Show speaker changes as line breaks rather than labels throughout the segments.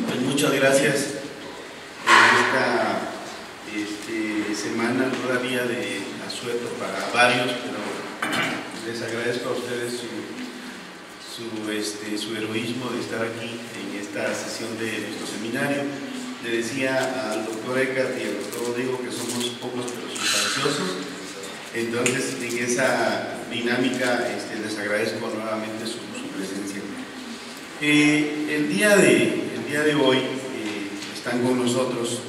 Pues muchas gracias en esta semana todavía de asueto para varios, pero les agradezco a ustedes su heroísmo de estar aquí en esta sesión de nuestro seminario. Le decía al doctor Eckhart y al doctor Rodrigo que somos pocos pero sustanciosos, entonces en esa dinámica les agradezco nuevamente su presencia. El día de hoy están con nosotros,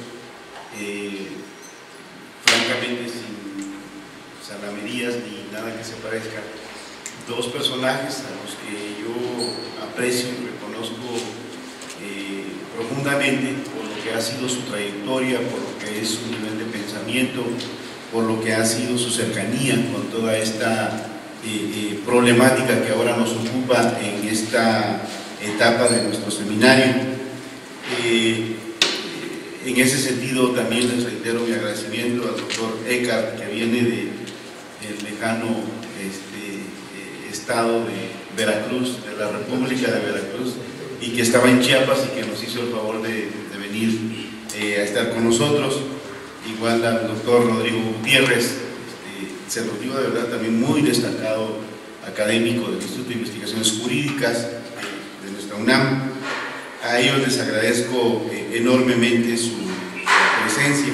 francamente sin salamerías ni nada que se parezca, dos personajes a los que yo aprecio y reconozco profundamente por lo que ha sido su trayectoria, por lo que es su nivel de pensamiento, por lo que ha sido su cercanía con toda esta problemática que ahora nos ocupa en esta etapa de nuestro seminario. En ese sentido también les reitero mi agradecimiento al doctor Eckhart, que viene del lejano estado de Veracruz, de la República de Veracruz, y que estaba en Chiapas y que nos hizo el favor de venir a estar con nosotros. Igual al doctor Rodrigo Gutiérrez, se lo digo de verdad, también muy destacado académico del Instituto de Investigaciones Jurídicas de nuestra UNAM. A ellos les agradezco enormemente su presencia.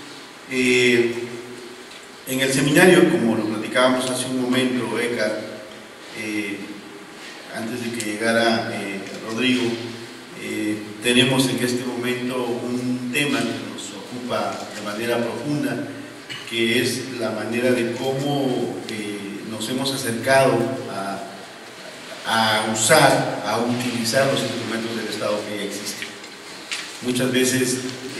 En el seminario, como lo platicábamos hace un momento, Eckhart, antes de que llegara Rodrigo, tenemos en este momento un tema que nos ocupa de manera profunda, que es la manera de cómo nos hemos acercado a utilizar los instrumentos del Estado que ya existen. Muchas veces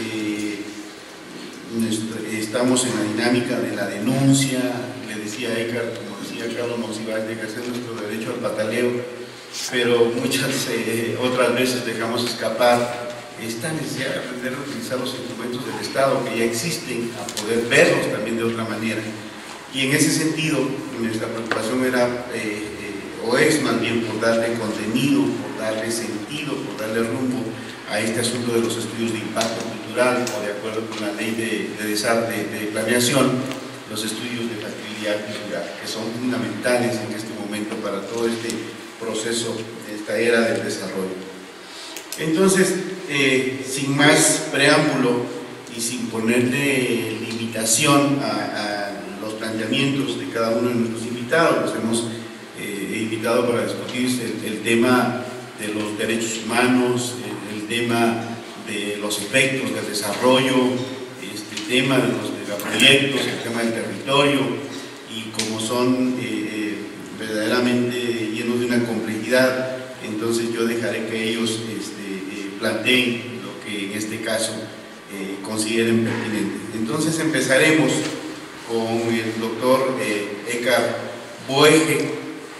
estamos en la dinámica de la denuncia, le decía Eckhart, como decía Carlos Monsiváis, de ejercer nuestro derecho al pataleo, pero muchas otras veces dejamos escapar esta necesidad de aprender a utilizar los instrumentos del Estado que ya existen, a poder verlos también de otra manera. Y en ese sentido, nuestra preocupación era, o es más bien, por darle contenido, por darle sentido, por darle rumbo a este asunto de los estudios de impacto cultural, o de acuerdo con la ley de planeación, los estudios de factibilidad cultural, que son fundamentales en este momento para todo este proceso, esta era del desarrollo. Entonces, sin más preámbulo y sin ponerle limitación a los planteamientos de cada uno de nuestros invitados, los hemos invitado para discutir el tema de los derechos humanos, el tema de los efectos del desarrollo, el tema de los megaproyectos, el tema del territorio, y como son verdaderamente llenos de una complejidad, entonces yo dejaré que ellos planteen lo que en este caso consideren pertinente. Entonces empezaremos con el doctor Eckhart Boege.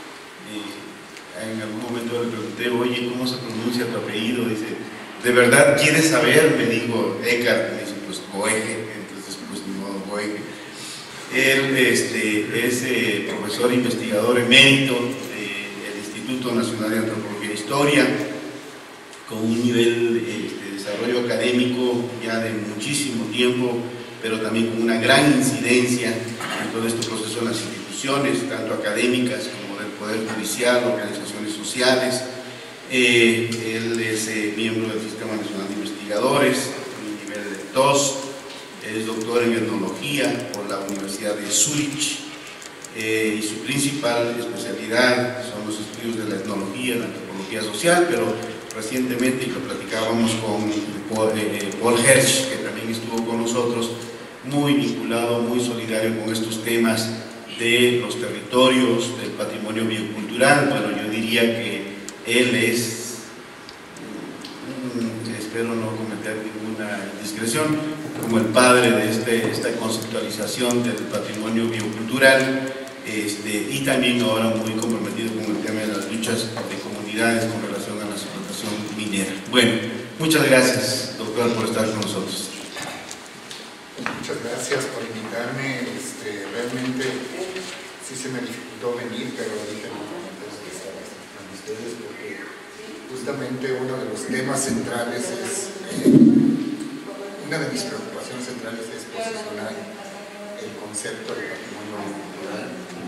En algún momento le pregunté, oye, ¿cómo se pronuncia tu apellido? Dice, ¿de verdad quieres saber? Me dijo Eckhart, me dice, pues Boege, entonces pues ni modo, Boege. Él es profesor investigador emérito del Instituto Nacional de Antropología e Historia, con un nivel de desarrollo académico ya de muchísimo tiempo, pero también con una gran incidencia en todo este proceso de las instituciones, tanto académicas como del Poder Judicial, organizaciones sociales. Él es miembro del Sistema Nacional de Investigadores, en nivel de TOS, es doctor en etnología por la Universidad de Zurich, y su principal especialidad son los estudios de la etnología, la antropología social, pero recientemente, y lo platicábamos con Paul Hersch, que también estuvo con nosotros, muy vinculado, muy solidario con estos temas de los territorios, del patrimonio biocultural. Bueno, yo diría que él es, espero no cometer ninguna indiscreción, como el padre de esta conceptualización del patrimonio biocultural, y también ahora muy comprometido con el tema de las luchas de comunidades con relación a la explotación minera. Bueno, muchas gracias, doctor, por estar con nosotros.
Muchas gracias por invitarme. Realmente sí se me dificultó venir, pero dije, no, entonces estar con ustedes porque justamente uno de los temas centrales es, una de mis preocupaciones centrales es posicionar el concepto de patrimonio cultural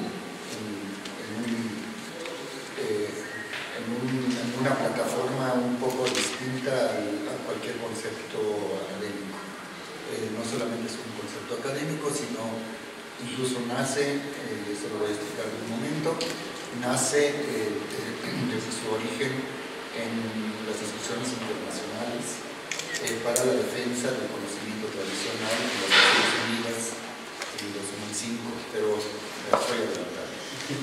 en una plataforma un poco distinta a cualquier concepto académico. No solamente es un concepto académico, sino incluso nace, eso lo voy a explicar en un momento, nace desde su origen en las discusiones internacionales para la defensa del conocimiento tradicional en las Naciones Unidas en 2005, pero estoy adelantando.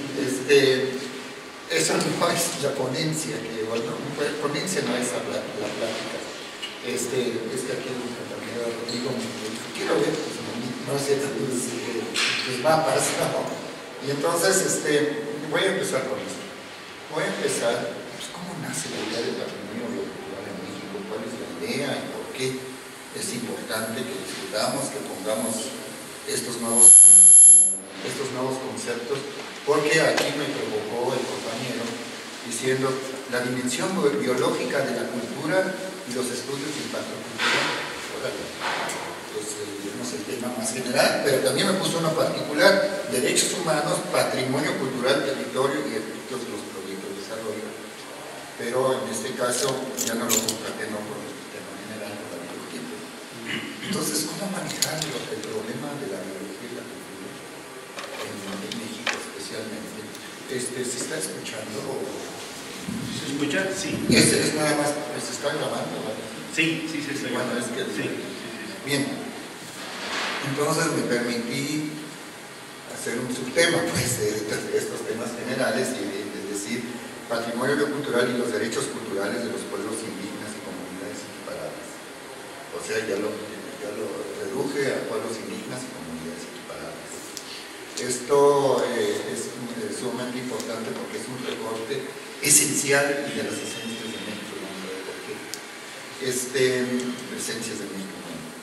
Eso no es la ponencia, bueno, ponencia no es la plática. Es que aquí el compañero Rodrigo me dijo, quiero ver no sé, tus mapas, ¿no? Y entonces voy a empezar con esto. Voy a empezar, pues, ¿cómo nace la idea del patrimonio cultural en México? ¿Cuál es la idea y por qué es importante que discutamos, que pongamos estos nuevos conceptos? Porque aquí me provocó el compañero diciendo la dimensión biológica de la cultura y los estudios de impacto cultural. Pues no sé el tema más general, pero también me puso uno particular: derechos humanos, patrimonio cultural, territorio y efectos de los proyectos de desarrollo. Pero en este caso ya no lo concateno con el tema general por el tiempo. Entonces, ¿cómo manejar el problema de la biología y la cultura en México especialmente? ¿Se está escuchando?
¿Se escucha? Sí.
Es nada más, ¿se está grabando? ¿Vale?
Sí, se está grabando.
Bueno, sí. Bien, entonces me permití hacer un subtema pues, de estos temas generales y de decir patrimonio cultural y los derechos culturales de los pueblos indígenas y comunidades equiparadas. O sea, ya lo reduje a pueblos indígenas y comunidades equiparadas. Esto es sumamente importante porque es un recorte esencial y de las esencias de México. Vamos a ver por qué. Esencias de México.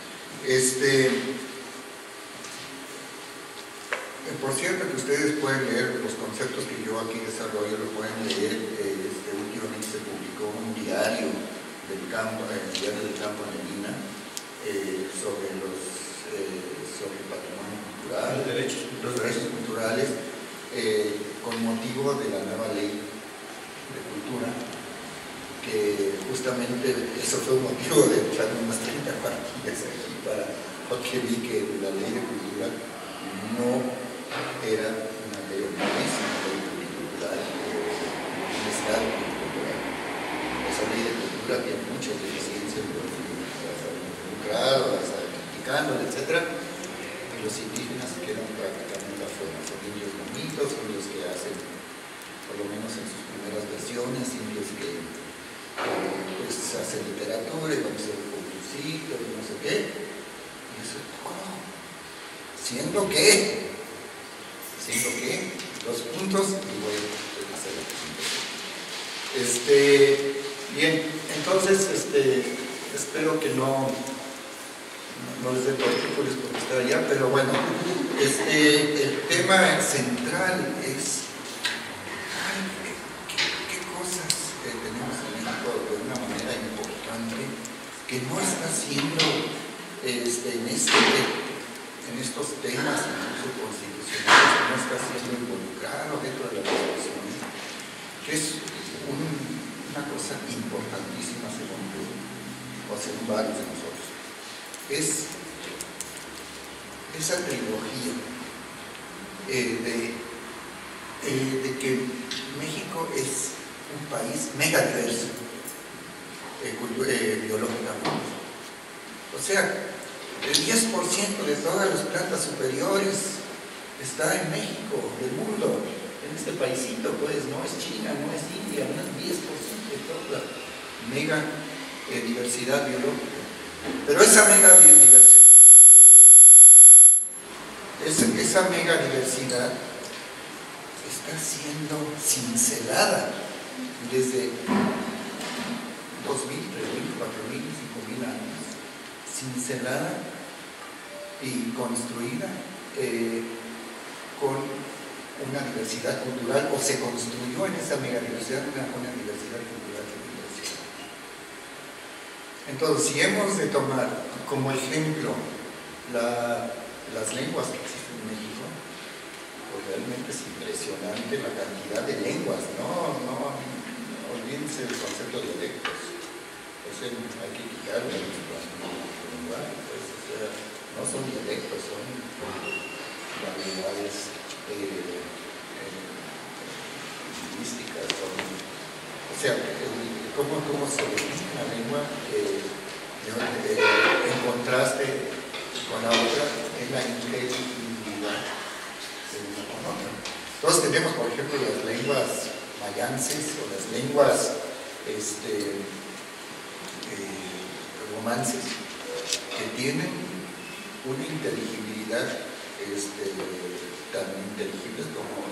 Por cierto que ustedes pueden leer los conceptos que yo aquí desarrollo, lo pueden leer. Últimamente se publicó un diario del campo, el diario del campo en Lina, sobre el patrimonio cultural, los derechos culturales, con motivo de la nueva ley de cultura, que justamente eso fue un motivo de echar unas 30 partidas aquí porque vi que la ley de cultura no era una ley, no es una ley cultural, un estado cultural. Esa ley de cultura tiene muchas deficiencias, involucradas, criticándola, etc. Y los indígenas se quedan prácticamente afuera. Son indios bonitos, son los que hacen, por lo menos en sus primeras versiones, indios que pues hacen literatura y vamos a hacer concursitos y no sé qué. Y eso, ¿cómo? ¿Siendo qué? Dos puntos y voy a hacer la presentación. Bien, entonces espero que no les dé partículas porque está allá, pero bueno, el tema central es qué cosas tenemos en México de una manera importante que no está haciendo en estos temas incluso constitucionales, no está siendo involucrado dentro de la discusión, que es una cosa importantísima según varios de nosotros. Es esa trilogía de que México es un país mega diverso biológicamente. O sea, el 10% de todas las plantas superiores está en México, del mundo, en este paisito, pues, no es China, no es India, no es 10% de toda la mega diversidad biológica. Pero esa mega diversidad está siendo cincelada desde 2.000, 3.000, 4.000, 5.000 años, cincelada y construida con una diversidad cultural, o se construyó en esa megadiversidad una diversidad cultural que Entonces, si hemos de tomar como ejemplo las lenguas que existen en México, pues realmente es impresionante la cantidad de lenguas, no olvídense el concepto de dialectos. Pues hay que quitarlo en el lenguaje, pues, o sea, no son dialectos, son variedades lingüísticas, o sea, cómo se define una lengua en contraste con la otra en la inteligibilidad de una con otra. Entonces tenemos, por ejemplo, las lenguas mayances o las lenguas romances, que tienen una inteligibilidad tan inteligibles como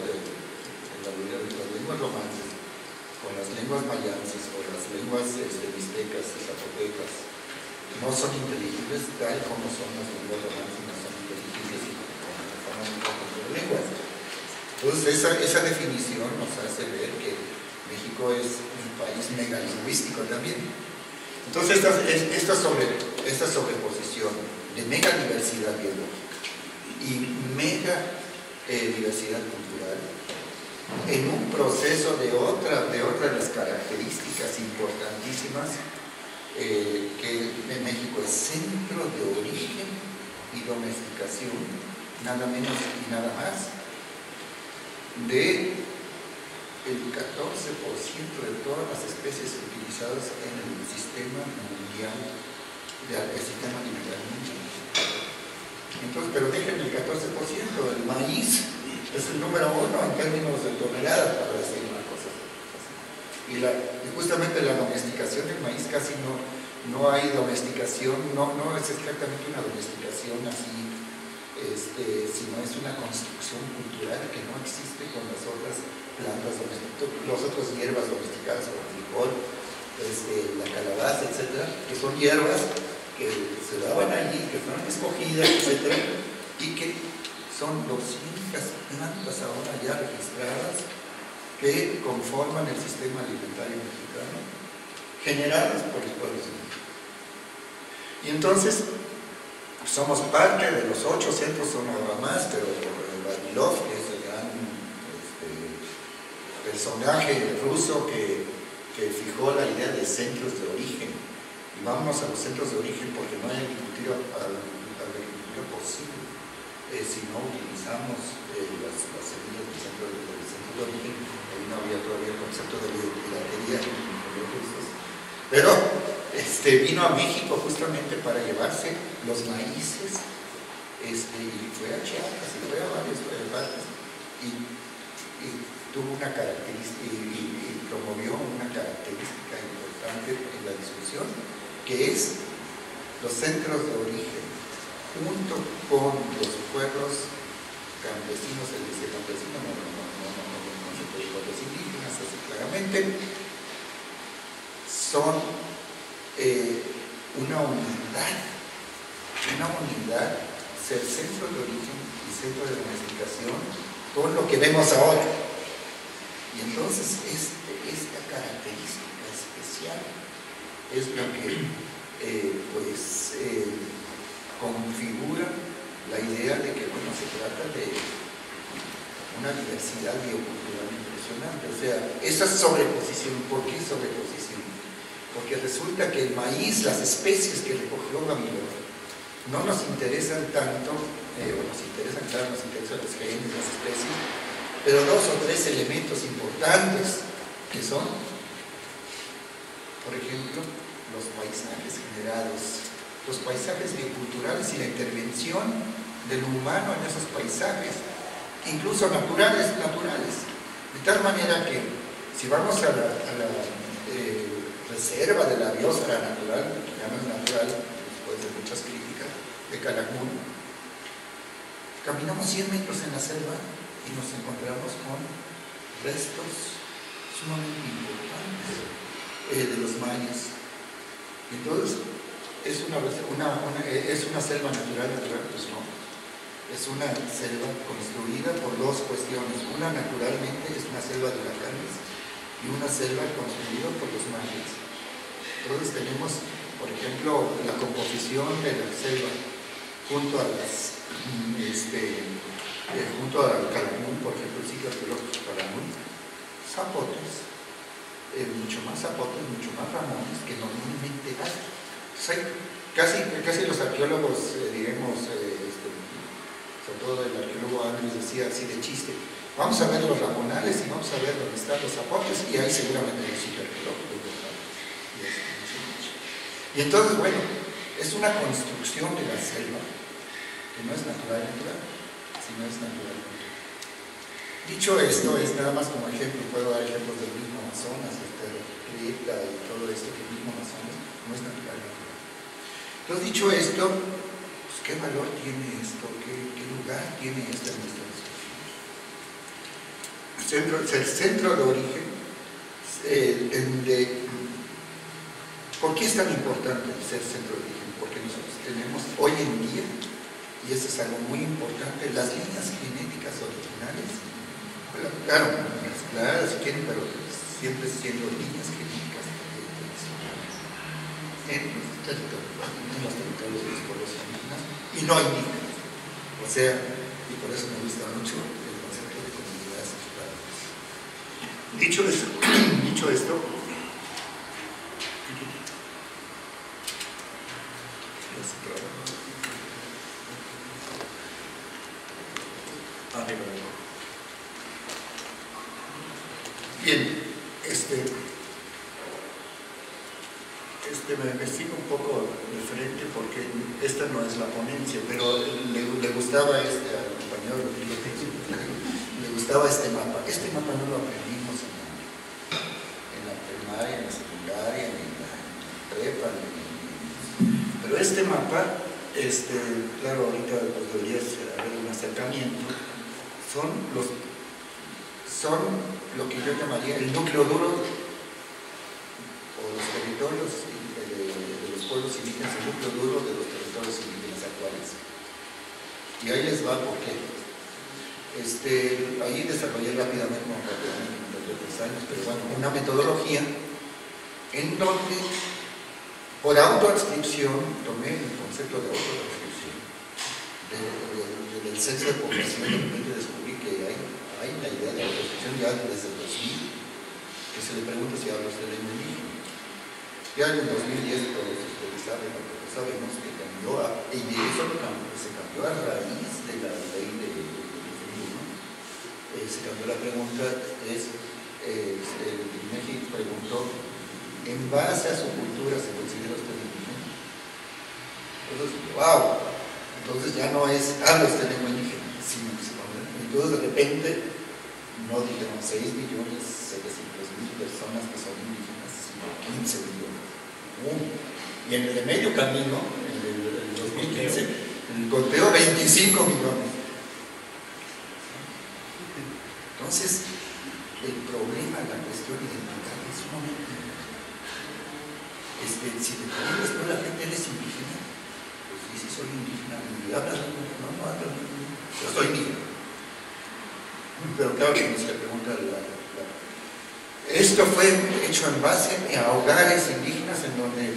las lenguas romances, con las lenguas mayances o las lenguas mixtecas y zapotecas, no son inteligibles tal como son las lenguas romances, no son inteligibles como las lenguas. Entonces esa definición nos hace ver que México es un país megalingüístico también. Entonces esta sobreposición de mega diversidad biológica y mega diversidad cultural en un proceso de otra de las características importantísimas que en México es centro de origen y domesticación, nada menos y nada más, de el 14% de todas las especies utilizadas en el sistema mundial, el sistema alimentar mundial. Entonces, pero déjenme el 14%, el maíz es el número 1 en términos de toneladas, para decir una cosa. Y justamente la domesticación del maíz casi no hay domesticación, no es exactamente una domesticación así, sino es una construcción cultural que no existe con las otras plantas domesticadas, las otras hierbas domesticadas, como el frijol, la calabaza, etcétera, que son hierbas que se daban allí, que fueron escogidas, etcétera, y que son 200 plantas ahora ya registradas que conforman el sistema alimentario mexicano, generadas por el pueblo indígena. Y entonces, somos parte de los 8 centros, son ahora más, pero Vavilov, que es el gran personaje ruso que fijó la idea de centros de origen. Y vámonos a los centros de origen porque no hay agricultura posible si no utilizamos las semillas del centro de origen. Ahí no había todavía el concepto de piratería y rusos. Pero vino a México justamente para llevarse los maíces y fue a Chiapas y fue a varias partes y tuvo una característica y promovió una característica importante en la discusión, que es los centros de origen junto con los pueblos campesinos, el dice campesino, no se puede con los indígenas, así claramente, son una unidad, ser centro de origen y centro de domesticación, todo lo que vemos ahora. Y entonces esta característica especial es lo que configura la idea de que se trata de una diversidad biocultural impresionante. O sea, esa sobreposición, ¿por qué sobreposición? Porque resulta que el maíz, las especies que recogió Vavilov, no nos interesan tanto, nos interesan los genes, las especies, pero 2 o 3 elementos importantes que son, por ejemplo, los paisajes generados, los paisajes bioculturales y la intervención del humano en esos paisajes, incluso naturales, de tal manera que si vamos a la reserva de la biosfera natural, que ya no es natural, después de muchas críticas, de Calakmul, caminamos 100 metros en la selva y nos encontramos con restos sumamente importantes de los mayas. Entonces, ¿es una selva natural? Pues no. Es una selva construida por 2 cuestiones. Una, naturalmente, es una selva de huracanes y una selva construida por los mayas. Entonces tenemos por ejemplo, la composición de la selva junto a junto al Calamún, por ejemplo, el sitio arqueológico Calamún, zapotes, mucho más zapotes, mucho más ramones que normalmente hay. Casi los arqueólogos, diremos, sobre todo el arqueólogo Andrés decía así de chiste, vamos a ver los ramonales y vamos a ver dónde están los zapotes y ahí seguramente hay un sitio arqueológico. Y entonces, bueno, es una construcción de la selva que no es natural, sino es natural. Dicho esto, es nada más como ejemplo, puedo dar ejemplos del mismo Amazonas, Prieta y todo esto que el mismo Amazonas no es natural. Entonces, dicho esto, pues, ¿qué valor tiene esto? ¿Qué lugar tiene esto en nuestra discusión? El centro de origen, ¿por qué es tan importante ser centro de origen? Porque nosotros tenemos hoy en día, y eso es algo muy importante, las líneas genéticas originales, claro, mezcladas si quieren, pero siempre siendo líneas genéticas en los territorios de los pueblos indígenas y no indígenas. O sea, y por eso me gusta mucho el concepto de comunidades exploradoras. Dicho esto, bien, me sigo un poco de frente porque esta no es la ponencia, pero le gustaba al compañero le gustaba este mapa. Este mapa no lo aprendimos en la primaria, en la secundaria, en la prepa, pero este mapa, claro, ahorita pues debería haber un acercamiento, son lo que yo llamaría el núcleo duro o los territorios de los pueblos indígenas, el núcleo duro de los territorios indígenas actuales. Y ahí les va por qué. Ahí desarrollé rápidamente, entre 3 años, pero bueno, una metodología en donde por autoadscripción tomé el concepto de autoadscripción del censo de población. De repente descubrí que hay una idea de autoadscripción ya desde el 2000, que se le pregunta si habla usted lengua indígena. Ya en el 2010 todos ustedes sabemos que cambió, y eso se cambió a raíz de la ley de 2001. Se cambió la pregunta, el INEGI preguntó, ¿en base a su cultura se considera usted indígena? Entonces, wow, entonces ya no es, habla usted lengua indígena, sino que se pone. Entonces de repente, no dijeron 6.700.000 personas que son indígenas, sino 15 millones. Y en el de medio camino, en el 2015, el conteo 25 millones. Entonces, el problema, la cuestión identitaria es sumamente. Si te preguntas por la gente, ¿eres indígena? Pues sí, soy indígena. ¿Y hablas? No, yo soy indígena. Pero claro que no se le pregunta esto fue hecho en base a hogares indígenas en donde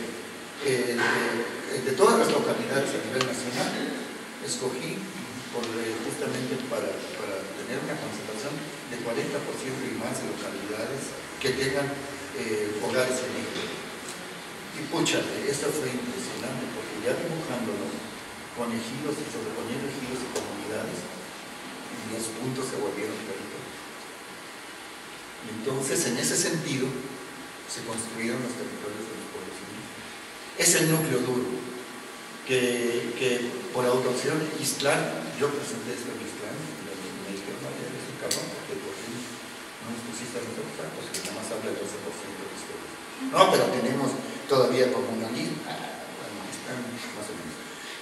de todas las localidades a nivel nacional escogí justamente para tener una concentración de 40% y más de localidades que tengan hogares indígenas. Y pucha, esto fue impresionante porque ya dibujándolo con ejidos y sobreponiendo ejidos y comunidades, los puntos se volvieron territorios. Entonces, en ese sentido, se construyeron los territorios de los pueblos indígenas. Es el núcleo duro, que por autopsia, Ixtlán, yo presenté esto en Ixtlán, y me dijeron, no, eres un cabrón, porque por fin no nos pusiste a nosotros, pues que nada más habla el 12% de ustedes. No, pero tenemos todavía comunalismo, bueno, están más o menos.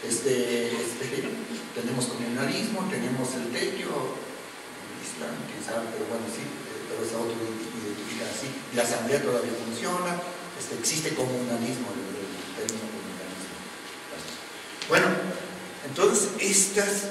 Tenemos comunalismo, tenemos el techo, Ixtlán, quién sabe, pero bueno, sí. Pero esa otra identifica así. La asamblea todavía funciona, existe comunalismo, el término comunalismo. Bueno, entonces estas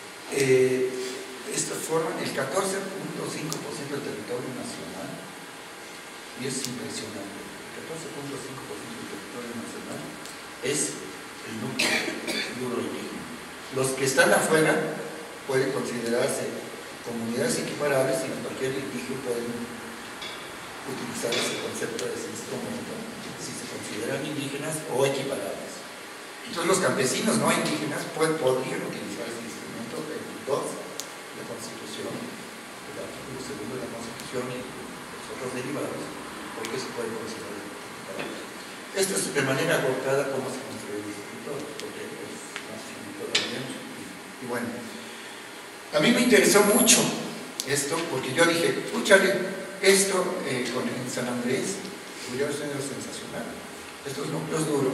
forman el 14.5% del territorio nacional y es impresionante. El del territorio nacional es el núcleo duro indígena. Los que están afuera pueden considerarse comunidades equiparables y en cualquier litigio pueden utilizar ese concepto, ese instrumento, si se consideran indígenas o equiparables. Entonces los campesinos no indígenas podrían utilizar ese instrumento en la Constitución, el artículo 2 de la Constitución y los otros derivados, porque se puede considerar equiparable. Esto es de manera agotada cómo se construye el territorio, porque es más finito también. Y bueno, a mí me interesó mucho esto, porque yo dije, escúchale, esto con el San Andrés hubiera sido sensacional. Estos núcleos duros,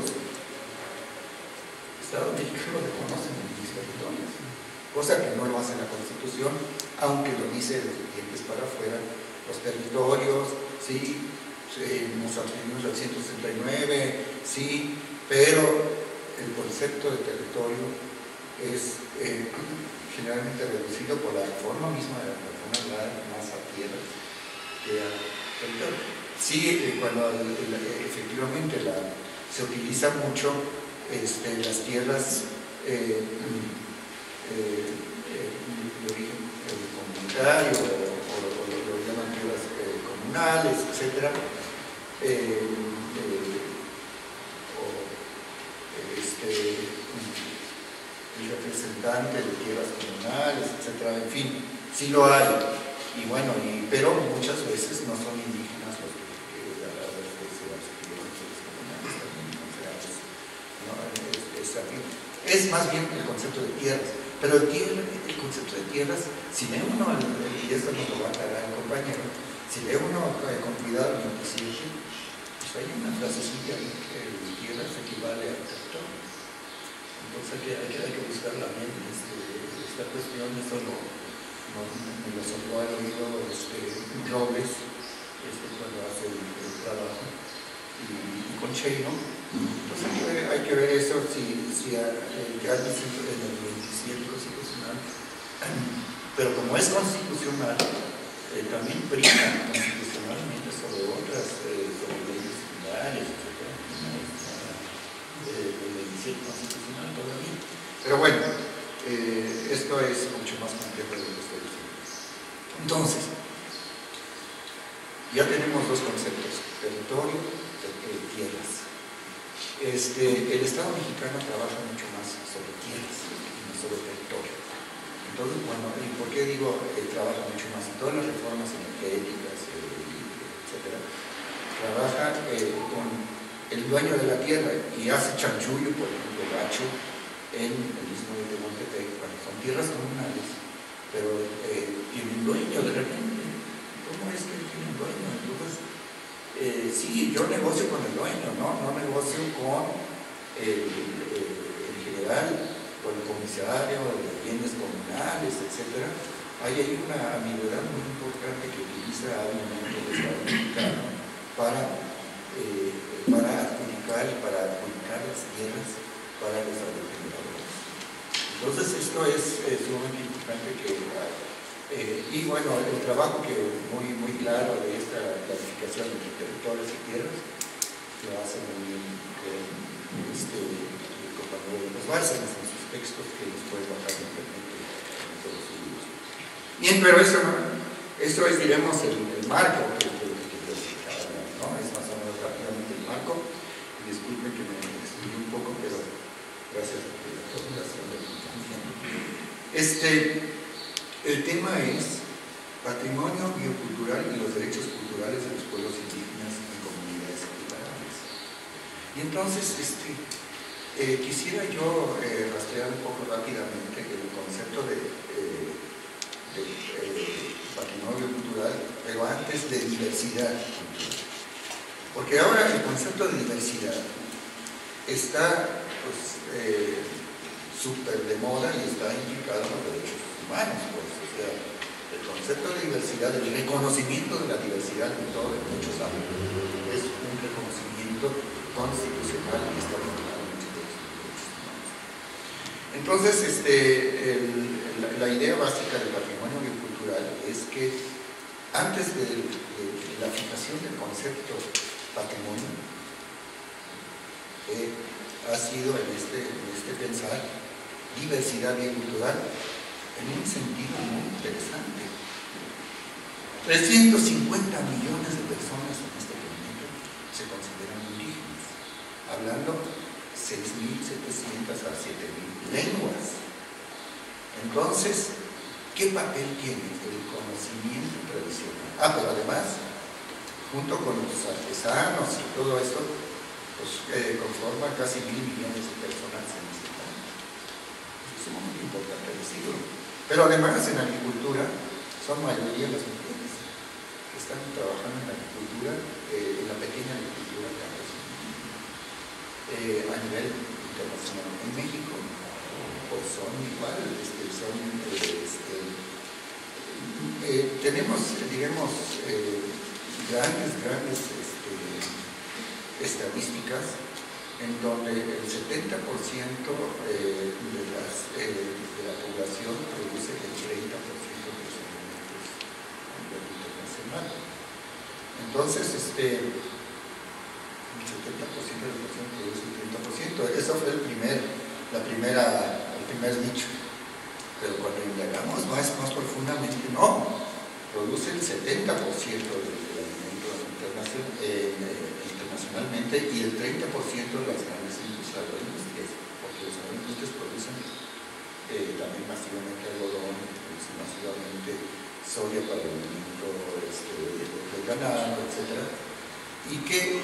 el Estado mexicano lo reconoce en mis territorios, cosa que no lo hace la Constitución, aunque lo dice de dientes para afuera, los territorios, sí, nos atribuimos al 169, sí, pero el concepto de territorio es generalmente reducido por la reforma misma de la reforma agraria, más a tierras que a territorio. Sí, cuando efectivamente se utiliza mucho las tierras de origen comunitario o lo llaman tierras comunales, etc. El representante de tierras comunales, etc. En fin, sí lo hay. Y bueno, pero muchas veces no son indígenas los que es más bien el concepto de tierras, pero el concepto de tierras, si lee uno, y esto nos lo va a aclarar el compañero, si lee uno con cuidado el 27, pues hay una frasecilla ahí que tierras equivale a territorio. Entonces hay que buscar la mente esta cuestión. Eso me lo sopló al oído Robles cuando hace el trabajo y con Cheino. Entonces hay que ver eso si ya dice en el 27 constitucional, pero como es constitucional, también prima constitucionalmente sobre otras, sobre leyes similares, etc. El 27 constitucional todavía. Pero bueno, esto es mucho más complejo de lo que estoy diciendo. Entonces, ya tenemos dos conceptos: territorio y tierras. El Estado mexicano trabaja mucho más sobre tierras y no sobre territorio. Entonces, bueno, ¿y por qué digo trabaja mucho más? En todas las reformas energéticas, etc., trabaja con el dueño de la tierra y hace chanchullo, por ejemplo, gacho, en el istmo de Tehuantepec, cuando son tierras comunales, pero tienen dueño de repente. ¿Cómo es que tienen dueño? Entonces, sí, yo negocio con el dueño, no negocio con el general, con el comisario de bienes comunales, etc. Hay una ambigüedad muy importante que utiliza hábilmente el Estado mexicano para adjudicar y para adjudicar las tierras para los agrogeneradores. Entonces esto es sumamente importante y bueno, el trabajo que muy claro de esta clasificación entre territorios y tierras lo hace muy bien el compañero de los Bárcenas en sus textos, que los puede bajar en internet en todos sus libros. Bien, pero eso es, diremos, el marco que quería explicar, ¿no? Es más o menos rápidamente el marco. Y disculpen que me explique un poco, pero gracias a la formulación del el tema es patrimonio biocultural y los derechos culturales de los pueblos indígenas y comunidades equiparables. Y entonces, quisiera yo rastrear un poco rápidamente el concepto de patrimonio cultural, pero antes de diversidad cultural. Porque ahora el concepto de diversidad está súper de moda y está implicado en los derechos humanos, pues. O sea, el concepto de diversidad, el reconocimiento de la diversidad en muchos ámbitos, es un reconocimiento constitucional y está vinculado a muchos derechos humanos. Entonces, la idea básica del patrimonio biocultural es que antes de la fijación del concepto patrimonio, ha sido en este pensar diversidad biocultural en un sentido muy interesante. 350 millones de personas en este planeta se consideran indígenas, hablando 6.700 a 7.000 lenguas. Entonces, ¿qué papel tiene el conocimiento tradicional? Pero además, junto con los artesanos y todo esto, pues conforman casi 1.000 millones de personas en este país. Eso es muy importante decirlo. Pero además, en agricultura, son mayoría las mujeres que están trabajando en la agricultura, en la pequeña agricultura campesina. A nivel internacional, en México, pues son igual, tenemos, digamos, grandes estadísticas en donde el 70% de la población produce el 30% de los alimentos a nivel internacional. Entonces, el 70% de la población produce el 30%. Eso fue el primer dicho. Pero cuando indagamos más profundamente, no, produce el 70% del alimento internacionalmente y el 30% de las grandes industrias agroindustrias, porque las agroindustrias producen también masivamente algodón, producen masivamente soya para el alimento del ganado, etc. Y que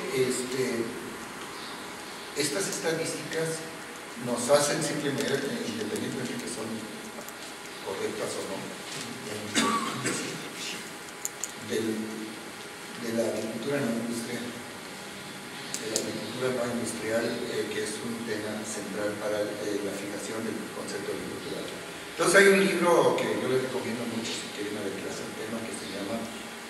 estas estadísticas nos hacen simplemente, independientemente de que son correctas o no, de la agricultura no industrial, que es un tema central para la fijación del concepto agricultural. Entonces hay un libro que yo les recomiendo mucho si quieren adentrarse al tema, que se llama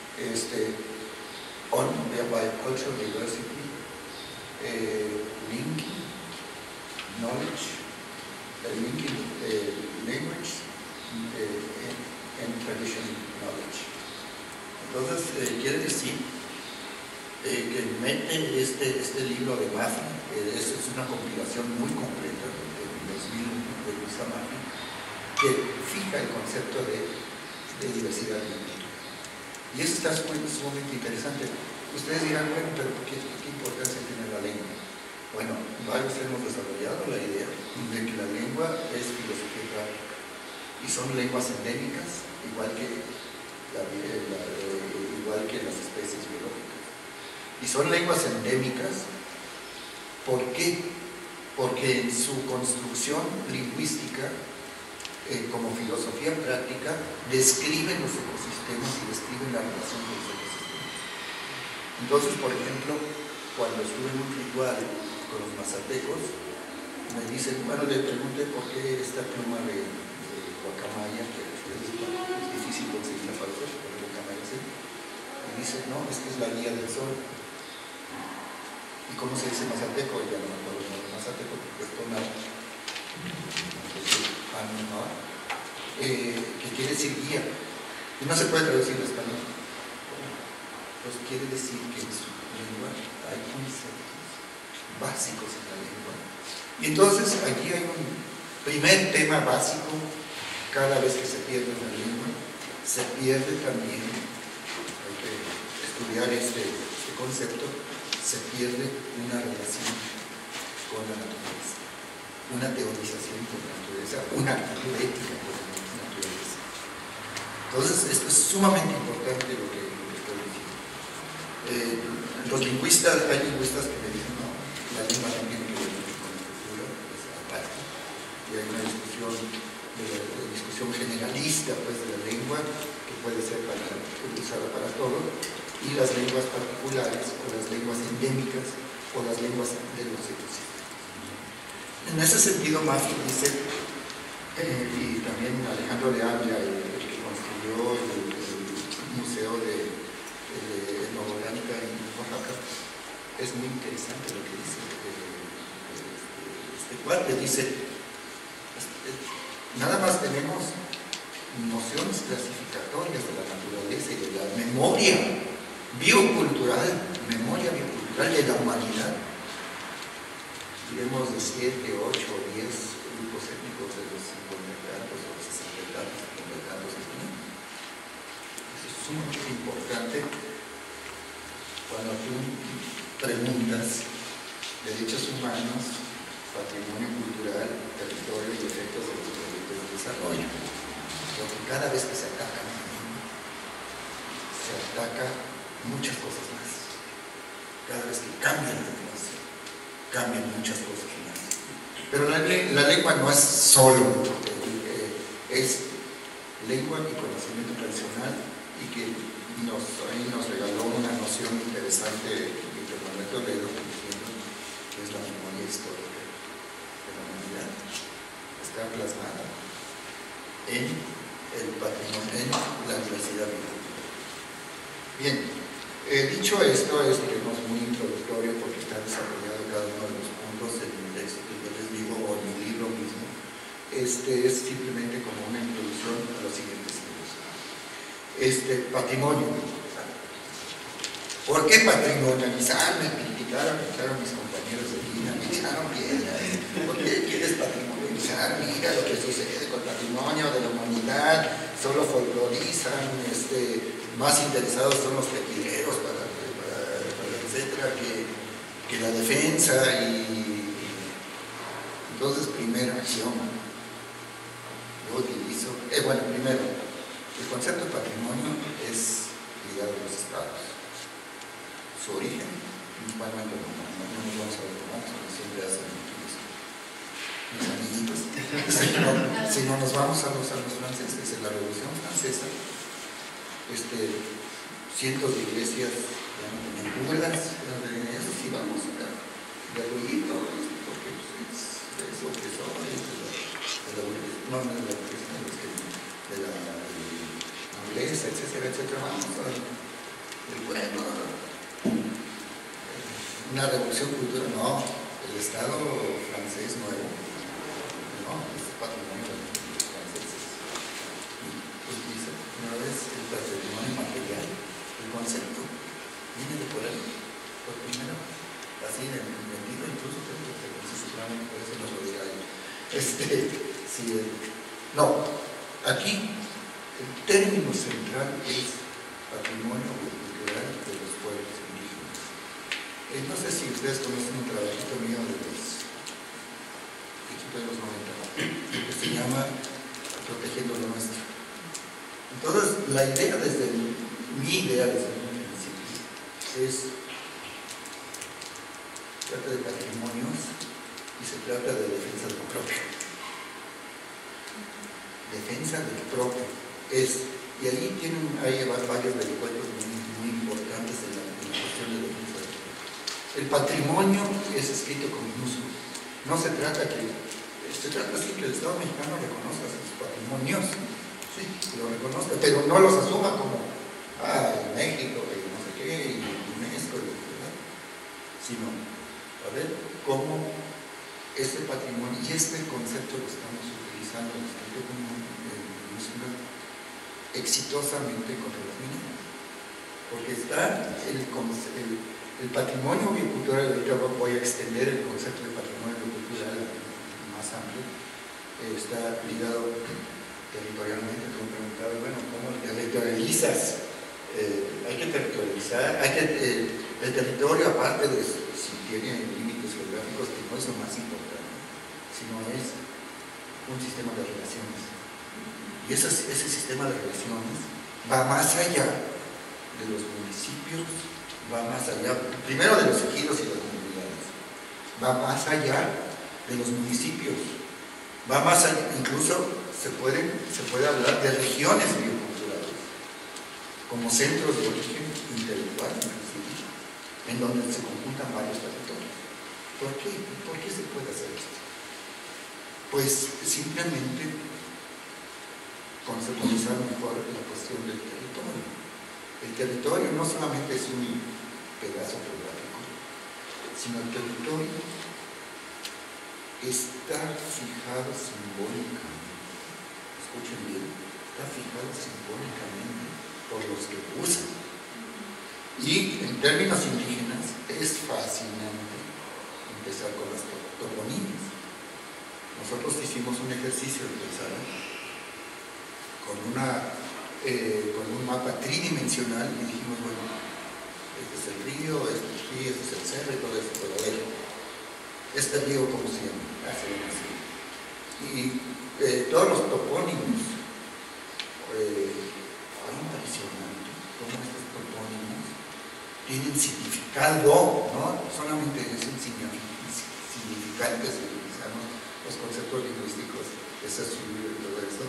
On Biocultural Diversity, Linking Knowledge, Linking Language and Traditional Knowledge. Entonces, quiere decir que mete este libro de Mafra, es una compilación muy completa de 2000 de Luisa Mafra, que fija el concepto de diversidad lingüística. Y eso está sumamente interesante. Ustedes dirán, bueno, pero ¿qué importancia tiene la lengua? Bueno, varios hemos desarrollado la idea de que la lengua es filosofía práctica y son lenguas endémicas, igual que las especies biológicas. Y son lenguas endémicas, ¿por qué? Porque en su construcción lingüística, como filosofía práctica, describen los ecosistemas y describen la relación con los ecosistemas. Entonces, por ejemplo, cuando estuve en un ritual con los mazatecos, me dicen, bueno, le pregunté por qué esta pluma de guacamaya, que es difícil conseguirla para hacer, pero guacamaya sí. Me dicen, no, es que es la guía del sol. ¿Y cómo se dice mazateco? Ya no me acuerdo el mazateco, porque es tonal. Que quiere decir guía. Y no se puede traducir en español. Pues quiere decir que en su lengua hay conceptos básicos en la lengua. Y entonces aquí hay un primer tema básico. Cada vez que se pierde una lengua, se pierde también, hay que estudiar este concepto, se pierde una relación con la naturaleza, una teorización con la naturaleza, una actitud ética con la naturaleza. Entonces, esto es sumamente importante lo que estoy diciendo. Los lingüistas, hay lingüistas que me dicen, no, la lengua no tiene que ver con la cultura, es aparte. Y hay una discusión generalista pues, de la lengua, que puede ser utilizada para todo, y las lenguas particulares, o las lenguas endémicas, o las lenguas de los ecosistemas. En ese sentido, Mafra dice, y también Alejandro de Ávila, el que construyó el Museo de Etnobotánica en Oaxaca, es muy interesante lo que dice. Este cuate dice, nada más tenemos nociones clasificatorias de la naturaleza y de la memoria biocultural, cultural de la humanidad, diremos de 7, 8 o 10 grupos étnicos de los 50 tantos o 60 tantos, 70 tantos que tienen. Eso es sumamente importante cuando tú preguntas derechos humanos, patrimonio cultural, territorio y efectos de los proyectos de desarrollo. Porque cada vez que se ataca muchas cosas más. Cada vez que cambia la definición, cambian muchas cosas más. Pero la lengua no es solo, es lengua y conocimiento tradicional, y que ahí nos regaló una noción interesante Víctor Manuel Toledo, diciendo que es la memoria histórica de la humanidad. Está plasmada en el patrimonio, en la diversidad biológica. Bien, dicho esto, es muy introductorio porque está desarrollado cada uno de los puntos en el texto que yo les digo o en mi libro mismo. Es simplemente como una introducción a los siguientes libros. Patrimonio. ¿Por qué patrimonializar? Me criticaron mis compañeros de vida, me echaron piedra. ¿Por qué quieres patrimonializar? Mira lo que sucede con el patrimonio de la humanidad, solo folclorizan, más interesados son los tequileros para etcétera, que la defensa. Y entonces, primera acción, yo utilizo, primero, el concepto de patrimonio es ligado a los estados. Su origen, principalmente, no nos vamos a ver cómo siempre hacen mis amiguitos. Si no nos vamos a los franceses, en la Revolución Francesa, cientos de iglesias ya no tenían curas, eso sí vamos a de ruido, porque es lo que son, de la nobleza, etcétera, vamos el pueblo, una revolución cultural, no, el Estado francés nuevo, no, es patrimonio de los franceses. Pues dice, una vez el patrimonio material, el concepto, viene de por ahí, por primera vez, así en el sentido, incluso creo que por eso nos lo dirá ahí. No, aquí el término central es patrimonio cultural de los pueblos indígenas. No sé si ustedes conocen un trabajito mío de los 90, que se llama Protegiendo lo Nuestro. Entonces, mi idea desde el principio trata de patrimonios y se trata de defensa de lo propio. Defensa de lo propio. Y ahí hay varios vericuetos muy importantes en la cuestión de defensa de lo propio. El patrimonio es escrito con minúsculas. No se trata así que el Estado mexicano reconozca sus patrimonios. Sí, lo reconozca, pero no los asuma como México, y no sé qué, y UNESCO, ¿verdad? Sino, a ver cómo este patrimonio y este concepto lo estamos utilizando exitosamente contra los mineros. Porque está el patrimonio biocultural, ahorita voy a extender el concepto de patrimonio biocultural más amplio, está ligado territorialmente. Como preguntaba, ¿cómo territorializas? Hay que territorializar, el territorio, aparte de si tiene límites geográficos, que no es lo más importante, sino es un sistema de relaciones. Y ese sistema de relaciones va más allá de los municipios, va más allá, primero de los ejidos y las comunidades, va más allá de los municipios, va más allá, incluso se puede hablar de regiones bioculturales, como centros de origen intelectual, inclusive, en donde se conjuntan varios territorios. ¿Por qué? ¿Por qué se puede hacer esto? Pues simplemente conceptualizar mejor la cuestión del territorio. El territorio no solamente es un pedazo geográfico, sino el territorio está fijado simbólicamente. Escuchen bien, está fijado simbólicamente por los que usan. Y en términos indígenas es fascinante empezar con las toponimias. Nosotros hicimos un ejercicio de empezar con un mapa tridimensional y dijimos, bueno, este es el río, este es el cerro y todo eso, pero a ver, este río, ¿cómo se llama? Así. Y todos los topónimos, es impresionante cómo estos topónimos tienen significado, ¿no? Solamente es un significante, si utilizamos los conceptos lingüísticos, ese subir y todo eso.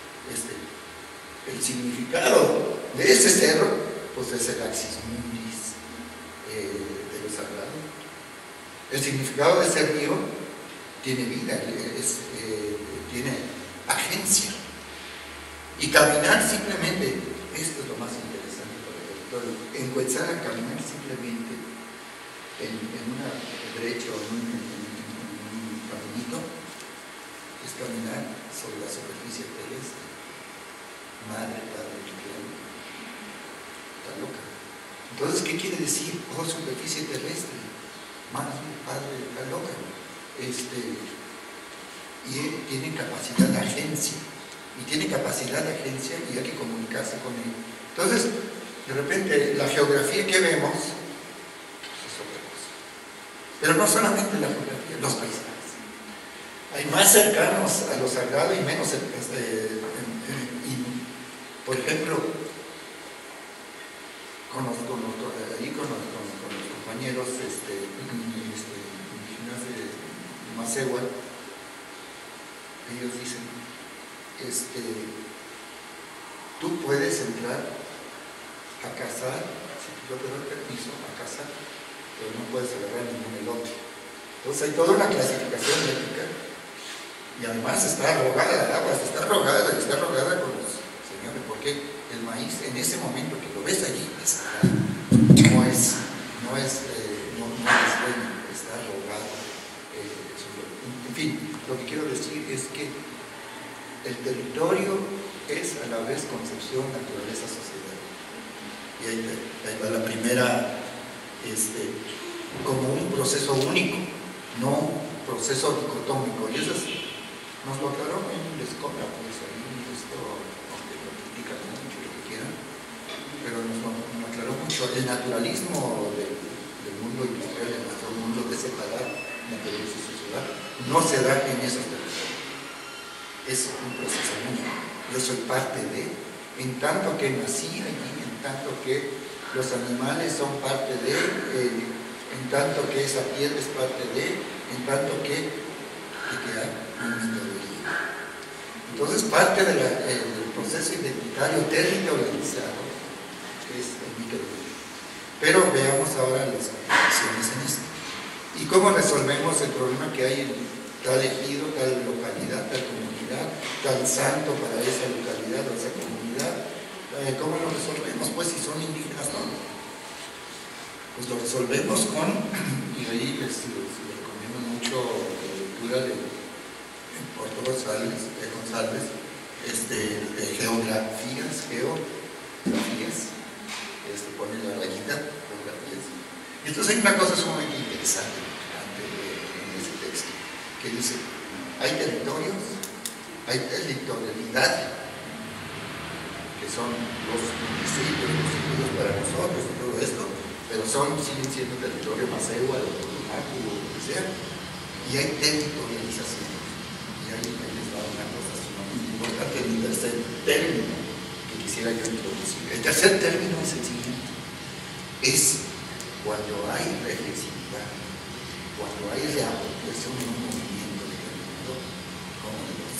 El significado de ese cerro, pues es el axis mundis de lo sagrado. El significado de ese río tiene vida, tiene agencia. Y caminar simplemente, esto es lo más interesante para el territorio, en Cuetzalan caminar simplemente en una brecha o en un caminito, es caminar sobre la superficie terrestre. Madre, padre, está loca. Entonces, ¿qué quiere decir? Oh, superficie terrestre. Madre, padre, está loca. Y tiene capacidad de agencia. Y tiene capacidad de agencia y hay que comunicarse con él. Entonces, de repente, la geografía que vemos es otra cosa. Pero no solamente la geografía, los paisajes. Hay más cercanos a lo sagrado y menos cercanos. Por ejemplo, con los compañeros indígenas de Macehua, ellos dicen, tú puedes entrar a cazar, si yo te doy permiso, a cazar, pero no puedes agarrar ningún elote. Entonces hay toda una clasificación ética y además está arrogada el agua, está arrogada con los señores, porque el maíz en ese momento que lo ves allí es sagrado, no es bueno, está arrogado. En fin, lo que quiero decir es que el territorio es a la vez concepción, naturaleza, sociedad. Y ahí va la primera, como un proceso único, no un proceso dicotómico. Y eso nos lo aclaró en Lescona, pues ahí esto, aunque lo critican mucho, lo que quieran, pero nos aclaró mucho. El naturalismo del mundo industrial, de nuestro mundo, de separar naturaleza y sociedad, no se da en esos territorios. Es un proceso único. Yo soy parte de, en tanto que nací allí, en tanto que los animales son parte de, en tanto que esa piel es parte de, en tanto que hay un mito de vida. Entonces, parte del proceso identitario territorializado es el mito de vida. Pero veamos ahora las implicaciones en esto. ¿Y cómo resolvemos el problema que hay en tal ejido, tal localidad, tal comunidad, tal santo para esa localidad o esa comunidad? ¿Cómo lo resolvemos? Pues si son indígenas, no. Pues lo resolvemos con, y ahí les recomiendo mucho la lectura de Porto González, geografías, pone la rayita, geografías. Y entonces hay una cosa sumamente interesante en ese texto, que dice, hay territorios, hay territorialidad, que son los municipios, los estudios para nosotros y todo esto, pero siguen siendo territorio Macehua, o Totonacu, o lo que sea, y hay territorialización. Y ahí les va una cosa sumamente importante, el tercer término que quisiera yo introducir. El tercer término es el siguiente, es cuando hay reflexividad, cuando hay reapropiación en un movimiento determinado, como de los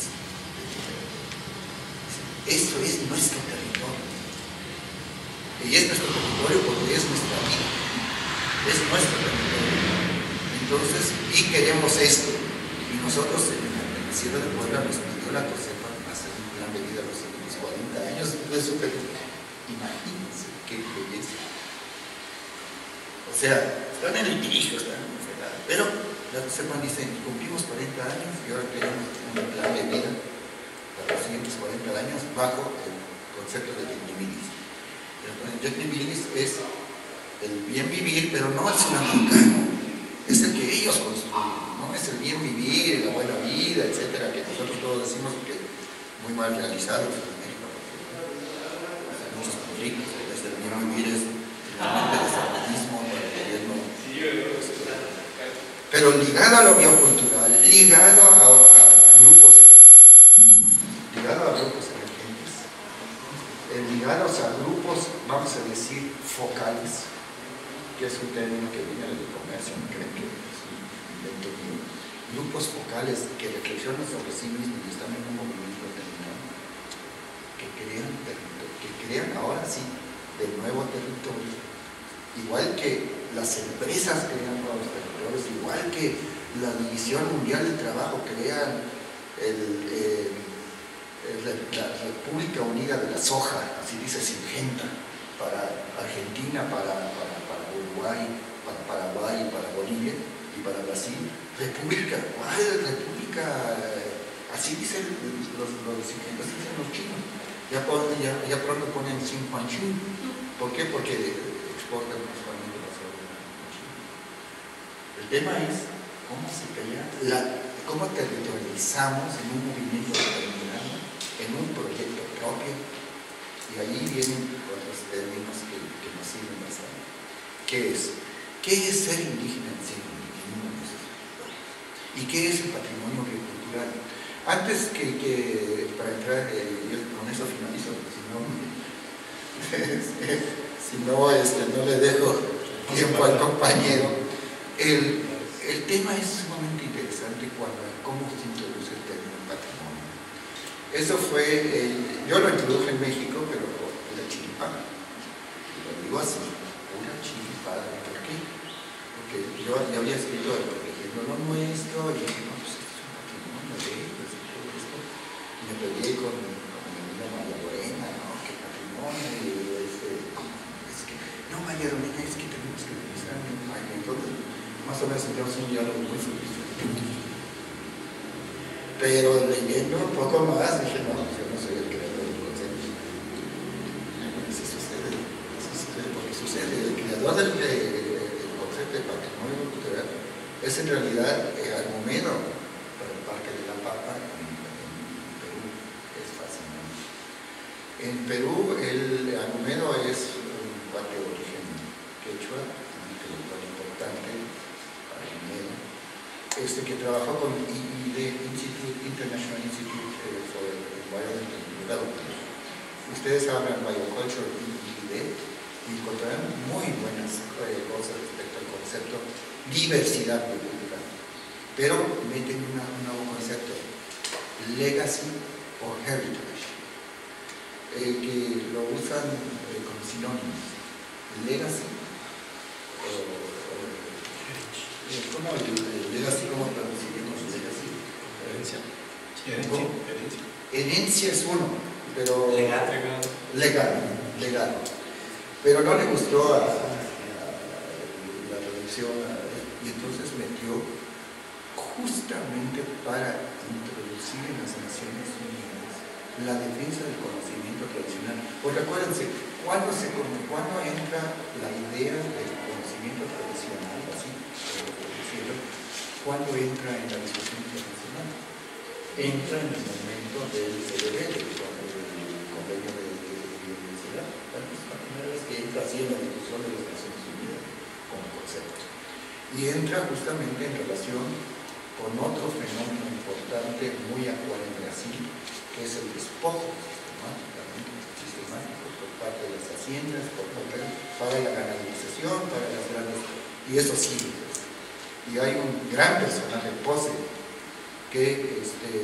eso es nuestro territorio. Y es nuestro territorio porque es nuestra vida. Es nuestro territorio. Entonces, y queremos esto. Y nosotros en la Sierra de Puebla nos pidió la COSEPA hacer un plan de vida los últimos 40 años. Entonces, imagínense qué belleza. O sea, están en el dirijo, están en la fregada. Pero la COSEPA dice, cumplimos 40 años y ahora queremos un plan de vida para los siguientes 40 años bajo el concepto de Yecnimilis. El Yecnimilis es el bien vivir, pero no el suramericano. es el que ellos construyen, ¿no? Es el bien vivir, la buena vida, etcétera, que nosotros todos decimos que muy mal realizados en México, porque hay muchos conflictos, desde el bien vivir es realmente el desarrollismo para el gobierno, pero ligado a lo biocultural, ligado a grupos emergentes, ligados a grupos, vamos a decir, focales, que es un término que viene del comercio, no creen que es un invento mío. Grupos focales que reflexionan sobre sí mismos y están en un movimiento determinado, que crean ahora sí de nuevo territorio, igual que las empresas crean nuevos territorios, igual que la División Mundial del Trabajo crean la República Unida de la Soja, así dice Singenta, para Argentina, para Uruguay, para Paraguay, para Bolivia y para Brasil. República, ¿cuál república? Así dicen los Singentas, dicen los chinos. Ya pronto ponen Xinjiang. ¿Por qué? Porque exportan principalmente la soja. El tema es cómo se crea, cómo territorializamos en un movimiento determinado, en un proyecto propio, y ahí vienen otros términos que nos sirven bastante. ¿Qué es ser indígena en sí? ¿Y qué es el patrimonio biocultural? Antes para entrar, con eso finalizo, si no le dejo tiempo al compañero. El tema es sumamente interesante cómo se introduce el término patrimonio. Eso fue, yo lo introduje en México, pero por la chiripada. Lo digo así, una chiripada. ¿Por qué? Porque yo ya había escrito protegiendo lo nuestro, y dije, no, pues esto es un patrimonio de ellos y todo esto. Y me peleé con la María Lorena, ¿no? ¿Qué patrimonio? Es que, no, María Lorena, es que tenemos que utilizar un lenguaje. Entonces, más o menos entramos en un diálogo muy feliz. Pero leyendo un poco más, dije, no, yo no soy el creador del concepto. Así sucede, porque sucede. El creador del concepto de patrimonio cultural es en realidad Argumedo, para el Parque de la Papa en Perú. Es fascinante. En Perú, el Argumedo es un cuate de origen quechua, un intelectual importante, Argumedo, que trabajó con IID, International Institute for Environment Development. Ustedes hablan Bioculture IID y encontrarán muy buenas cosas respecto al concepto diversidad cultural. Pero meten un nuevo concepto, legacy o heritage, que lo usan como sinónimos. Legacy ¿cómo legacy? ¿Cómo traduciríamos legacy? Herencia es uno, pero legado. Pero no le gustó a la traducción, y entonces metió justamente para introducir en las Naciones Unidas la defensa del conocimiento tradicional. Porque acuérdense, ¿cuándo entra la idea del conocimiento tradicional, así, cuando entra en la discusión internacional? Entra en el momento del CDB, del convenio de biodiversidad. Es la primera vez que entra así en la discusión de las Naciones Unidas como concepto. Y entra justamente en relación con otro fenómeno importante muy actual en Brasil, que es el despojo sistemático por parte de las haciendas, para la ganaderización, para las grandes, y eso sí. Y hay un gran personaje, Pose, que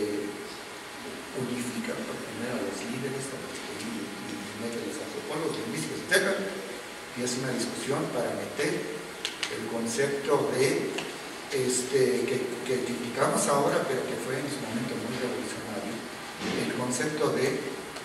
unifica por primero a los líderes, y mete a los antropólogos, lingüísticos, etc. Y hace una discusión para meter el concepto de que criticamos ahora, pero que fue en su momento muy revolucionario, el concepto de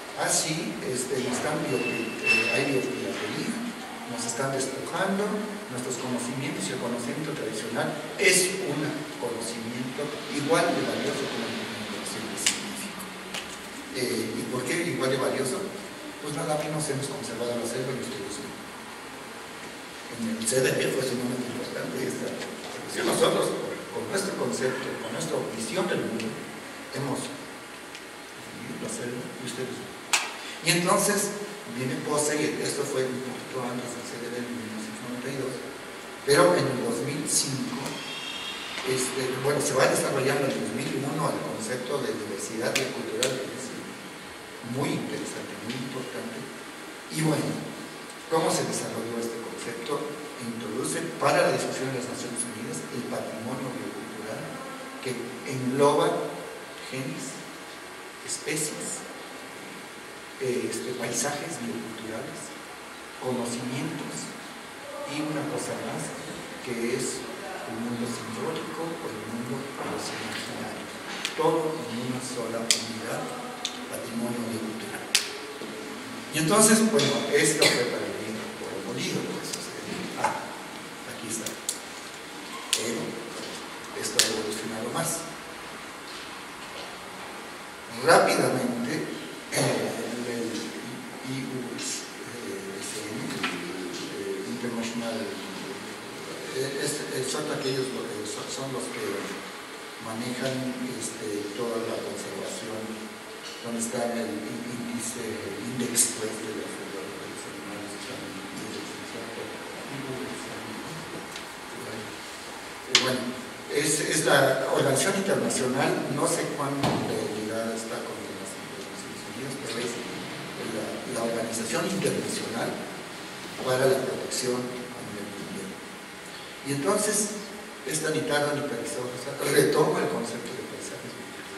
hay biopiratería, nos están despojando nuestros conocimientos, y el conocimiento tradicional es un conocimiento igual de valioso como el conocimiento científico. ¿Y por qué igual de valioso? Pues nada menos hemos conservado la selva y ustedes no. En el CDB fue sumamente importante esta Es que nosotros, con nuestro concepto, con nuestra visión del mundo, hemos decidido hacerlo y ustedes. Y entonces viene Posse, y esto fue un poquito antes de CDB en 1992, pero en el 2005, bueno, se va desarrollando en el 2001 el concepto de diversidad cultural, que es muy interesante, muy importante. Y bueno, ¿cómo se desarrolló este concepto? Introduce para la discusión de las Naciones Unidas el patrimonio biocultural, que engloba genes, especies, paisajes bioculturales, conocimientos y una cosa más, que es el mundo simbólico o el mundo de los imaginarios, todo en una sola unidad, patrimonio biocultural. Y entonces, bueno, esto fue para el bien por el molido, pues, aquí está. Pero esto ha evolucionado más. Rápidamente, International, son los que manejan toda la conservación, donde está el índice, el index pues, de los animales, bueno, es la organización internacional, no sé cuándo ligada está con las Naciones Unidas, pero es la organización internacional para la protección a nivel mundial. Y entonces, esta ni tarda ni perezosa retoma el concepto de paisajes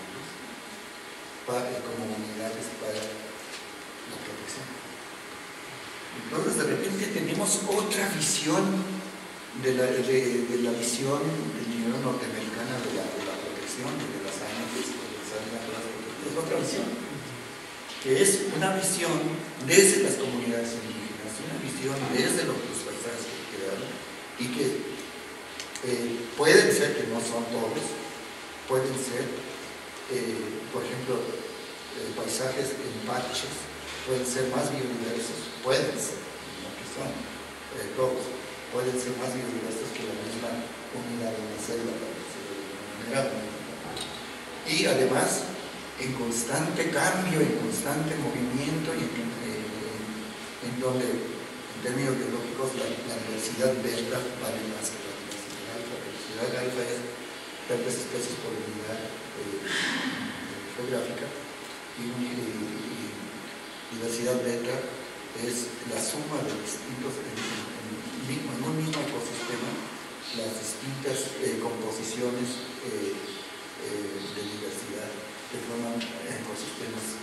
como unidades para la protección. Entonces, de repente tenemos otra visión de la visión del dinero norteamericana de la protección de las áreas naturales. Es otra visión, que es una visión desde las comunidades indígenas, una visión desde los paisajes que crearon y que pueden ser, que no son todos, pueden ser, por ejemplo, paisajes en parches, pueden ser más biodiversos, pueden ser, no que son todos, pueden ser más biodiversos que la misma unidad de la selva, para decirlo de alguna manera. Y además, en constante cambio, en constante movimiento, y en donde, en términos biológicos, la diversidad delta vale más que la diversidad alfa. La diversidad alfa es tantas especies por unidad geográfica, y diversidad delta es la suma de distintos, en un mismo ecosistema, las distintas composiciones de diversidad que forman ecosistemas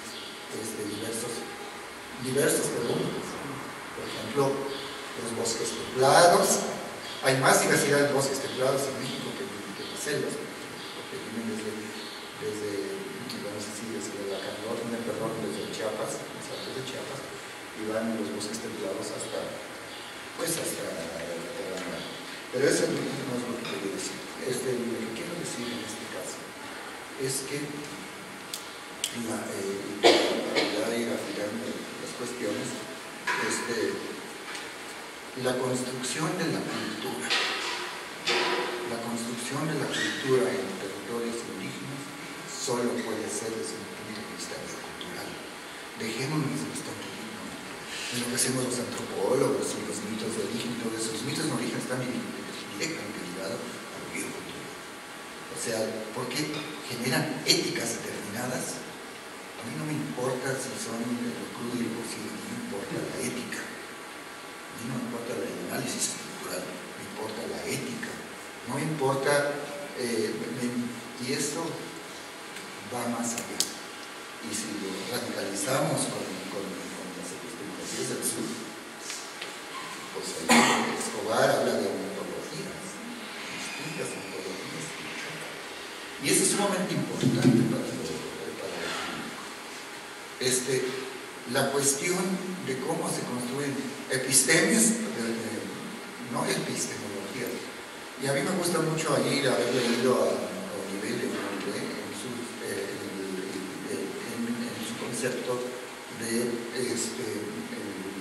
diversos pero únicos. Por ejemplo, los bosques templados. Hay más diversidad de bosques templados en México que en las selvas, porque vienen desde Chiapas, los altos de Chiapas, y van los bosques templados hasta la Tarahumara. Pero eso no es lo que quiero decir. Lo que quiero decir en este caso es que para ir afilando las cuestiones, la construcción de la cultura en territorios indígenas solo puede ser desde un punto de vista cultural. Dejémonos de esto en lo que hacemos los antropólogos y los mitos de origen, y todo eso. Los mitos de origen están directamente ligados a la biocultura. O sea, porque generan éticas determinadas. A mí no me importa si son el crudo y el cocido, no me importa la ética. A mí no me importa el análisis estructural, me importa la ética. No me importa, y esto va más allá. Y si lo radicalizamos con las epistemologías del sur, pues Escobar habla de ontologías, distintas ontologías. Y eso es sumamente importante para la cuestión de cómo se construyen epistemes, no epistemologías. Y a mí me gusta mucho ahí haber leído a Olivet en su concepto de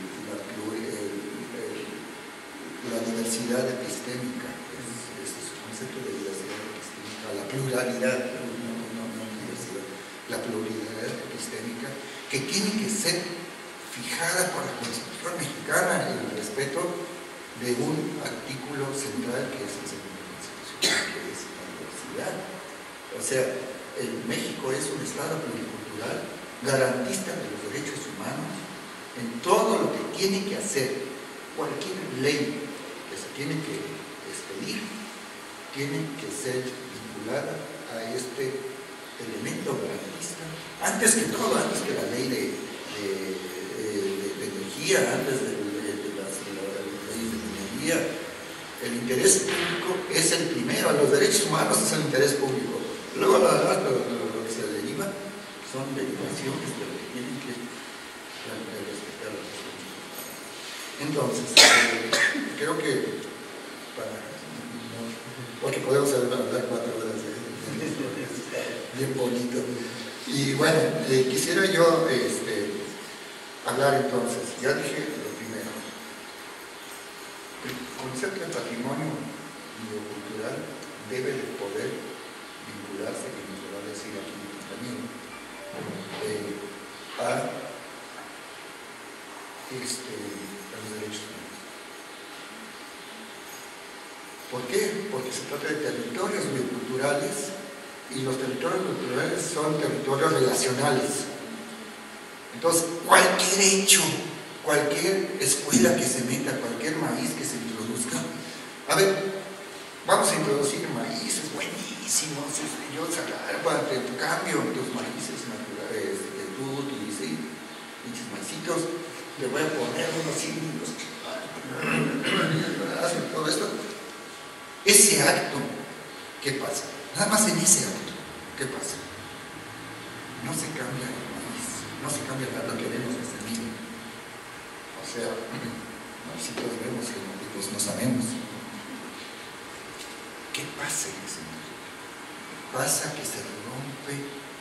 la diversidad epistémica. Este es su concepto de diversidad epistémica, la pluralidad, no diversidad, la pluralidad epistémica, que tiene que ser fijada por la Constitución mexicana en el respeto de un artículo central que es el segundo constitucional, que es la diversidad. O sea, México es un Estado pluricultural, garantista de los derechos humanos, en todo lo que tiene que hacer. Cualquier ley que se tiene que expedir tiene que ser vinculada a este elemento garantista. Antes que todo, antes que la ley de energía, antes de las leyes de minería, el interés público es el primero, los derechos humanos es el interés público. Luego lo que se deriva son derivaciones de lo que tienen que respetar los derechos. Entonces, creo que porque podemos hablar 4 horas bien bonito. Y bueno, quisiera yo hablar entonces, ya dije lo primero, el concepto de patrimonio biocultural debe de poder vincularse, que nos lo va a decir aquí mi compañero, a los derechos humanos. ¿Por qué? Porque se trata de territorios bioculturales y los territorios bioculturales son territorios relacionales. Entonces, cualquier hecho, cualquier escuela que se meta, cualquier maíz que se introduzca, a ver, vamos a introducir maíces buenísimos, yo para te cambio tus maíces naturales que tú utilices, muchos maicitos, le voy a poner unos símbolos que hacen todo esto. Ese acto, ¿qué pasa? Nada más en ese acto, ¿qué pasa? No se cambia el maíz, no se cambia lo que vemos desde niño. O sea, nosotros vemos genótipos, no sabemos. ¿Qué pasa en ese momento? Pasa que se rompe.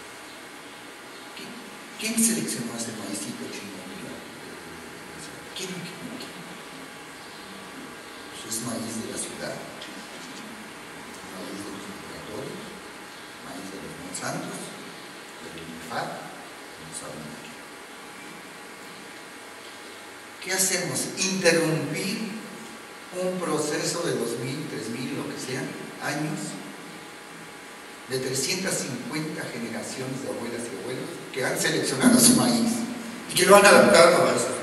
¿Quién seleccionó ese maízito chingón? ¿Quién? Pues es maíz de la ciudad. Maíz de los laboratorios, maíz de los Monsantos, del INEFAD, no saben aquí. ¿Qué hacemos? Interrumpir un proceso de 2.000, 3.000, lo que sean, años, de 350 generaciones de abuelas y abuelos que han seleccionado su maíz y que lo han adaptado a esa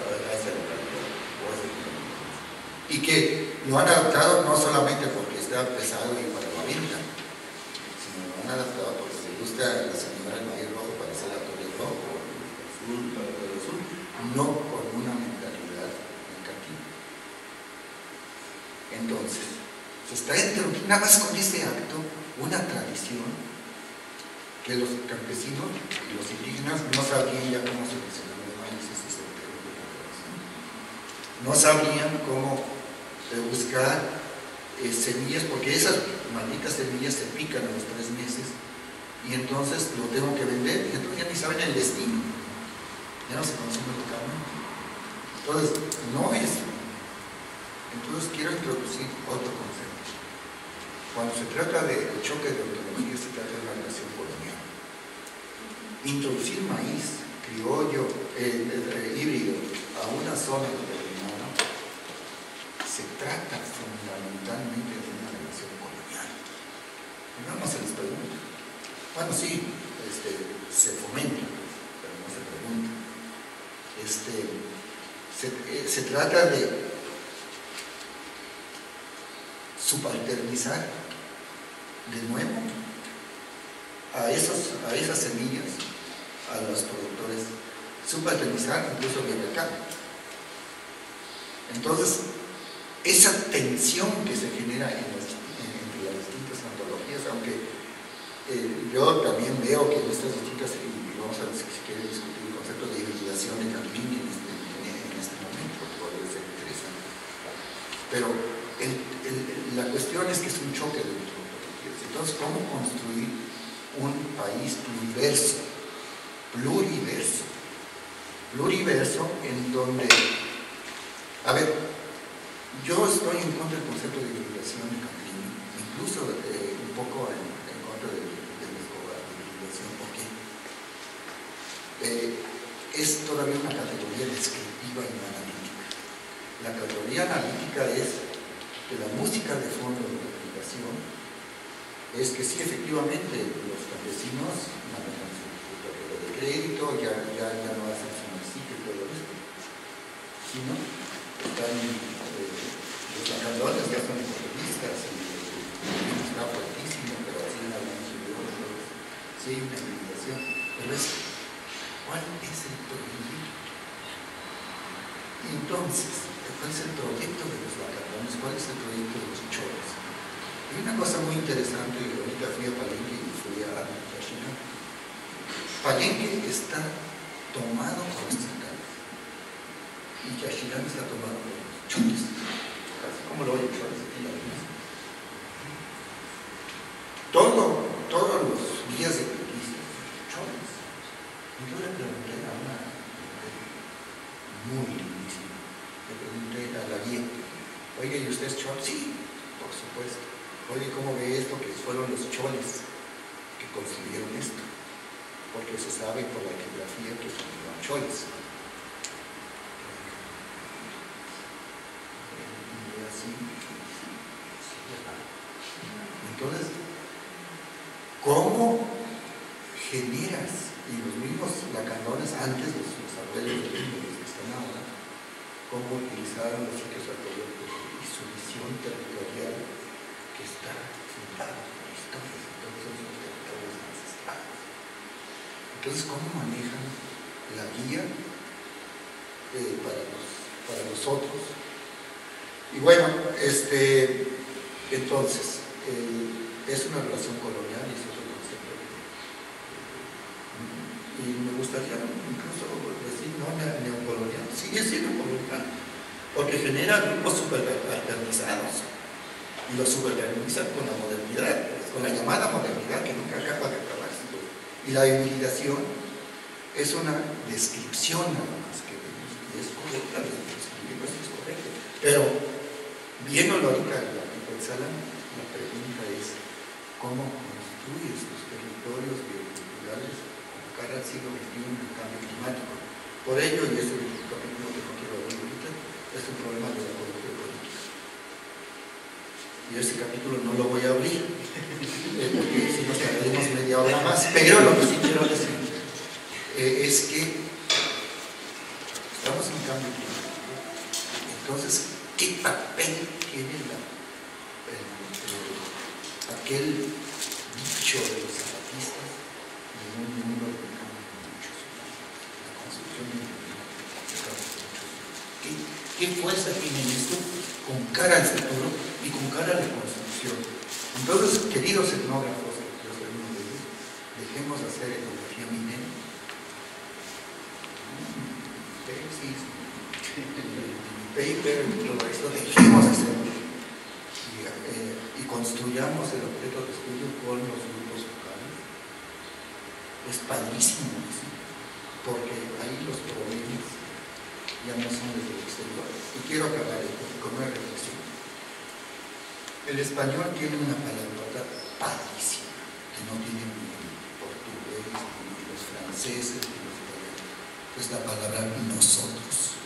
y que lo han adaptado no solamente porque está pesado y para la venta, sino lo han adaptado porque le gusta a la señora el maíz rojo para hacer atole rojo, el azul para el azul, no con una mentalidad mercantil. Entonces, se está interrumpiendo nada más con ese acto una tradición que los campesinos y los indígenas no sabían ya cómo seleccionar los maíces, no sabían cómo buscar semillas, porque esas malditas semillas se pican a los 3 meses y entonces lo tengo que vender y entonces ya ni saben el destino, ya no se consume localmente. Entonces, no es. Entonces quiero introducir otro concepto. Cuando se trata del choque de ontología, se trata de una relación colonial. Introducir maíz criollo, híbrido a una zona determinada, se trata fundamentalmente de una relación colonial. Y nada más se les pregunta. Bueno, sí, se fomenta, pero no se pregunta. Se trata de subalternizar de nuevo a esas semillas, a los productores, subalternizar incluso el mercado. Entonces, esa tensión que se genera entre las distintas ontologías, aunque yo también veo que en estas distintas, y vamos a ver si quiere discutir el concepto de hibridación de Campini en este momento, porque podría ser interesante. Pero la cuestión es que es un choque de ontologías. Entonces, ¿cómo construir un país pluriverso en donde, a ver, yo estoy en contra del concepto de hibridación de Campini, incluso es todavía una categoría descriptiva y no analítica. La categoría analítica es que la música de fondo de la aplicación es que sí, efectivamente, los campesinos manejan su tarjeta de crédito, ya no hacen su municipio y todo esto, sino están, los cantantes ya son economistas y está fuertísimo, pero así en algunos idiomas, sí hay una limitación, pero es, ¿cuál es el proyecto? Y entonces, ¿cuál es el proyecto de los lacandones? ¿Cuál es el proyecto de los choros? Hay una cosa muy interesante, ahorita fui a Palenque y fui a Yaxchilán. Palenque está tomado por los zacanes y Yaxchilán está tomado por los choles. ¿Cómo lo oyen choles aquí en la misma? Todos los días de conquista, choles. Y yo le pregunté a una mujer muy lindísima, le pregunté a la guía, oye, ¿y usted es chol? Sí, por supuesto. Oye, ¿cómo ve esto? Que fueron los choles que construyeron esto, porque se sabe por la geografía que son los choles. Entonces, ¿cómo generas? Y los mismos lacandones antes, los abuelos de los que están ahora, cómo utilizaron los sitios arqueológicos y su visión territorial que está fundada en la historia, entonces son los territorios ancestrales. Entonces, ¿cómo manejan la guía para los otros? Y bueno, entonces, es una relación colonial y es otro concepto. Y me gustaría incluso decir, no neocolonial, sigue siendo colonial, porque genera grupos subalternizados. Y los subalternizan con la modernidad, con la llamada modernidad que nunca acaba de acabarse. Y la hibridación es una descripción nada más que es correcta, es correcto. Pero, viéndolo ahorita en la sala, la pregunta es ¿cómo construyes tus territorios bioculturales con cara al siglo XXI en el cambio climático? Por ello, y es el capítulo que no quiero abrir ahorita, es un problema de la ecología política. Y ese capítulo no lo voy a abrir, porque si nos tardaremos media hora más, pero lo que sí quiero decir es que estamos en cambio climático. Entonces, ¿qué papel tiene aquel dicho de los zapatistas en un mundo que cambia muchos? La construcción de un mundo que cambia muchos. ¿Qué fuerza tiene esto con cara al futuro y con cara a la construcción? Entonces, queridos etnógrafos, yo soy uno de ellos, dejemos de hacer etnografía minera. Paper y todo esto, dejemos de hacerlo y construyamos el objeto de estudio con los grupos locales. Es padrísimo eso, porque ahí los problemas ya no son desde el exterior. Y quiero acabar con una reflexión. El español tiene una palabra padrísima, que no tienen ni el portugués, ni los franceses, ni los italianos. Es la palabra nosotros.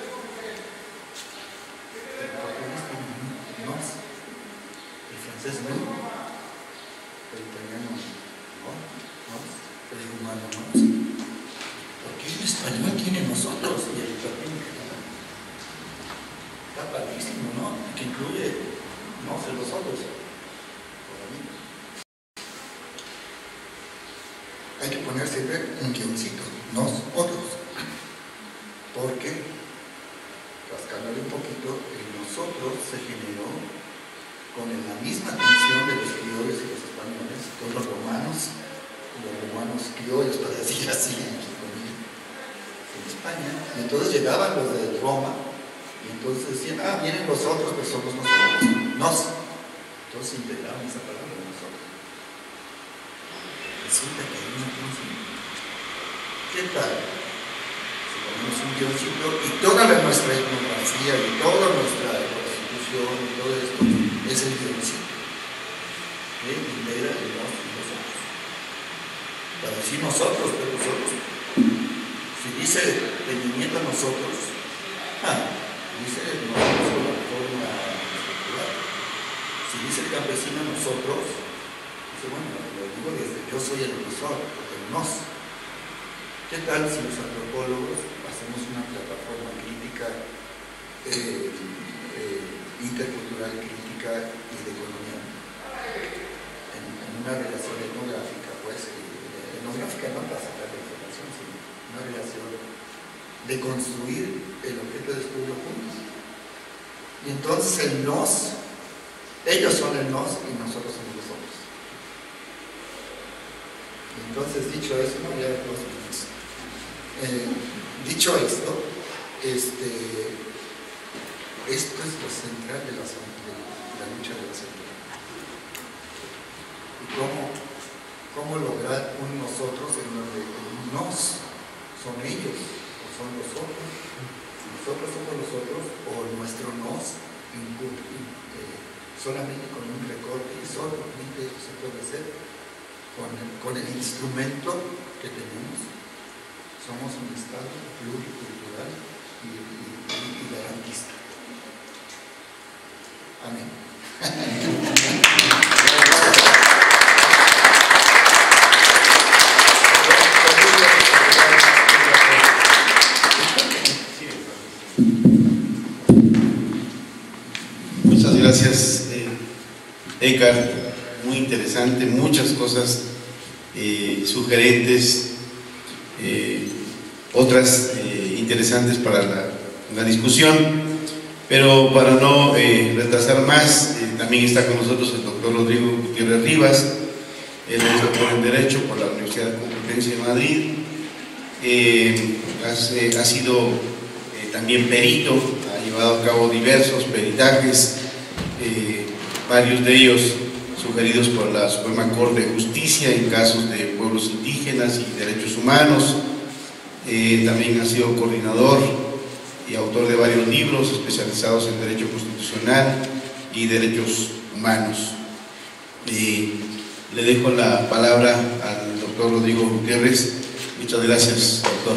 El francés no, el italiano no, el rumano no. Porque el español tiene nosotros y el italiano está padrísimo, ¿no? Que incluye los otros. Hay que poner siempre un guioncito, nosotros. Porque, rascándole un poquito, el nosotros se generó con la misma tensión de los criollos y los españoles, con los romanos criollos, para decir así, en España. Y entonces llegaban los de Roma, y entonces decían, vienen los otros, pues somos nosotros. Entonces integraban esa palabra nosotros. Resulta que hay una tensión. ¿Qué tal? Si ponemos un guioncito y toda nuestra etnografía y toda nuestra constitución y todo esto es el guioncito que integra el nos y nosotros. Para decir nosotros, pero nosotros Si dice Peña Nieto nosotros, dice nosotros con la reforma estructural. Si dice el campesino nosotros, dice, bueno, lo digo desde yo soy el profesor, el nos. ¿Qué tal si los antropólogos hacemos una plataforma crítica, intercultural crítica y de economía? En una relación etnográfica, pues, etnográfica no para sacar la información, sino una relación de construir el objeto de estudio juntos. Y entonces el nos, ellos son el nos y nosotros somos los otros. Y entonces, dicho eso, no, ya 2 minutos. Dicho esto, esto es lo central de la lucha de la central. Y cómo lograr un nosotros en donde el nos son ellos o son los otros. Nosotros somos los otros o nuestro nos solamente con un recorte y solamente se puede hacer con el instrumento que tenemos. Somos un Estado pluricultural y garantista. Amén.
Muchas gracias, Edgar. Muy interesante, muchas cosas sugerentes, otras interesantes para la discusión, pero para no retrasar más, también está con nosotros el doctor Rodrigo Gutiérrez Rivas. Él es doctor en Derecho por la Universidad Complutense de Madrid, ha sido también perito, ha llevado a cabo diversos peritajes, varios de ellos sugeridos por la Suprema Corte de Justicia en casos de pueblos indígenas y derechos humanos. También ha sido coordinador y autor de varios libros especializados en Derecho Constitucional y Derechos Humanos. Le dejo la palabra al doctor Rodrigo Gutiérrez. Muchas gracias, doctor.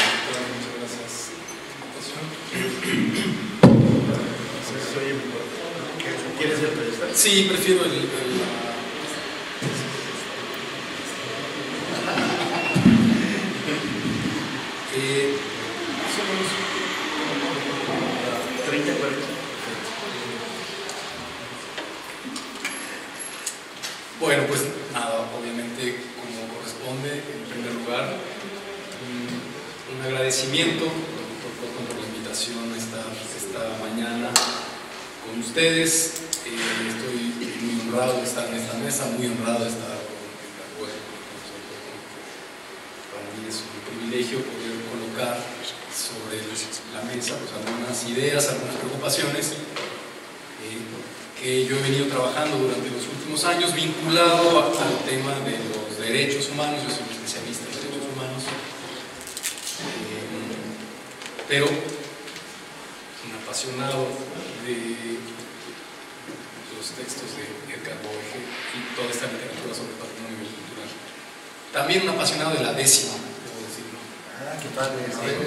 ¿Quieres el periodista? Sí, prefiero el somos 30, 40. Bueno, pues nada, obviamente como corresponde, en primer lugar, un agradecimiento por la invitación a estar esta mañana con ustedes. Estoy muy honrado de estar en esta mesa, muy honrado de estar con nosotros. Para mí es un privilegio poder colocar sobre la mesa pues, algunas ideas, algunas preocupaciones que yo he venido trabajando durante los últimos años vinculado al tema de los derechos humanos. Yo soy un especialista en derechos humanos, pero un apasionado de los textos de Edgar Borges y toda esta literatura sobre patrimonio cultural. También un apasionado de la décima, debo decirlo.
Qué padre.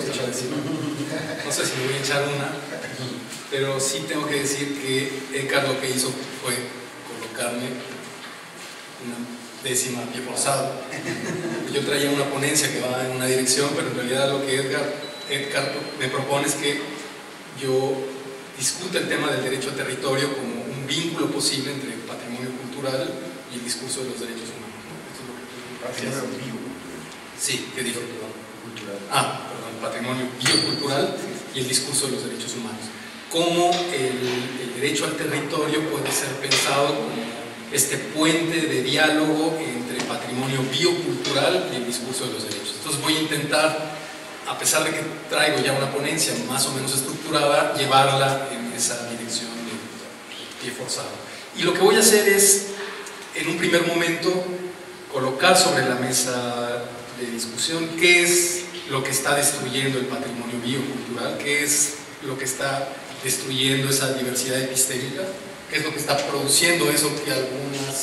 No sé si me voy a echar una, pero sí tengo que decir que Edgar lo que hizo fue colocarme una décima pie forzado. Yo traía una ponencia que va en una dirección, pero en realidad lo que Edgar me propone es que yo discuta el tema del derecho a territorio como un vínculo posible entre el patrimonio cultural y el discurso de los derechos humanos, ¿no? Esto es lo que sí, ¿qué dijo? Perdón, patrimonio biocultural y el discurso de los derechos humanos. Cómo el derecho al territorio puede ser pensado como este puente de diálogo entre patrimonio biocultural y el discurso de los derechos. Entonces voy a intentar, a pesar de que traigo ya una ponencia más o menos estructurada, llevarla en esa dirección de pie forzado. Y lo que voy a hacer es, en un primer momento, colocar sobre la mesa de discusión qué es lo que está destruyendo el patrimonio biocultural, qué es lo que está destruyendo esa diversidad epistémica, qué es lo que está produciendo eso que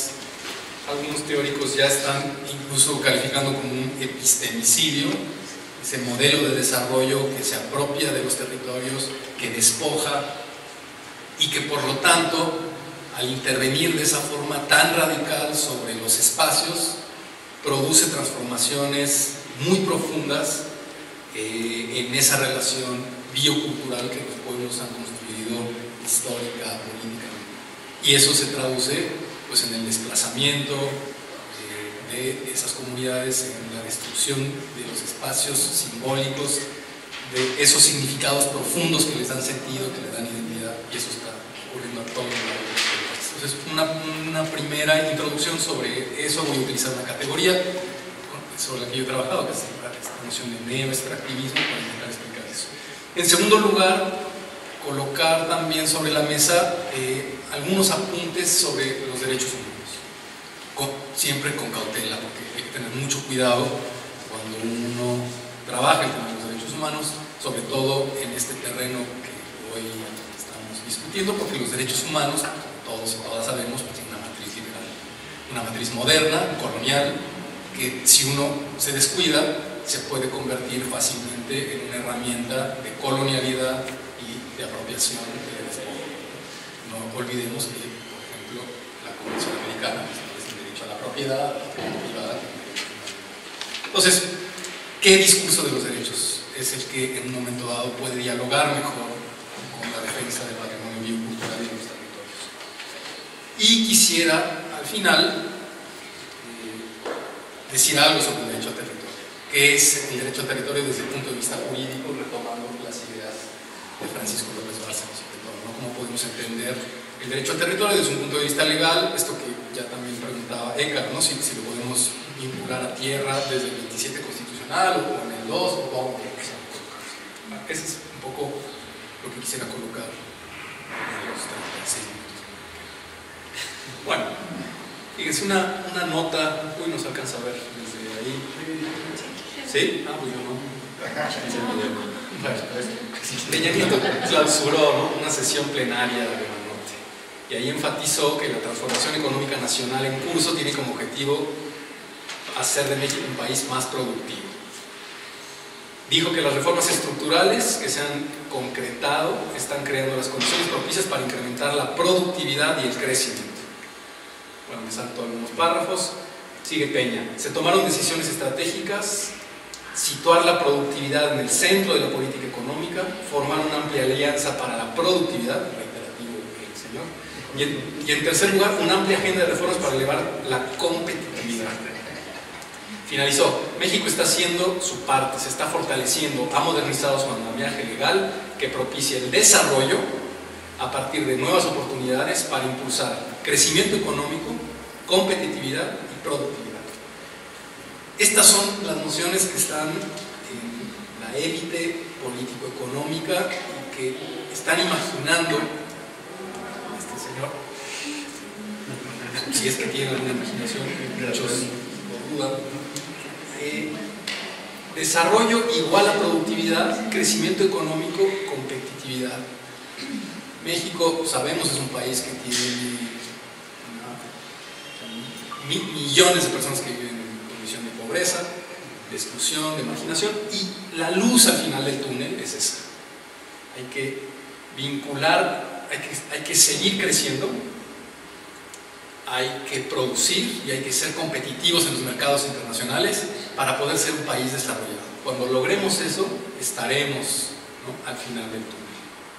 algunos teóricos ya están incluso calificando como un epistemicidio, ese modelo de desarrollo que se apropia de los territorios, que despoja y que por lo tanto, al intervenir de esa forma tan radical sobre los espacios, produce transformaciones muy profundas en esa relación biocultural que los pueblos han construido histórica, políticamente. Y eso se traduce pues, en el desplazamiento de esas comunidades, en la destrucción de los espacios simbólicos, de esos significados profundos que les dan sentido, que les dan identidad, y eso está ocurriendo a todos los lados. Entonces, una primera introducción sobre eso. Voy a utilizar una categoría sobre la que yo he trabajado, que es esta noción de neo-extractivismo, para intentar explicar eso. En segundo lugar, colocar también sobre la mesa algunos apuntes sobre los derechos humanos, siempre con cautela, porque hay que tener mucho cuidado cuando uno trabaja el tema de los derechos humanos, sobre todo en este terreno que hoy estamos discutiendo, porque los derechos humanos, todos y todas sabemos, pues tienen una matriz liberal, una matriz moderna, colonial, que si uno se descuida se puede convertir fácilmente en una herramienta de colonialidad y de apropiación de despojo. No olvidemos que, por ejemplo, la Convención Americana establece el derecho a la propiedad, privada. Entonces, ¿qué discurso de los derechos es el que en un momento dado puede dialogar mejor con la defensa del patrimonio biocultural de los territorios? Y quisiera, al final, decir algo sobre el derecho al territorio. ¿Qué es el derecho al territorio desde el punto de vista jurídico, retomando las ideas de Francisco López Bárcena, sobre todo, ¿no? ¿Cómo podemos entender el derecho al territorio desde un punto de vista legal? Esto que ya también preguntaba Écar, ¿no? Si lo podemos vincular a tierra desde el 27 constitucional o en el 2 o cómo. Ese es un poco lo que quisiera colocar en los 36 minutos. Bueno, fíjense, una nota, uy, no se alcanza a ver desde ahí. ¿Sí? Ah, pues yo no. Peña Nieto clausuró, ¿no?, una sesión plenaria de Banorte, y ahí enfatizó que la transformación económica nacional en curso tiene como objetivo hacer de México un país más productivo. Dijo que las reformas estructurales que se han concretado están creando las condiciones propicias para incrementar la productividad y el crecimiento. Bueno, me salto algunos párrafos. Sigue Peña. Se tomaron decisiones estratégicas, situar la productividad en el centro de la política económica, formar una amplia alianza para la productividad, reiterativo el señor, y en tercer lugar, una amplia agenda de reformas para elevar la competitividad. Finalizó. México está haciendo su parte, se está fortaleciendo, ha modernizado su andamiaje legal que propicia el desarrollo a partir de nuevas oportunidades para impulsar crecimiento económico, competitividad y productividad. Estas son las nociones que están en la élite político-económica y que están imaginando a este señor, si es que tiene alguna imaginación, muchos lo dudan. Desarrollo igual a productividad, crecimiento económico, competitividad. México, sabemos, es un país que tiene millones de personas que viven en condición de pobreza, de exclusión, de marginación, y la luz al final del túnel es esa. Hay que vincular, hay que seguir creciendo, hay que producir y hay que ser competitivos en los mercados internacionales para poder ser un país desarrollado. Cuando logremos eso, estaremos, ¿no?, al final del túnel.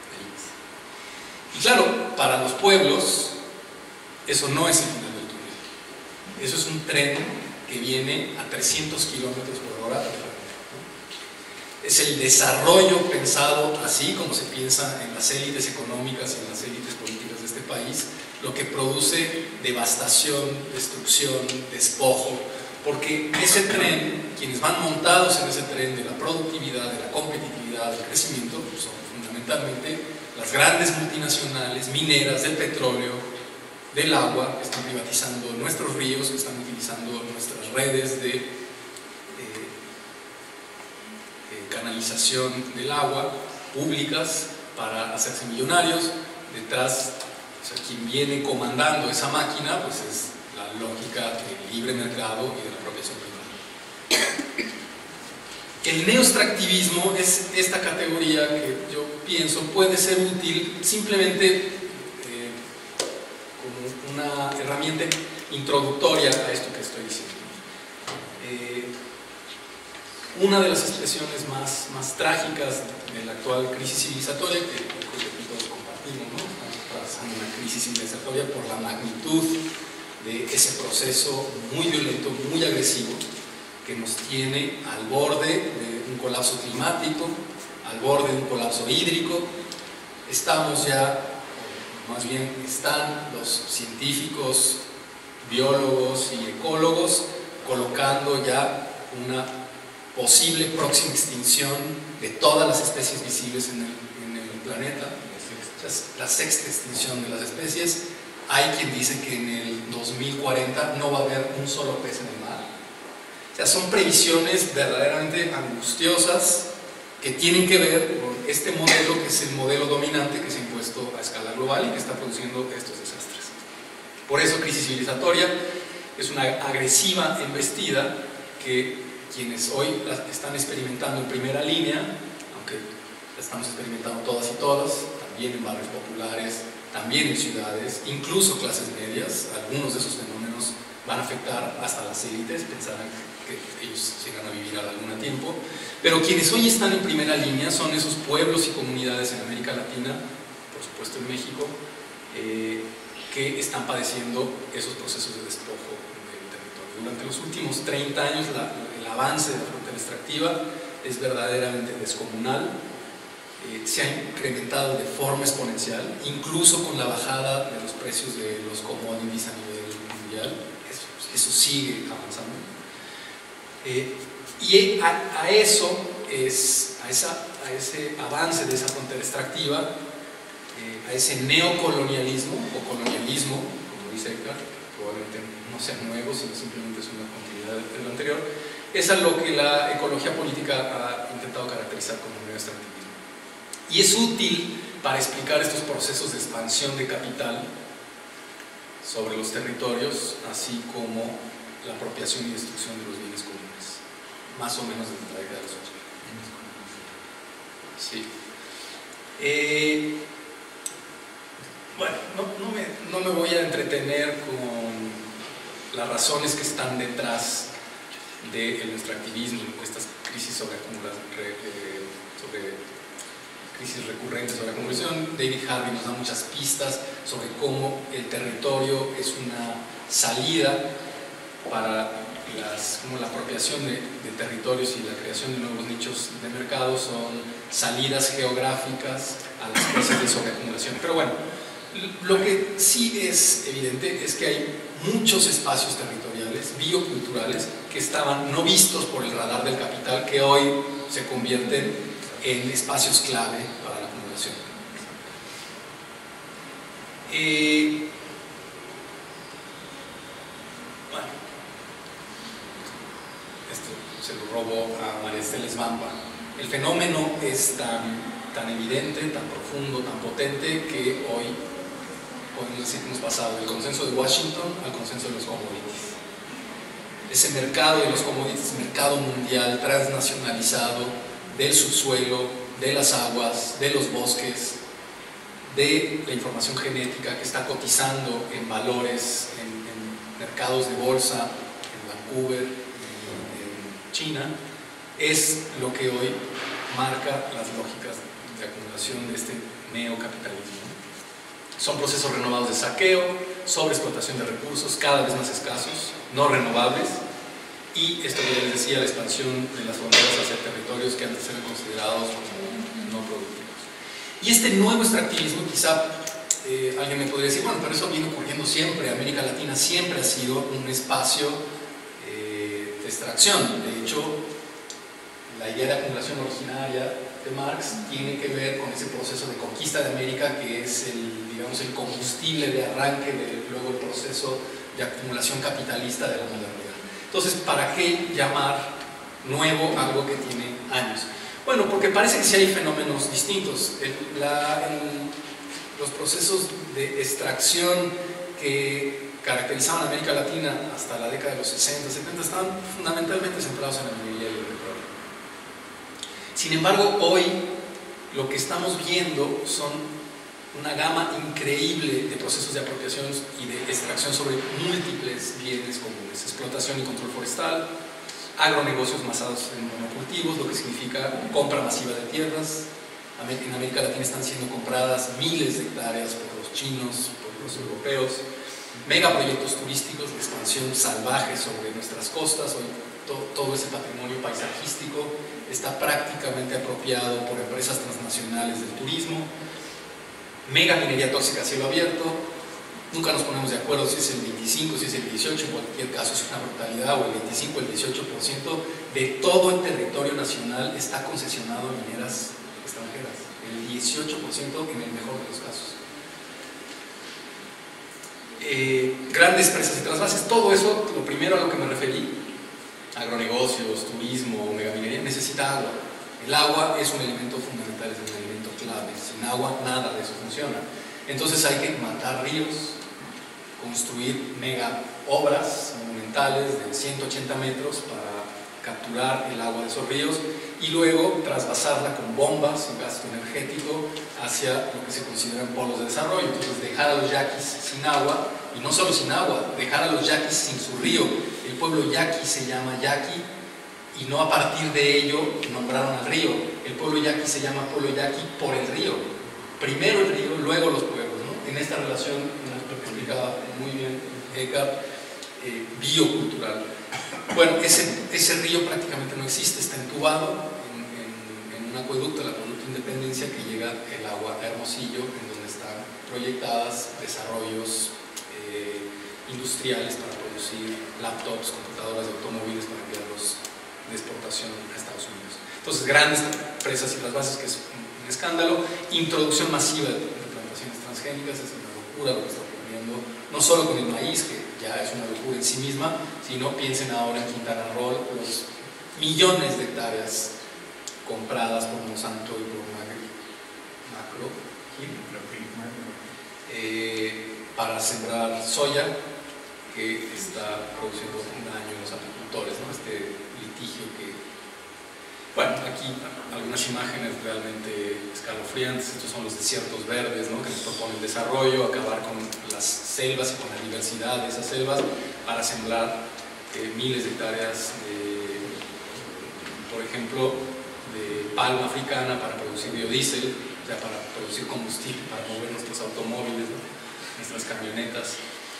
Y claro, para los pueblos, eso no es el final del túnel. Eso es un tren que viene a 300 kilómetros por hora. Es el desarrollo pensado así como se piensa en las élites económicas y en las élites políticas de este país, lo que produce devastación, destrucción, despojo, porque ese tren, quienes van montados en ese tren de la productividad, de la competitividad, del crecimiento, son fundamentalmente las grandes multinacionales mineras del petróleo, del agua, que están privatizando nuestros ríos, que están utilizando nuestras redes de canalización del agua públicas para hacerse millonarios. Detrás, o sea, quien viene comandando esa máquina, pues es la lógica del libre mercado y de la apropiación privada. El neoextractivismo es esta categoría que yo pienso puede ser útil simplemente como una herramienta introductoria a esto que estoy diciendo. Una de las expresiones más trágicas de la actual crisis civilizatoria, que creo que todos compartimos, ¿no? Estamos pasando una crisis civilizatoria por la magnitud de ese proceso muy violento, muy agresivo, que nos tiene al borde de un colapso climático, al borde de un colapso hídrico. Estamos ya, más bien están los científicos, biólogos y ecólogos colocando ya una posible próxima extinción de todas las especies visibles en el planeta, la sexta extinción de las especies. Hay quien dice que en el 2040 no va a haber un solo pez en el mar. O sea, son previsiones verdaderamente angustiosas que tienen que ver con este modelo, que es el modelo dominante que se ha impuesto a escala global y que está produciendo estos desastres. Por eso, crisis civilizatoria es una agresiva embestida que quienes hoy la están experimentando en primera línea, aunque la estamos experimentando todas y todas, también en barrios populares, también en ciudades, incluso clases medias. Algunos de esos fenómenos van a afectar hasta las élites, pensarán que ellos llegan a vivir algún tiempo, pero quienes hoy están en primera línea son esos pueblos y comunidades en América Latina, por supuesto en México, que están padeciendo esos procesos de despojo del territorio. Durante los últimos 30 años el avance de la frontera extractiva es verdaderamente descomunal. Se ha incrementado de forma exponencial, incluso con la bajada de los precios de los commodities a nivel mundial. Eso sigue avanzando. Y a ese avance de esa frontera extractiva, a ese neocolonialismo o colonialismo, como dice Edgar, probablemente no sea nuevo, sino simplemente es una continuidad de lo anterior, es a lo que la ecología política ha intentado caracterizar como neoextractivismo. Y es útil para explicar estos procesos de expansión de capital sobre los territorios, así como la apropiación y destrucción de los bienes comunes, más o menos desde la década de los 80. Sí. Bueno, no me voy a entretener con las razones que están detrás del extractivismo, estas crisis sobre crisis recurrentes sobre acumulación. David Harvey nos da muchas pistas sobre cómo el territorio es una salida para como la apropiación de territorios y la creación de nuevos nichos de mercado son salidas geográficas a las crisis de sobreacumulación. Pero bueno, lo que sí es evidente es que hay muchos espacios territoriales, bioculturales, que estaban no vistos por el radar del capital, que hoy se convierten en espacios clave para la acumulación. Bueno, esto se lo robo a María Estela Svampa. El fenómeno es tan evidente, tan profundo, tan potente, que hoy podemos decir que hemos pasado del consenso de Washington al consenso de los commodities. Ese mercado de los commodities, mercado mundial, transnacionalizado, del subsuelo, de las aguas, de los bosques, de la información genética que está cotizando en valores, en mercados de bolsa, en Vancouver, en China, es lo que hoy marca las lógicas de acumulación de este neocapitalismo. Son procesos renovados de saqueo, sobreexplotación de recursos cada vez más escasos, no renovables, y esto que ya les decía, la expansión de las fronteras hacia territorios que antes eran considerados como no productivos. Y este nuevo extractivismo, quizá alguien me podría decir, bueno, pero eso viene ocurriendo siempre. América Latina siempre ha sido un espacio de extracción. De hecho, la idea de acumulación originaria de Marx tiene que ver con ese proceso de conquista de América, que es digamos, el combustible de arranque de luego el proceso de acumulación capitalista de la modernidad. Entonces, ¿para qué llamar nuevo algo que tiene años? Bueno, porque parece que sí hay fenómenos distintos. Los procesos de extracción que caracterizaban a América Latina hasta la década de los 60, 70 estaban fundamentalmente centrados en la minería y el petróleo. Sin embargo, hoy lo que estamos viendo son una gama increíble de procesos de apropiación y de extracción sobre múltiples bienes comunes: explotación y control forestal, agronegocios basados en monocultivos, lo que significa compra masiva de tierras. En América Latina están siendo compradas miles de hectáreas por los chinos, por los europeos, megaproyectos turísticos de expansión salvaje sobre nuestras costas. Hoy todo ese patrimonio paisajístico está prácticamente apropiado por empresas transnacionales del turismo. Mega minería tóxica a cielo abierto. Nunca nos ponemos de acuerdo si es el 25, si es el 18, en cualquier caso es una brutalidad, o el 25, el 18% de todo el territorio nacional está concesionado a mineras extranjeras, el 18% en el mejor de los casos. Grandes presas y trasvases, todo eso, lo primero a lo que me referí, agronegocios, turismo, megaminería, necesita agua. El agua es un elemento fundamental, es un elemento clave. Sin agua nada de eso funciona. Entonces hay que matar ríos, construir mega obras monumentales de 180 metros para capturar el agua de esos ríos y luego trasvasarla con bombas y gasto energético hacia lo que se consideran polos de desarrollo. Entonces dejar a los yaquis sin agua, y no solo sin agua, dejar a los yaquis sin su río. El pueblo yaqui se llama yaqui y no a partir de ello nombraron al río. El pueblo yaqui se llama pueblo yaqui por el río. Primero el río, luego los pueblos, ¿no? En esta relación, nos explicaba muy bien Edgar, biocultural. Bueno, ese río prácticamente no existe, está entubado en un acueducto, el acueducto Independencia, que llega el agua a Hermosillo, en donde están proyectadas desarrollos industriales para producir laptops, computadoras de automóviles para enviarlos de exportación a Estados Unidos. Entonces, grandes presas y trasvases, que es un escándalo. Introducción masiva de plantaciones transgénicas, es una locura lo que está ocurriendo, no solo con el maíz, que ya es una locura en sí misma, sino piensen ahora en Quintana Roo, los millones de hectáreas compradas por Monsanto y por Macro para sembrar soya, que está produciendo un daño en los apicultores, ¿no? Este litigio que... Bueno, aquí algunas imágenes realmente escalofriantes. Estos son los desiertos verdes, ¿no? Que nos proponen desarrollo, acabar con las selvas y con la diversidad de esas selvas para sembrar miles de hectáreas, por ejemplo, de palma africana para producir biodiesel, o sea, para producir combustible, para mover nuestros automóviles, ¿no? Nuestras camionetas.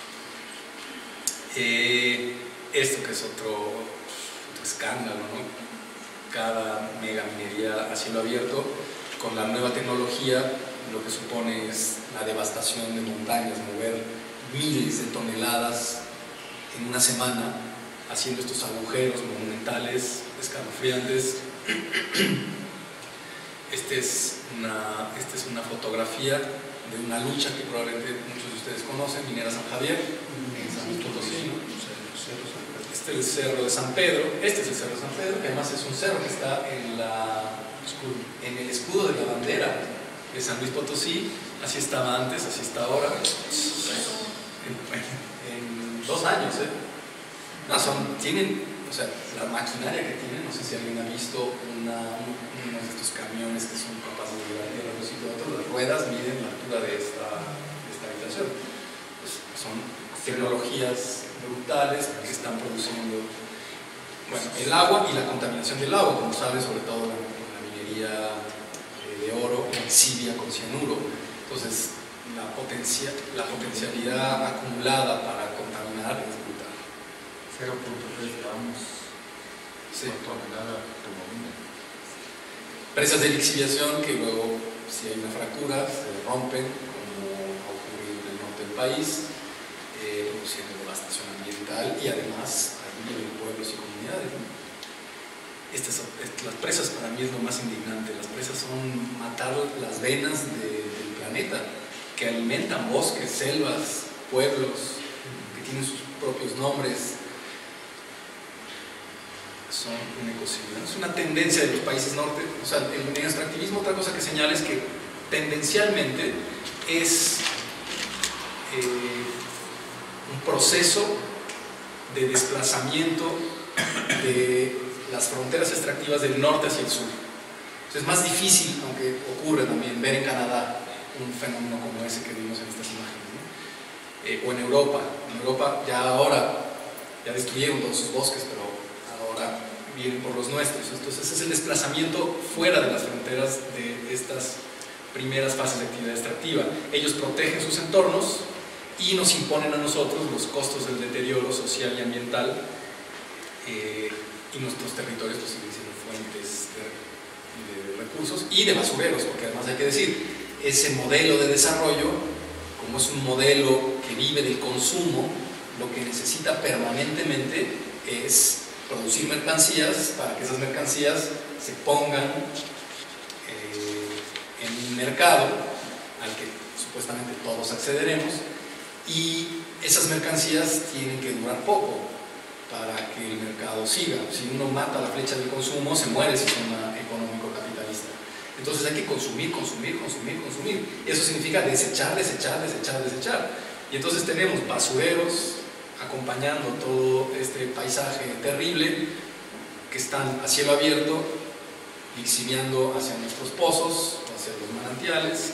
Esto que es otro escándalo, ¿no? Cada mega minería a cielo abierto, con la nueva tecnología, lo que supone es la devastación de montañas, mover miles de toneladas en una semana, haciendo estos agujeros monumentales, escalofriantes. Esta es una fotografía de una lucha que probablemente muchos de ustedes conocen, Minera San Javier, en San Luis Potosí, ¿no? Este es el Cerro de San Pedro, que además es un cerro que está en el escudo de la bandera de San Luis Potosí. Así estaba antes, así está ahora. En 2 años, No, tienen, o sea, la maquinaria que tienen, no sé si alguien ha visto uno de estos camiones que son capaces de llevar tierra de un sitio a otro. Las ruedas miden la altura de esta habitación. Pues son tecnologías brutales que están produciendo, bueno, el agua y la contaminación del agua, como saben, sobre todo la minería de oro, exivia con cianuro. Entonces, la potencialidad acumulada para contaminar es brutal.
0.3 gramos por tonelada por volumen.
Presas de lixiviación que luego, si hay una fractura, se rompen, como ha ocurrido en el norte del país, produciendo devastación ambiental y además allí en pueblos y comunidades, ¿no? Las presas para mí es lo más indignante. Las presas son matar las venas del planeta, que alimentan bosques, selvas, pueblos, que tienen sus propios nombres. Son un ecocidio. Es una tendencia de los países norte. O sea, el extractivismo, otra cosa que señala es que tendencialmente es un proceso de desplazamiento de las fronteras extractivas del norte hacia el sur. Entonces es más difícil, aunque ocurre también, ver en Canadá un fenómeno como ese que vimos en estas imágenes, ¿no? O en Europa. En Europa ya destruyeron todos sus bosques, pero ahora vienen por los nuestros. Entonces es el desplazamiento fuera de las fronteras de estas primeras fases de actividad extractiva. Ellos protegen sus entornos y nos imponen a nosotros los costos del deterioro social y ambiental, y nuestros territorios pues siguen siendo fuentes de recursos y de basureros, porque además hay que decir, ese modelo de desarrollo, como es un modelo que vive del consumo, lo que necesita permanentemente es producir mercancías para que esas mercancías se pongan en un mercado al que supuestamente todos accederemos, y esas mercancías tienen que durar poco para que el mercado siga. Si uno mata la flecha del consumo, se muere el sistema económico capitalista. Entonces hay que consumir, consumir, consumir, consumir. Eso significa desechar, desechar, desechar, desechar. Y entonces tenemos basureros acompañando todo este paisaje terrible, que están a cielo abierto, lixiviando hacia nuestros pozos, hacia los manantiales,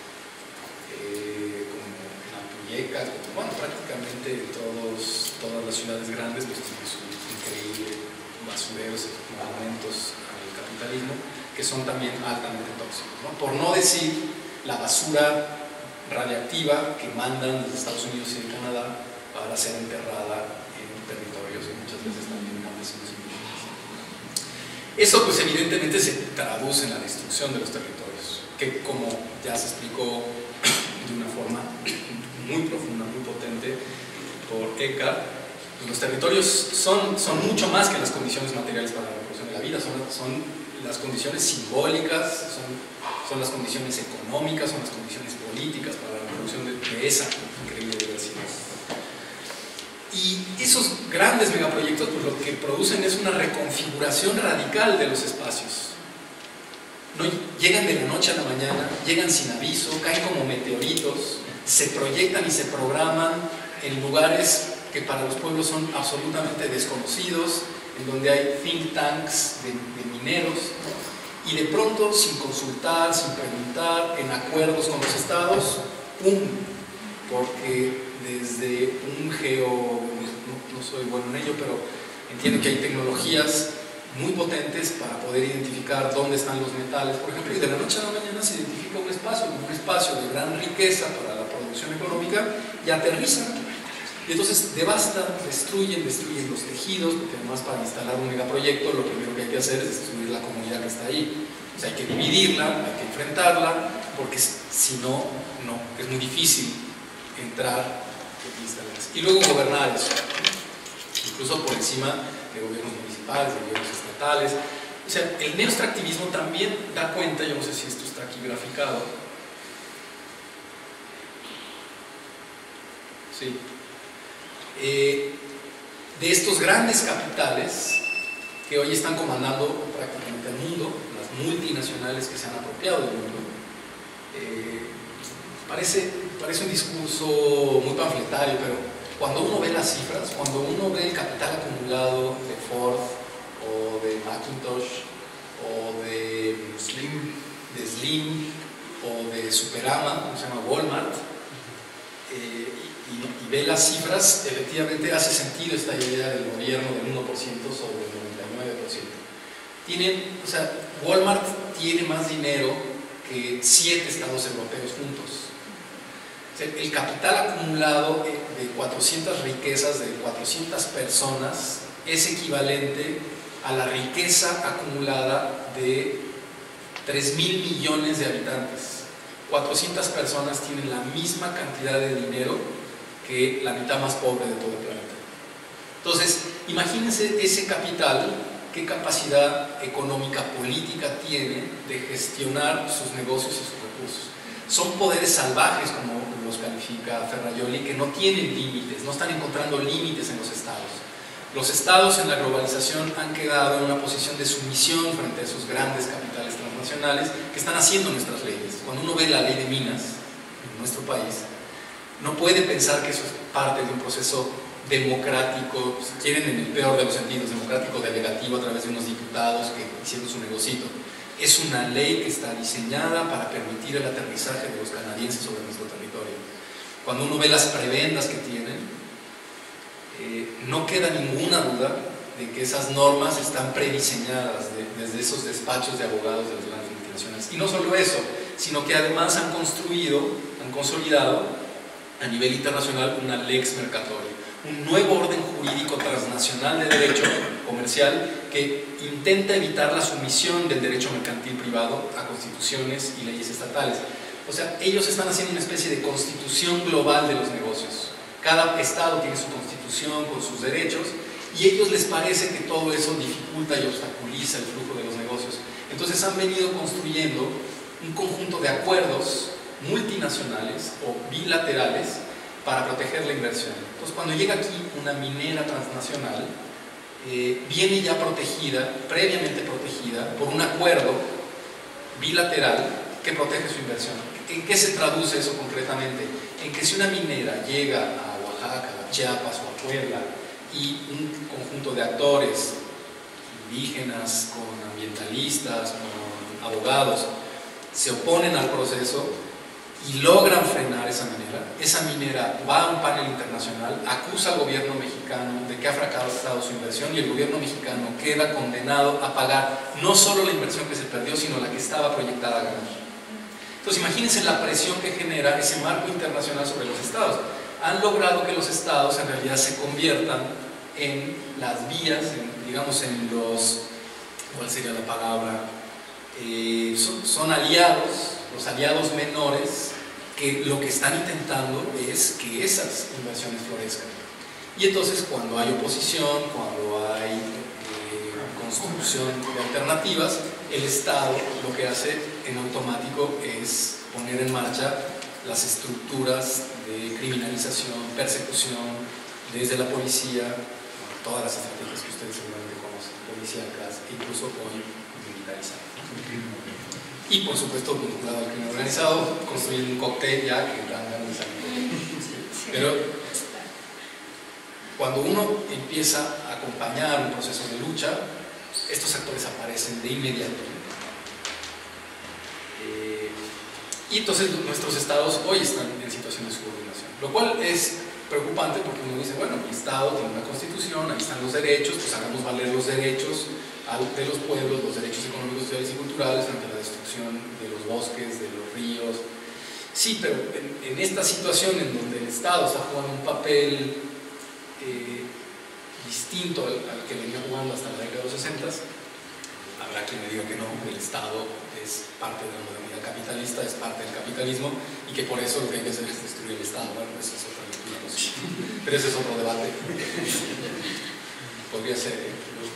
como en Apuyeca, bueno, prácticamente todas las ciudades grandes pues tienen su increíble basureros, monumentos al capitalismo, que son también altamente tóxicos, ¿no? Por no decir la basura radiactiva que mandan desde Estados Unidos y de Canadá para ser enterrada en territorios y muchas veces también en campesinos indígenas. Eso pues evidentemente se traduce en la destrucción de los territorios, que como ya se explicó de una forma muy profunda, muy potente por Eckhart, los territorios son mucho más que las condiciones materiales para la reproducción de la vida, son las condiciones simbólicas, son las condiciones económicas, son las condiciones políticas para la reproducción de esa increíble diversidad. Y esos grandes megaproyectos pues lo que producen es una reconfiguración radical de los espacios. No llegan de la noche a la mañana, llegan sin aviso, caen como meteoritos, se proyectan y se programan en lugares que para los pueblos son absolutamente desconocidos, en donde hay think tanks de mineros, ¿no? Y de pronto, sin consultar, sin preguntar, en acuerdos con los estados, ¡pum! Porque desde un no soy bueno en ello, pero entiendo que hay tecnologías muy potentes para poder identificar dónde están los metales, por ejemplo, y de la noche a la mañana se identifica un espacio de gran riqueza para la producción económica, y aterrizan, y entonces devastan, destruyen los tejidos, porque además para instalar un megaproyecto lo primero que hay que hacer es destruir la comunidad que está ahí. O sea, hay que dividirla, hay que enfrentarla, porque si no, es muy difícil entrar y instalarse. Y luego gobernar eso, incluso por encima de gobiernos municipales, de gobiernos estatales. O sea, el neoextractivismo también da cuenta, yo no sé si esto está aquí graficado. Sí. De estos grandes capitales que hoy están comandando prácticamente el mundo, las multinacionales que se han apropiado del mundo. Parece un discurso muy panfletario, pero cuando uno ve las cifras, cuando uno ve el capital acumulado de Ford o de Macintosh o de Slim o de Superama, como se llama Walmart, y ve las cifras, efectivamente hace sentido esta idea del gobierno del 1% sobre el 99%. O sea, Walmart tiene más dinero que 7 estados europeos juntos. O sea, el capital acumulado de 400 riquezas, de 400 personas, es equivalente a la riqueza acumulada de 3.000 millones de habitantes. 400 personas tienen la misma cantidad de dinero que la mitad más pobre de todo el planeta. Entonces, imagínense ese capital, qué capacidad económica, política tiene de gestionar sus negocios y sus recursos. Son poderes salvajes, como los califica Ferrajoli, que no tienen límites, no están encontrando límites en los estados. Los estados en la globalización han quedado en una posición de sumisión frente a esos grandes capitales transnacionales que están haciendo nuestras leyes. Cuando uno ve la ley de minas en nuestro país, no puede pensar que eso es parte de un proceso democrático, si quieren en el peor de los sentidos, democrático delegativo a través de unos diputados que hicieron su negocito. Es una ley que está diseñada para permitir el aterrizaje de los canadienses sobre nuestro territorio. Cuando uno ve las prebendas que tienen, no queda ninguna duda de que esas normas están prediseñadas desde esos despachos de abogados de las grandes multinacionales. Y no solo eso, sino que además han consolidado a nivel internacional una lex mercatoria, un nuevo orden jurídico transnacional de derecho comercial que intenta evitar la sumisión del derecho mercantil privado a constituciones y leyes estatales. O sea, ellos están haciendo una especie de constitución global de los negocios. Cada estado tiene su constitución con sus derechos y a ellos les parece que todo eso dificulta y obstaculiza el flujo de los negocios. Entonces han venido construyendo un conjunto de acuerdos multinacionales o bilaterales para proteger la inversión. Entonces, cuando llega aquí una minera transnacional, viene ya protegida, previamente protegida, por un acuerdo bilateral que protege su inversión. ¿En qué se traduce eso concretamente? En que si una minera llega a Oaxaca, a Chiapas o a Puebla y un conjunto de actores indígenas, con ambientalistas, con abogados, se oponen al proceso y logran frenar esa minera va a un panel internacional, acusa al gobierno mexicano de que ha fracasado su inversión y el gobierno mexicano queda condenado a pagar no solo la inversión que se perdió, sino la que estaba proyectada a ganar. Entonces imagínense la presión que genera ese marco internacional sobre los estados. Han logrado que los estados en realidad se conviertan en las vías, digamos en los, ¿cuál sería la palabra? Son aliados, los aliados menores, que lo que están intentando es que esas inversiones florezcan. Y entonces cuando hay oposición, cuando hay construcción de alternativas, el Estado lo que hace en automático es poner en marcha las estructuras de criminalización, persecución, desde la policía, todas las estrategias que ustedes seguramente conocen, policíacas, incluso hoy militarizadas. Y por supuesto vinculado al crimen organizado, construyendo un cóctel ya que dan ganas de salir. Pero cuando uno empieza a acompañar un proceso de lucha, estos actores aparecen de inmediato. Y entonces nuestros estados hoy están en situación de subordinación, lo cual es preocupante porque uno dice, bueno, el Estado tiene una constitución, ahí están los derechos, pues hagamos valer los derechos de los pueblos, los derechos económicos, sociales y culturales frente a la destrucción de los bosques, de los ríos. Sí, pero en esta situación en donde el Estado está jugando un papel distinto al que venía jugando hasta la década de los 60, habrá quien me diga que no, el Estado es parte de la modernidad capitalista, es parte del capitalismo y que por eso lo que hay que hacer es destruir el Estado. Bueno, esa es otra lectura, no sé. Pero ese es otro debate. Podría ser,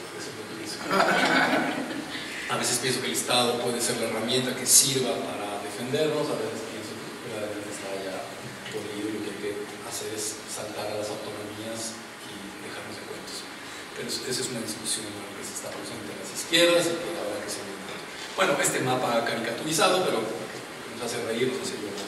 a veces pienso que el Estado puede ser la herramienta que sirva para defendernos, a veces pienso que verdaderamente está ya podrido y lo que hay que hacer es saltar a las autonomías y dejarnos de cuentos. Pero esa es una discusión que se está produciendo entre las izquierdas y que habrá que seguir. Bueno, este mapa caricaturizado, pero nos hace reír, nos hace llorar.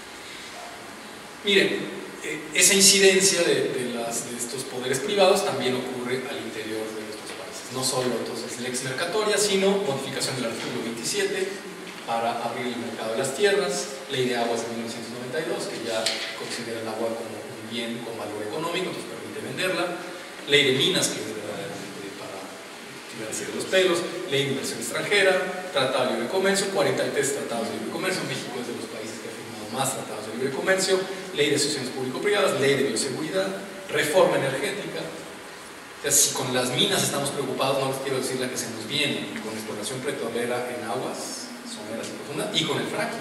Miren, esa incidencia de estos poderes privados también ocurre al interior de nuestros países. No solo entonces lex mercatoria, sino modificación del artículo 27 para abrir el mercado de las tierras, ley de aguas de 1992, que ya considera el agua como un bien con valor económico, entonces permite venderla, ley de minas, que es verdaderamente para tirarse de los pelos, ley de inversión extranjera, tratado de libre comercio, 43 tratados de libre comercio. México es de los países que ha firmado más tratados de libre comercio, ley de asociaciones público-privadas, ley de bioseguridad, reforma energética. O sea, si con las minas estamos preocupados, no les quiero decir la que se nos viene, con la exploración petrolera en aguas someras y profundas y con el fracking.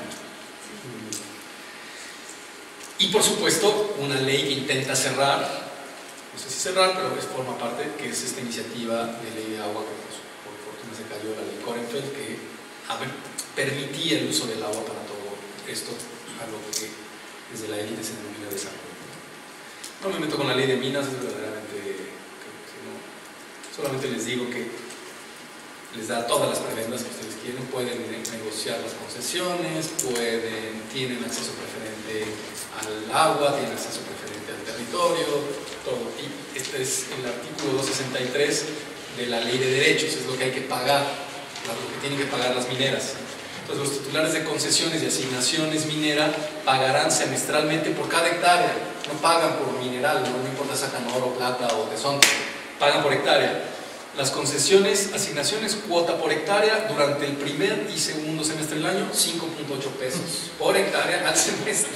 Y por supuesto, una ley que intenta cerrar, no sé si cerrar, pero forma parte, que es esta iniciativa de ley de agua que por fortuna se cayó, la ley Korenfeld, que permitía el uso del agua para todo esto, a lo que desde la élite se denomina desarrollo. No me meto con la ley de minas, es verdaderamente que no. Solamente les digo que les da todas las prebendas que ustedes quieren, pueden negociar las concesiones, tienen acceso preferente al agua, tienen acceso preferente al territorio, todo. Y este es el artículo 263 de la Ley de Derechos, es lo que hay que pagar lo que tienen que pagar las mineras. Entonces los titulares de concesiones y asignaciones minera pagarán semestralmente por cada hectárea, no pagan por mineral, no importa sacan oro, plata o tesón, pagan por hectárea. Las concesiones, asignaciones, cuota por hectárea durante el primer y segundo semestre del año, 5.8 pesos por hectárea al semestre.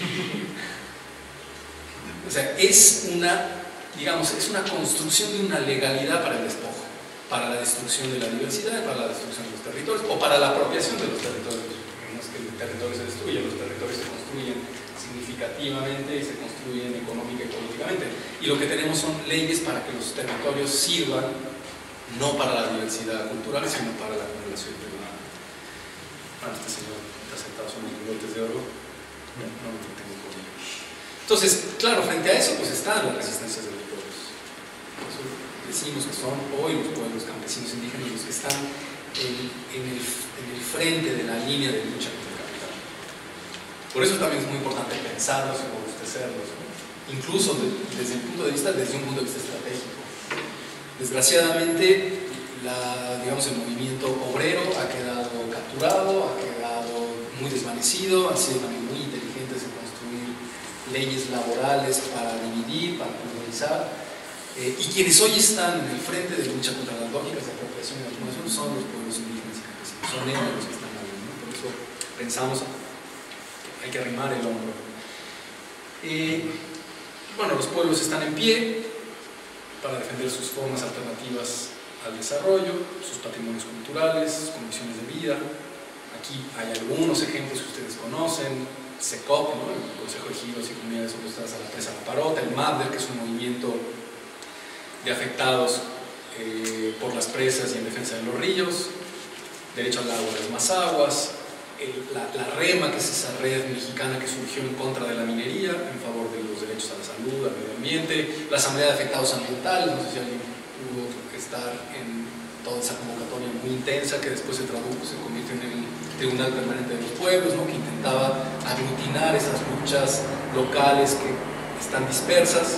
O sea, es una, digamos, es una construcción de una legalidad para el despojo, para la destrucción de la diversidad, para la destrucción de los territorios o para la apropiación de los territorios. No es que el territorio se destruye, los territorios se construyen significativamente y se construyen económica y políticamente. Y lo que tenemos son leyes para que los territorios sirvan no para la diversidad cultural, sino para la acumulación de una... Bueno, este señor está sentado sobre los lingotes de oro, no me entretengo con ello. Entonces, claro, frente a eso pues están las resistencias de los pueblos. Por eso decimos que son hoy los pueblos campesinos indígenas los que están en el frente de la línea de lucha contra el capital. Por eso también es muy importante pensarlos y robustecerlos, ¿no? Incluso desde un punto de vista estratégico. Desgraciadamente, digamos, el movimiento obrero ha quedado capturado, ha quedado muy desvanecido, han sido también muy inteligentes en construir leyes laborales para dividir, para pulverizar, y quienes hoy están en el frente de lucha contra las lógicas de apropiación y acumulación son los pueblos indígenas y campesinos, son ellos los que están ahí, ¿no? Por eso pensamos que hay que arrimar el hombro. Bueno, los pueblos están en pie para defender sus formas alternativas al desarrollo, sus patrimonios culturales, sus condiciones de vida. Aquí hay algunos ejemplos que ustedes conocen: SECOP, ¿no? El Consejo de Ejidos y Comunidades Opuestas a la Presa La Parota, el MADER, que es un movimiento de afectados por las presas y en defensa de los ríos, derecho al agua de las Mazaguas, la REMA, que es esa red mexicana que surgió en contra de la minería, en favor de los derechos a la salud, al medio ambiente, la Asamblea de Afectados Ambientales, no sé si alguien pudo estar en toda esa convocatoria muy intensa que después se convirtió en el Tribunal Permanente de los Pueblos, ¿no? Que intentaba aglutinar esas luchas locales que están dispersas.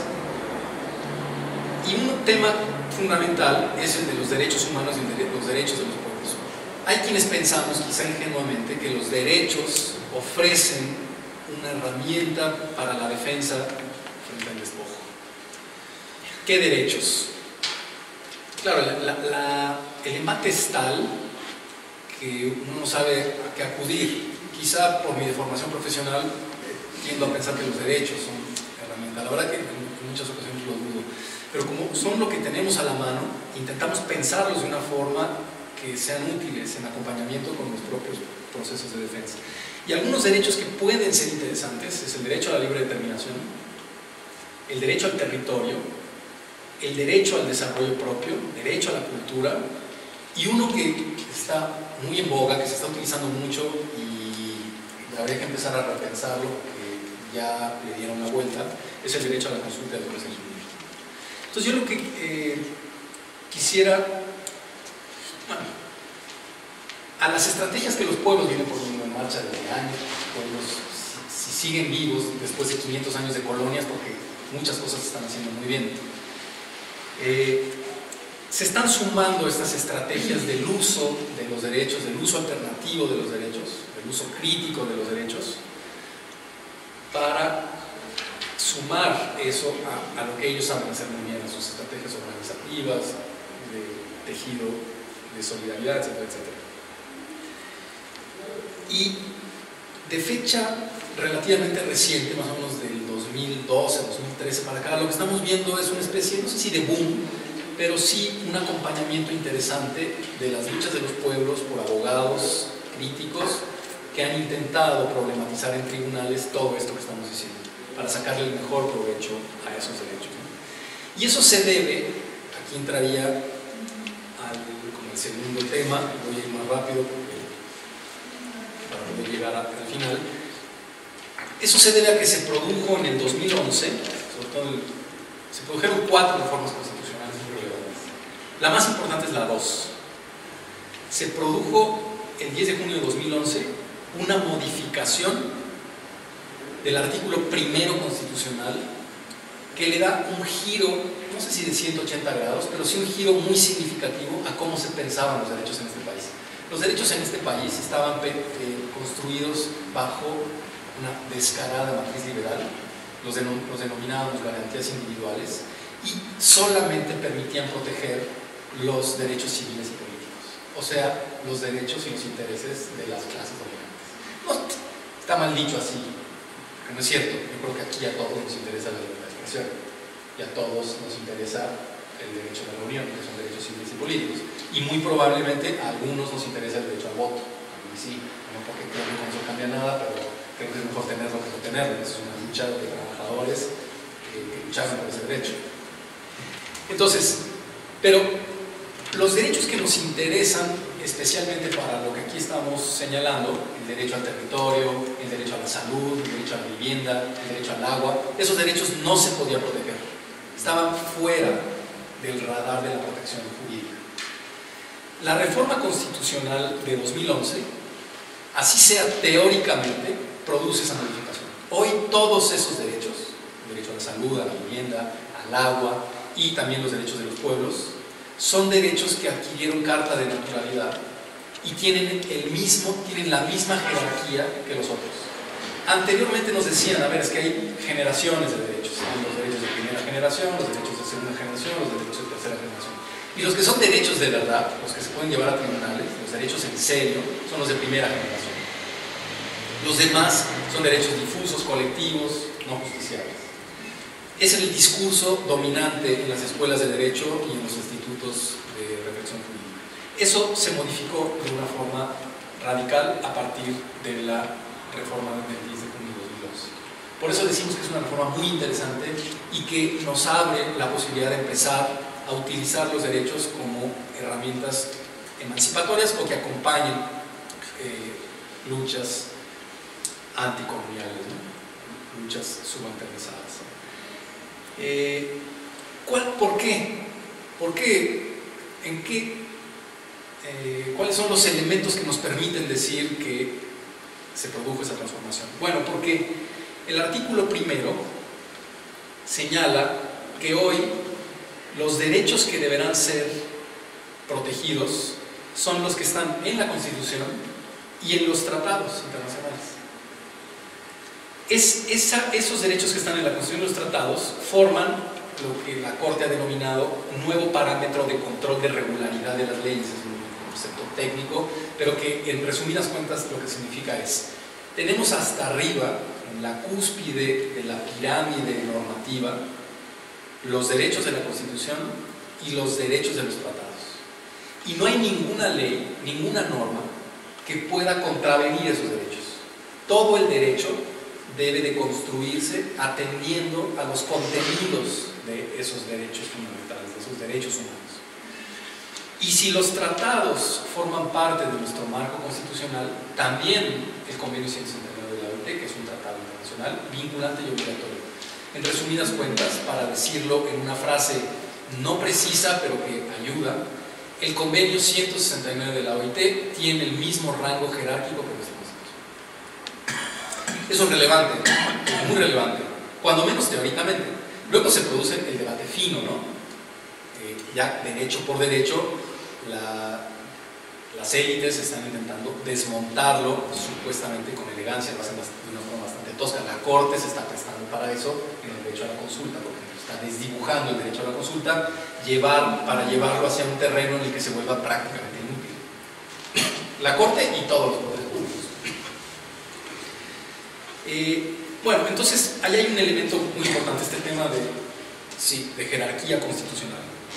Y un tema fundamental es el de los derechos humanos y los derechos de los pueblos. Hay quienes pensamos, quizá ingenuamente, que los derechos ofrecen una herramienta para la defensa frente al despojo. ¿Qué derechos? Claro, el embate es tal que uno no sabe a qué acudir. Quizá por mi deformación profesional tiendo a pensar que los derechos son herramienta. La verdad que en muchas ocasiones lo dudo. Pero como son lo que tenemos a la mano, intentamos pensarlos de una forma que sean útiles en acompañamiento con los propios procesos de defensa. Y algunos derechos que pueden ser interesantes es el derecho a la libre determinación, el derecho al territorio, el derecho al desarrollo propio, derecho a la cultura, y uno que está muy en boga, que se está utilizando mucho y habría que empezar a repensarlo porque ya le dieron la vuelta, es el derecho a la consulta de adolescencia. Entonces yo lo que quisiera, bueno, a las estrategias que los pueblos vienen poniendo en marcha desde años, pueblos si siguen vivos después de 500 años de colonias, porque muchas cosas se están haciendo muy bien, se están sumando estas estrategias del uso de los derechos, del uso alternativo de los derechos, del uso crítico de los derechos, para sumar eso a lo que ellos saben hacer muy bien, a sus estrategias organizativas, de tejido de solidaridad, etcétera, etcétera. Y de fecha relativamente reciente, más o menos del 2012, 2013 para acá, lo que estamos viendo es una especie, no sé si de boom, pero sí un acompañamiento interesante de las luchas de los pueblos por abogados críticos que han intentado problematizar en tribunales todo esto que estamos diciendo, para sacarle el mejor provecho a esos derechos, ¿no? Y eso se debe, aquí entraría como el segundo tema, voy a ir más rápido para poder llegar al final. Eso se debe a que se produjo en el 2011, sobre todo se produjeron 4 reformas constitucionales muy relevantes. La más importante es la 2. Se produjo el 10 de junio de 2011 una modificación del artículo primero constitucional que le da un giro, no sé si de 180 grados, pero sí un giro muy significativo a cómo se pensaban los derechos en este país. Los derechos en este país estaban construidos bajo una descarada matriz liberal, los denominados garantías individuales, y solamente permitían proteger los derechos civiles y políticos, o sea, los derechos y los intereses de las clases dominantes. No, está mal dicho así, que no es cierto. Yo creo que aquí a todos nos interesa la libertad de expresión y a todos nos interesa el derecho de la reunión, que son derechos civiles y políticos, y muy probablemente a algunos nos interesa el derecho al voto. A mí sí, no porque creo que con eso cambia nada, pero creo que es mejor tenerlo que no tenerlo. Es una lucha de trabajadores que lucharon por ese derecho. Entonces, pero los derechos que nos interesan, especialmente para lo que aquí estamos señalando, el derecho al territorio, el derecho a la salud, el derecho a la vivienda, el derecho al agua, esos derechos no se podían proteger, estaban fuera del radar de la protección jurídica. La reforma constitucional de 2011, así sea teóricamente, produce esa modificación. Hoy todos esos derechos, el derecho a la salud, a la vivienda, al agua y también los derechos de los pueblos, son derechos que adquirieron carta de naturalidad y tienen la misma jerarquía que los otros. Anteriormente nos decían, a ver, es que hay generaciones de derechos, hay los derechos de primera generación, los derechos de segunda generación, los derechos de tercera generación. Y los que son derechos de verdad, los que se pueden llevar a tribunales, los derechos en serio, son los de primera generación. Los demás son derechos difusos, colectivos, no justiciables. Es el discurso dominante en las escuelas de derecho y en los institutos de reflexión jurídica. Eso se modificó de una forma radical a partir de la reforma del 10 de junio de 2012. Por eso decimos que es una reforma muy interesante y que nos abre la posibilidad de empezar a utilizar los derechos como herramientas emancipatorias o que acompañen luchas anticoloniales, ¿no? Luchas subalternizadas. ¿Por qué? ¿Por qué? ¿En qué? ¿Cuáles son los elementos que nos permiten decir que se produjo esa transformación? Bueno, porque el artículo primero señala que hoy los derechos que deberán ser protegidos son los que están en la Constitución y en los tratados internacionales. Esos derechos que están en la Constitución y los tratados forman lo que la Corte ha denominado un nuevo parámetro de control de regularidad de las leyes. Es un concepto técnico, pero que en resumidas cuentas lo que significa es: tenemos hasta arriba, en la cúspide de la pirámide normativa, los derechos de la Constitución y los derechos de los tratados. Y no hay ninguna ley, ninguna norma que pueda contravenir esos derechos. Todo el derecho debe de construirse atendiendo a los contenidos de esos derechos fundamentales, de esos derechos humanos. Y si los tratados forman parte de nuestro marco constitucional, también el Convenio 169 de la OIT, que es un tratado internacional vinculante y obligatorio. En resumidas cuentas, para decirlo en una frase no precisa, pero que ayuda, el Convenio 169 de la OIT tiene el mismo rango jerárquico que nuestra Constitución. Eso es relevante, es muy relevante, cuando menos teóricamente. Luego se produce el debate fino, ¿no? Ya derecho por derecho, las élites están intentando desmontarlo supuestamente con elegancia, lo hacen de una forma bastante tosca. La Corte se está prestando para eso en el derecho a la consulta, porque está desdibujando el derecho a la consulta para llevarlo hacia un terreno en el que se vuelva prácticamente inútil. La Corte y todos los poderes públicos. Bueno, entonces ahí hay un elemento muy importante, este tema de jerarquía constitucional.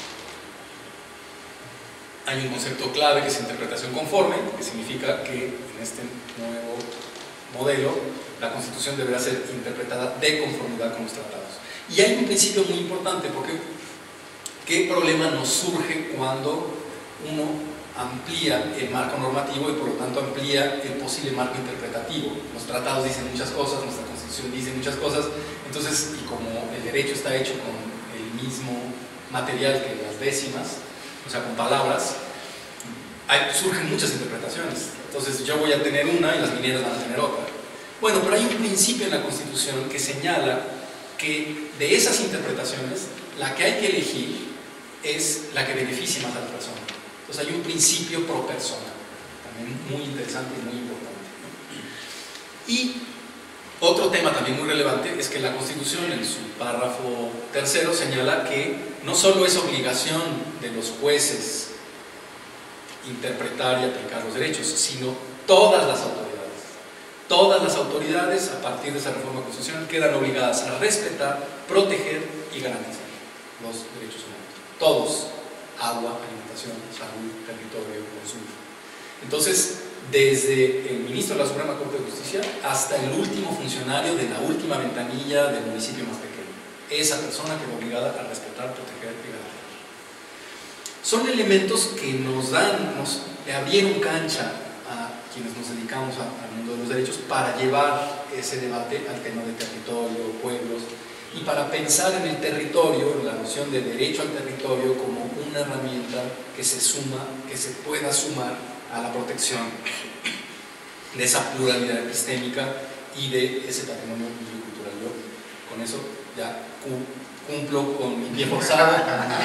Hay un concepto clave que es interpretación conforme, que significa que en este nuevo modelo la Constitución deberá ser interpretada de conformidad con los tratados. Y hay un principio muy importante, porque ¿qué problema nos surge cuando uno amplía el marco normativo y por lo tanto amplía el posible marco interpretativo? Los tratados dicen muchas cosas, nuestra Constitución dice muchas cosas, entonces, y como el derecho está hecho con el mismo material que las décimas, o sea, con palabras, surgen muchas interpretaciones. Entonces yo voy a tener una y las mineras van a tener otra. Bueno, pero hay un principio en la Constitución que señala que de esas interpretaciones, la que hay que elegir es la que beneficie más a la persona. Entonces hay un principio pro persona también muy interesante y muy importante. Y otro tema también muy relevante es que la Constitución, en su párrafo 3º, señala que no solo es obligación de los jueces interpretar y aplicar los derechos, sino todas las autoridades. Todas las autoridades, a partir de esa reforma constitucional, quedan obligadas a respetar, proteger y garantizar los derechos humanos. Todos: agua, alimentación, salud, territorio, consumo. Entonces, desde el ministro de la Suprema Corte de Justicia hasta el último funcionario de la última ventanilla del municipio más pequeño, esa persona queda obligada a respetar, proteger y garantizar. Son elementos que nos abrieron cancha a quienes nos dedicamos al mundo de los derechos para llevar ese debate al tema de territorio, pueblos, y para pensar en el territorio, en la noción de derecho al territorio como una herramienta que se pueda sumar a la protección de esa pluralidad epistémica y de ese patrimonio cultural. Yo con eso ya cumplo con mi pie forzado.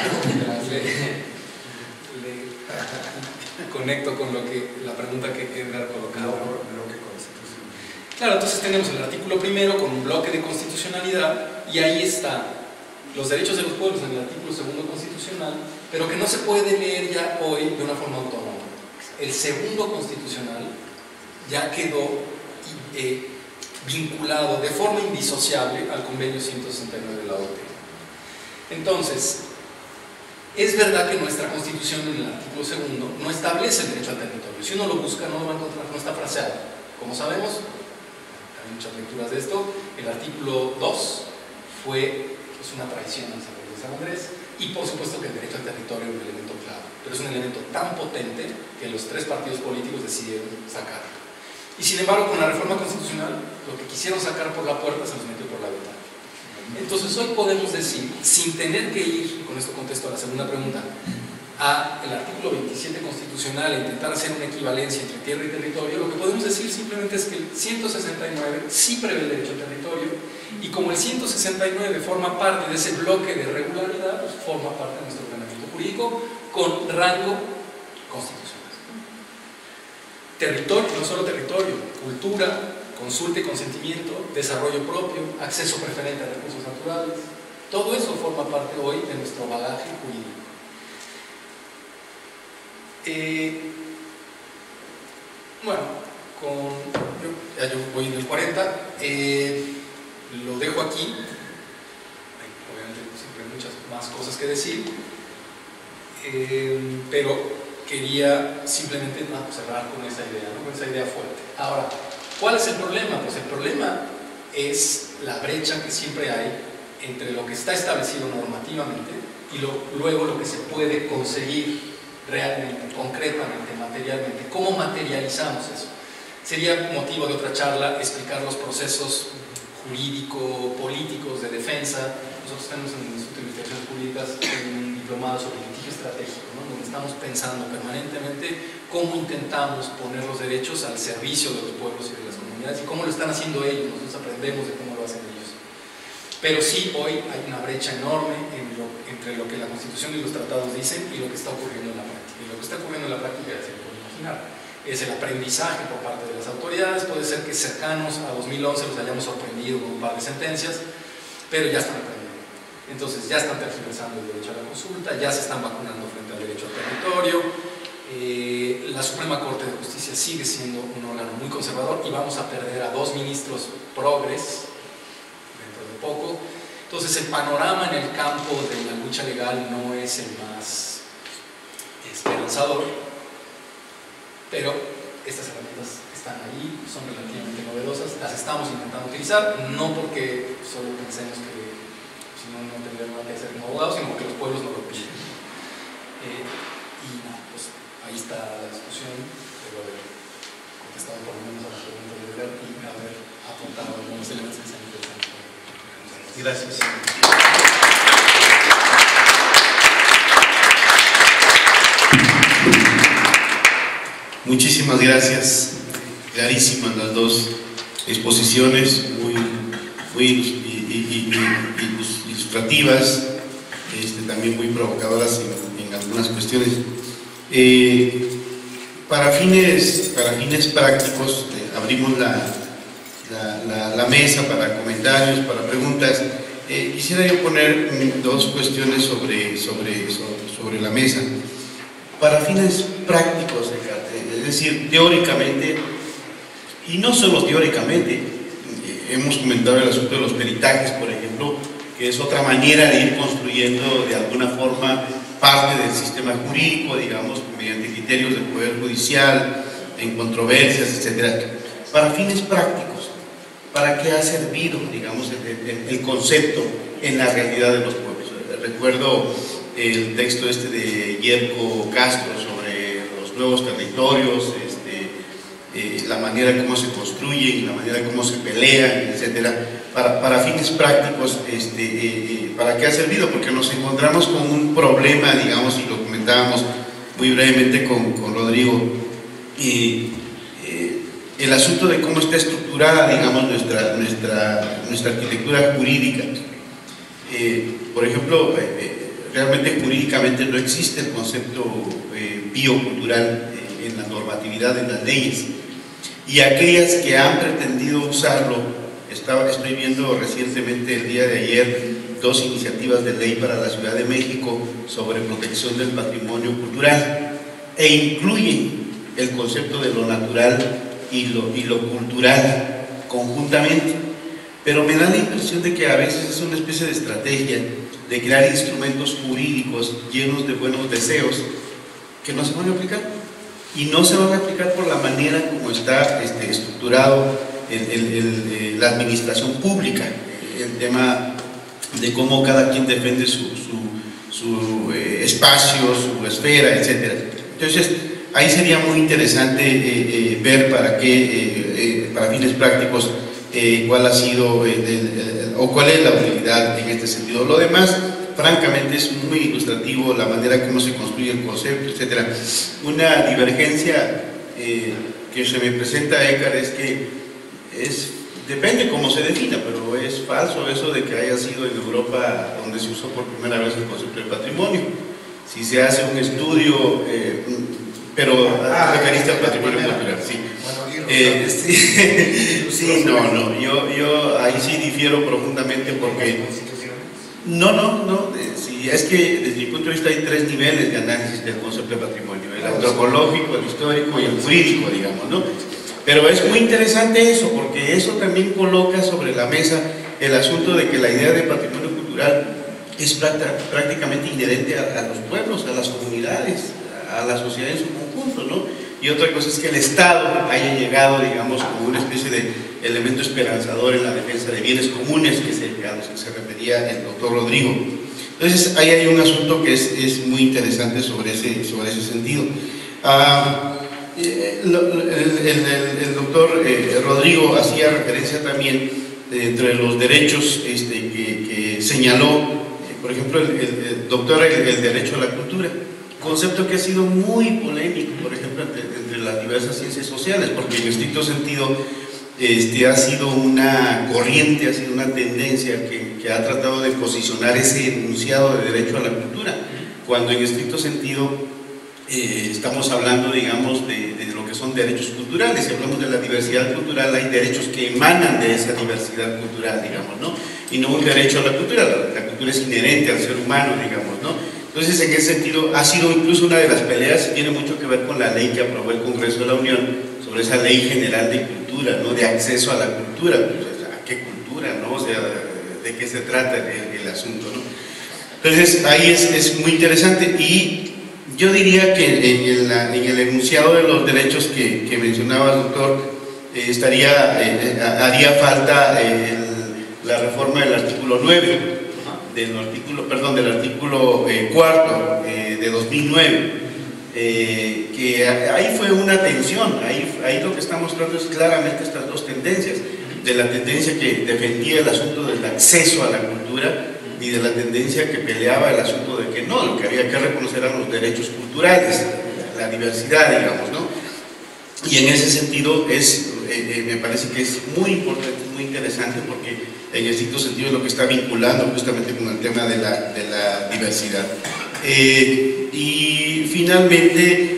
Conecto con la pregunta que Edgar colocaba. Claro, entonces tenemos el artículo 1 con un bloque de constitucionalidad, y ahí están los derechos de los pueblos en el artículo 2 constitucional, pero que no se puede leer ya hoy de una forma autónoma. El 2 constitucional ya quedó vinculado de forma indisociable al convenio 169 de la OIT. Entonces, es verdad que nuestra Constitución, en el artículo 2, no establece el derecho al territorio. Si uno lo busca, no lo va a encontrar, no está fraseado. Como sabemos, hay muchas lecturas de esto, el artículo 2 es una traición al Saber de San Andrés, y por supuesto que el derecho al territorio es un elemento clave, pero es un elemento tan potente que los 3 partidos políticos decidieron sacarlo. Y sin embargo, con la reforma constitucional, lo que quisieron sacar por la puerta se los metió por la ventana. Entonces hoy podemos decir, sin tener que ir, y con esto contesto a la segunda pregunta, al artículo 27 constitucional e intentar hacer una equivalencia entre tierra y territorio, lo que podemos decir simplemente es que el 169 sí prevé el derecho al territorio, y como el 169 forma parte de ese bloque de regularidad, pues forma parte de nuestro ordenamiento jurídico con rango constitucional. Territorio, no solo territorio, cultura, consulta y consentimiento, desarrollo propio, acceso preferente a recursos naturales, todo eso forma parte hoy de nuestro bagaje jurídico. Bueno, yo voy en el 40, lo dejo aquí. Hay obviamente siempre muchas más cosas que decir, pero quería simplemente cerrar con esa idea, ¿no? Con esa idea fuerte. Ahora, ¿cuál es el problema? Pues el problema es la brecha que siempre hay entre lo que está establecido normativamente y luego lo que se puede conseguir realmente, concretamente, materialmente. ¿Cómo materializamos eso? Sería motivo de otra charla explicar los procesos jurídico-políticos de defensa. Nosotros tenemos en el Instituto de Investigaciones Jurídicas un diplomado sobre litigio estratégico, ¿no? Donde estamos pensando permanentemente cómo intentamos poner los derechos al servicio de los pueblos y de las comunidades y cómo lo están haciendo ellos. Nosotros aprendemos de cómo lo hacen ellos. Pero sí, hoy hay una brecha enorme entre lo que la Constitución y los tratados dicen y lo que está ocurriendo en la práctica. Y lo que está ocurriendo en la práctica, ya se lo pueden imaginar, es el aprendizaje por parte de las autoridades. Puede ser que cercanos a 2011 los hayamos sorprendido con un par de sentencias, pero ya están aprendiendo. Entonces ya están tergiversando el derecho a la consulta, ya se están vacunando frente al derecho al territorio. La Suprema Corte de Justicia sigue siendo un órgano muy conservador y vamos a perder a 2 ministros progres dentro de poco. Entonces el panorama en el campo de la lucha legal no es el más esperanzador, pero estas herramientas están ahí, son relativamente novedosas, las estamos intentando utilizar, no porque solo pensemos que si no tendremos nada que hacer como abogados, sino porque los pueblos no lo piden. Y nada, pues ahí está la discusión. Debo haber contestado por lo menos a las preguntas de Edgar y haber apuntado algunos elementos que sean interesantes.
Gracias. Muchísimas gracias. Clarísimas las 2 exposiciones, muy ilustrativas, también muy provocadoras en algunas cuestiones. para fines prácticos, abrimos la mesa para comentarios, para preguntas. Quisiera yo poner dos cuestiones sobre la mesa. Para fines prácticos, es decir, teóricamente, y no solo teóricamente, hemos comentado el asunto de los peritajes, por ejemplo, que es otra manera de ir construyendo de alguna forma parte del sistema jurídico, digamos, mediante criterios del Poder Judicial, en controversias, etc. Para fines prácticos, ¿para qué ha servido, digamos, el concepto en la realidad de los pueblos? Recuerdo el texto de Yerko Castro sobre los nuevos territorios, la manera como se construyen, la manera como se pelean, etcétera. Para fines prácticos, ¿para qué ha servido? Porque nos encontramos con un problema, digamos, y lo comentábamos muy brevemente con Rodrigo, el asunto de cómo está estructurada, digamos, nuestra arquitectura jurídica. Por ejemplo, realmente jurídicamente no existe el concepto biocultural en la normatividad, en las leyes, y aquellas que han pretendido usarlo, estoy viendo recientemente, el día de ayer, 2 iniciativas de ley para la Ciudad de México sobre protección del patrimonio cultural, e incluyen el concepto de lo natural y lo cultural conjuntamente, pero me da la impresión de que a veces es una especie de estrategia de crear instrumentos jurídicos llenos de buenos deseos que no se van a aplicar, y no se van a aplicar por la manera como está estructurado la administración pública, el tema de cómo cada quien defiende su espacio, su esfera, etc. Entonces, ahí sería muy interesante ver para fines prácticos, cuál ha sido o cuál es la utilidad en este sentido. Lo demás, francamente, es muy ilustrativo, la manera como se construye el concepto, etc. Una divergencia que se me presenta, Écar, es que depende cómo se defina, pero es falso eso de que haya sido en Europa donde se usó por primera vez el concepto de patrimonio. Si se hace un estudio, pero referiste al patrimonio cultural, sí. Sí, no, yo ahí sí difiero profundamente porque... No, sí, es que desde mi punto de vista hay 3 niveles de análisis del concepto de patrimonio: el antropológico, el histórico y el jurídico, digamos, ¿no? Pero es muy interesante eso, porque eso también coloca sobre la mesa el asunto de que la idea de patrimonio cultural es prácticamente inherente a los pueblos, a las comunidades, a la sociedad en su conjunto, ¿no? Y otra cosa es que el Estado haya llegado, digamos, como una especie de elemento esperanzador en la defensa de bienes comunes, a los que se refería el doctor Rodrigo. Entonces, ahí hay un asunto que es muy interesante sobre ese sentido. El doctor Rodrigo hacía referencia también entre los derechos que señaló, por ejemplo, el doctor, el derecho a la cultura, concepto que ha sido muy polémico, por ejemplo, entre las diversas ciencias sociales, porque en estricto sentido ha sido una corriente, ha sido una tendencia que ha tratado de posicionar ese enunciado de derecho a la cultura, cuando en estricto sentido estamos hablando, digamos, de lo que son derechos culturales. Si hablamos de la diversidad cultural, hay derechos que emanan de esa diversidad cultural, digamos, ¿no? Y no un derecho a la cultura. La cultura es inherente al ser humano, digamos, ¿no? Entonces, en ese sentido, ha sido incluso una de las peleas, y tiene mucho que ver con la ley que aprobó el Congreso de la Unión sobre esa ley general de cultura, ¿no? De acceso a la cultura. Pues, ¿a qué cultura, no? O sea, ¿de qué se trata el asunto, no? Entonces, ahí es muy interesante, y yo diría que en el enunciado de los derechos que mencionaba el doctor, haría falta la reforma del artículo 9, del artículo 4 de 2009, que ahí fue una tensión. Ahí lo que está mostrando es claramente estas dos tendencias, de la tendencia que defendía el asunto del acceso a la cultura y de la tendencia que peleaba el asunto de que no, lo que había que reconocer eran los derechos culturales, la diversidad, digamos, ¿no? Y en ese sentido me parece que es muy importante, muy interesante, porque en estricto sentido es lo que está vinculando justamente con el tema de la diversidad. Y finalmente,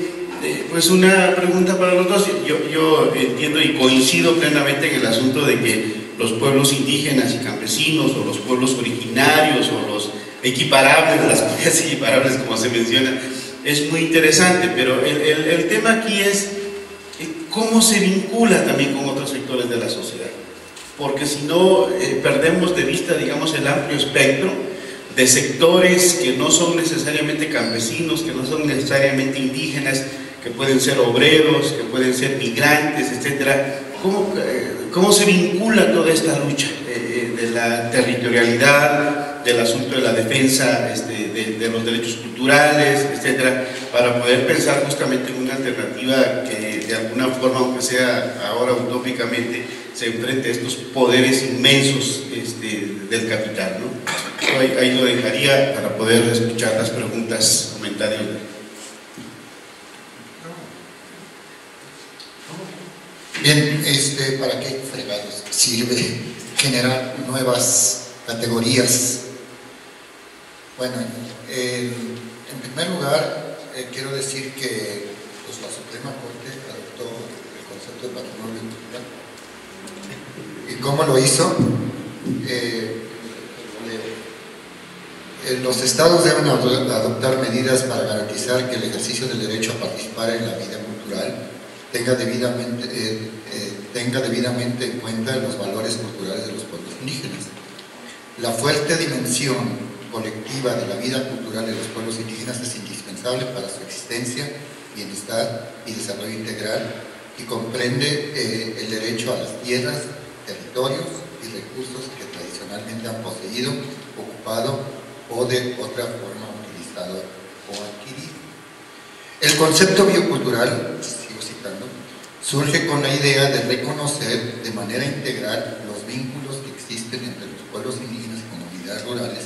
Pues una pregunta para los dos. Yo entiendo y coincido plenamente en el asunto de que los pueblos indígenas y campesinos, o los pueblos originarios, o los equiparables, las comunidades equiparables como se menciona, es muy interesante, pero el tema aquí es cómo se vincula también con otros sectores de la sociedad, porque si no perdemos de vista, digamos, el amplio espectro de sectores que no son necesariamente campesinos, que no son necesariamente indígenas, que pueden ser obreros, que pueden ser migrantes, etcétera. ¿Cómo se vincula toda esta lucha de la territorialidad, del asunto de la defensa de los derechos culturales, etcétera, para poder pensar justamente en una alternativa que de alguna forma, aunque sea ahora utópicamente, se enfrente a estos poderes inmensos del capital, ¿no? Ahí lo dejaría para poder escuchar las preguntas, comentarios.
Bien, ¿para qué fregados sirve generar nuevas categorías? Bueno, en primer lugar, quiero decir que pues, la Suprema Corte adoptó el concepto de patrimonio cultural. ¿Y cómo lo hizo? Los estados deben adoptar medidas para garantizar que el ejercicio del derecho a participar en la vida cultural tenga debidamente en cuenta los valores culturales de los pueblos indígenas. La fuerte dimensión colectiva de la vida cultural de los pueblos indígenas es indispensable para su existencia, bienestar y desarrollo integral, y comprende el derecho a las tierras, territorios y recursos que tradicionalmente han poseído, ocupado o de otra forma utilizado o adquirido. El concepto biocultural, sigo citando, surge con la idea de reconocer de manera integral los vínculos que existen entre los pueblos indígenas y comunidades rurales,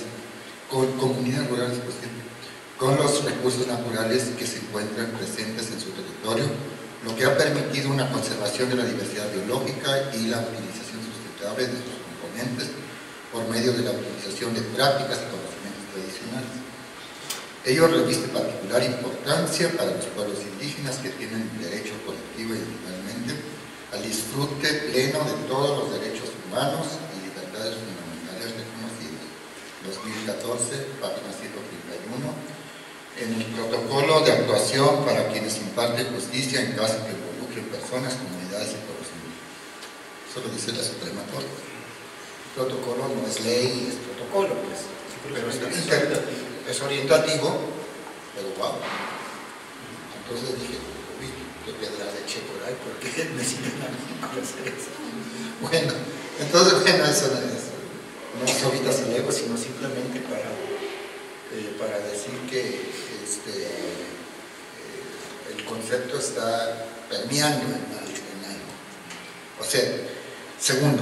con los recursos naturales que se encuentran presentes en su territorio, lo que ha permitido una conservación de la diversidad biológica y la utilización sustentable de sus componentes por medio de la utilización de prácticas y conocimientos tradicionales. Ello reviste particular importancia para los pueblos indígenas que tienen derecho colectivo y individualmente al disfrute pleno de todos los derechos humanos y libertades fundamentales reconocidos. 2014, página 131, en el protocolo de actuación para quienes imparten justicia en caso que involucren personas, comunidades y pueblos indígenas. Eso lo dice la Suprema Corte. El protocolo no es ley, es protocolo, pues. Pero es orientativo, pero wow. Entonces dije, uy, qué piedra de eché por ahí, porque necesitan a mí hacer eso. Bueno, entonces, bueno, eso no es ahorita celebro, sino simplemente para decir que el concepto está permeando en algo. O sea, segundo,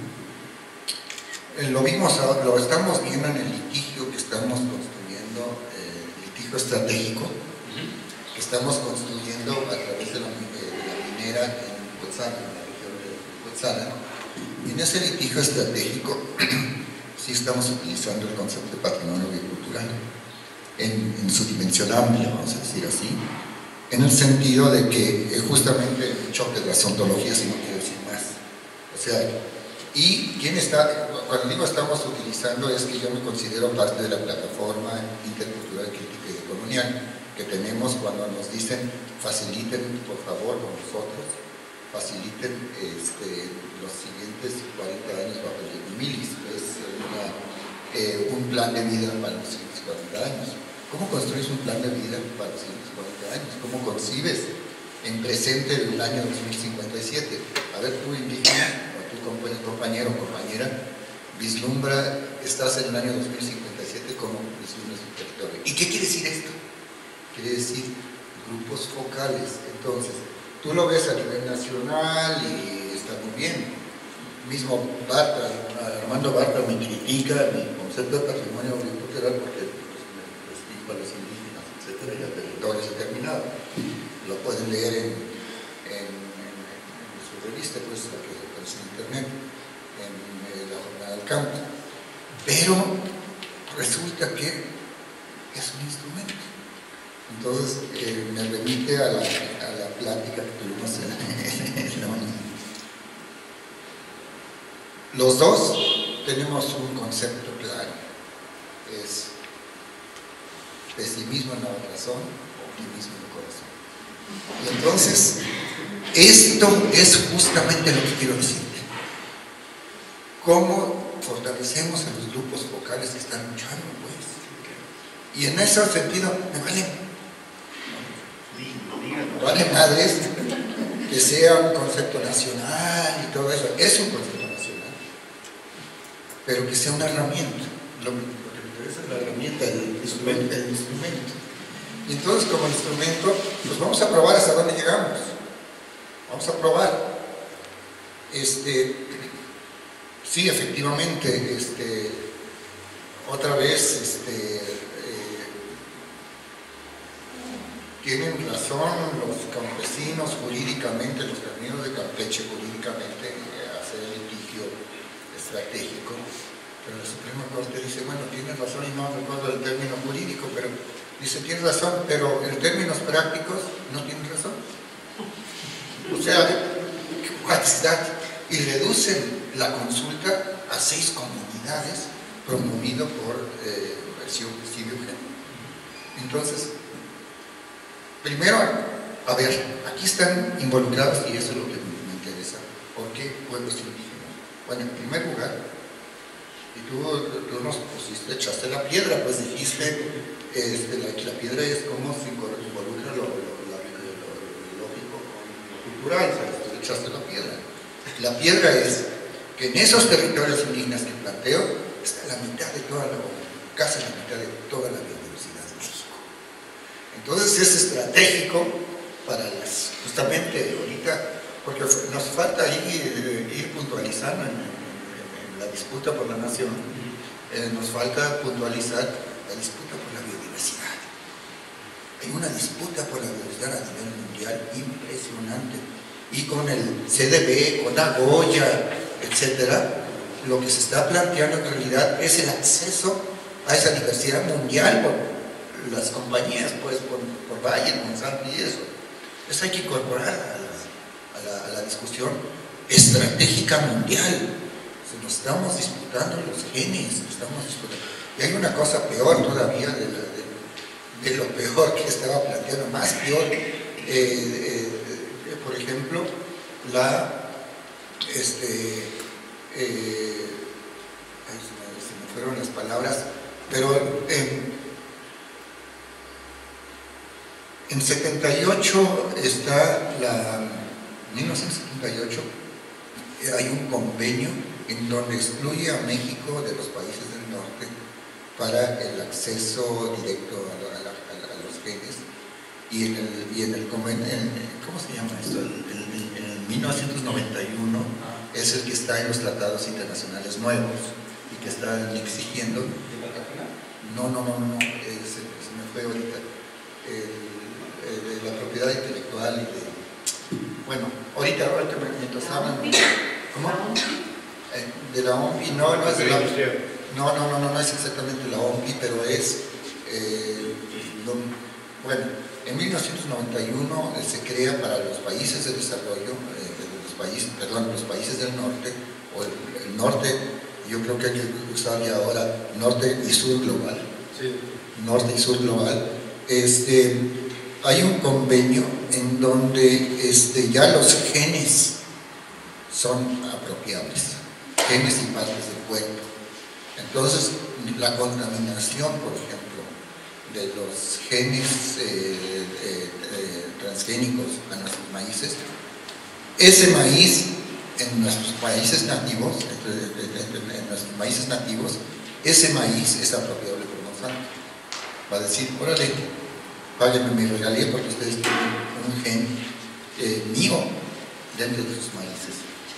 lo estamos viendo en el litigio que estamos construyendo, el litigio estratégico que estamos construyendo a través de la minera en Cuetzalan, en la región de Cuetzalan. Y en ese litigio estratégico sí estamos utilizando el concepto de patrimonio biocultural en su dimensión amplia, vamos a decir así, en el sentido de que justamente el choque de las ontologías, y no quiero decir más. O sea, y quién está, cuando digo estamos utilizando, es que yo me considero parte de la plataforma intercultural crítica y decolonial que tenemos cuando nos dicen faciliten por favor con nosotros, faciliten los siguientes 40 años bajo el Milis, es un plan de vida para los siguientes 40 años. ¿Cómo construyes un plan de vida para los siguientes 40 años? ¿Cómo concibes en presente el año 2057? A ver, tú indígena, o tu compañero o compañera, vislumbra, estás en el año 2057, ¿cómo vislumbras tu territorio? ¿Y qué quiere decir esto? Quiere decir grupos focales. Entonces, tú lo ves a nivel nacional y está muy bien. Mismo Bartra, Armando Bartra me critica mi concepto de patrimonio biocultural porque a los indígenas, etcétera, y a territorios determinados. Lo pueden leer en su revista, pues, la que aparece en internet, en la Jornada del Campo. Pero resulta que es un instrumento. Entonces, me remite a la plática que tuvimos en la mañana. Los dos tenemos un concepto claro, es pesimismo en la razón, optimismo en el corazón. Y entonces, esto es justamente lo que quiero decirte. ¿Cómo fortalecemos a los grupos focales que están luchando, pues? Y en ese sentido, me vale madres que sea un concepto nacional y todo eso, es un concepto nacional, pero que sea una herramienta. Lo que me interesa es la herramienta, el instrumento. Y entonces, como instrumento, pues vamos a probar hasta dónde llegamos. Vamos a probar. Sí, efectivamente, otra vez, tienen razón los campesinos jurídicamente, los caminos de Campeche jurídicamente, hacer el litigio estratégico, pero la Suprema Corte dice, bueno, tienes razón, y no recuerdo el término jurídico, pero dice, tienes razón, pero en términos prácticos no tienes razón. O sea, what's that? Y reducen la consulta a 6 comunidades promovido por Silvio Eugenio. Entonces, primero, a ver, aquí están involucrados, y eso es lo que me interesa. ¿Por qué pueblos indígenas? Bueno, en primer lugar, y tú nos pusiste, echaste la piedra, pues dijiste, la piedra es como se involucra lo lógico con lo cultural, ¿sabes? Tú echaste la piedra. La piedra es que en esos territorios indígenas que planteo está la mitad de toda casi la mitad de toda la biodiversidad de México. Entonces es estratégico para justamente ahorita, porque nos falta ahí ir puntualizando en la disputa por la nación, nos falta puntualizar la disputa por la biodiversidad. Hay una disputa por la biodiversidad a nivel mundial impresionante. Y con el CDB, con Nagoya, etcétera, lo que se está planteando en realidad es el acceso a esa diversidad mundial por las compañías, pues por Bayer, Monsanto y eso. Eso hay que incorporar a la discusión estratégica mundial. Nos estamos disputando los genes, y hay una cosa peor todavía de lo peor que estaba planteando, más peor. Por ejemplo, se me fueron las palabras, pero en 78 está 1978, hay un convenio en donde excluye a México de los países del norte para el acceso directo a los genes. Y en el convenio, ¿cómo se llama esto? En 1991 es el que está en los tratados internacionales nuevos y que están exigiendo. No, se me fue ahorita. De la propiedad intelectual y bueno, ahorita mientras hablan. ¿Cómo? De la OMPI, no es de la OMPI. No es exactamente la OMPI, pero es bueno, en 1991 se crea para los países de desarrollo, los países del norte, o el norte, yo creo que hay que usar ya ahora norte y sur global. Sí. Norte y sur global. Hay un convenio en donde ya los genes son apropiables, genes y partes del cuerpo. Entonces, la contaminación, por ejemplo, de los genes transgénicos a nuestros maíces, ese maíz en nuestros países nativos, ese maíz es apropiable por Monsanto. Va a decir, órale, páguenme mi regalía porque ustedes tienen un gen mío dentro de sus maíces.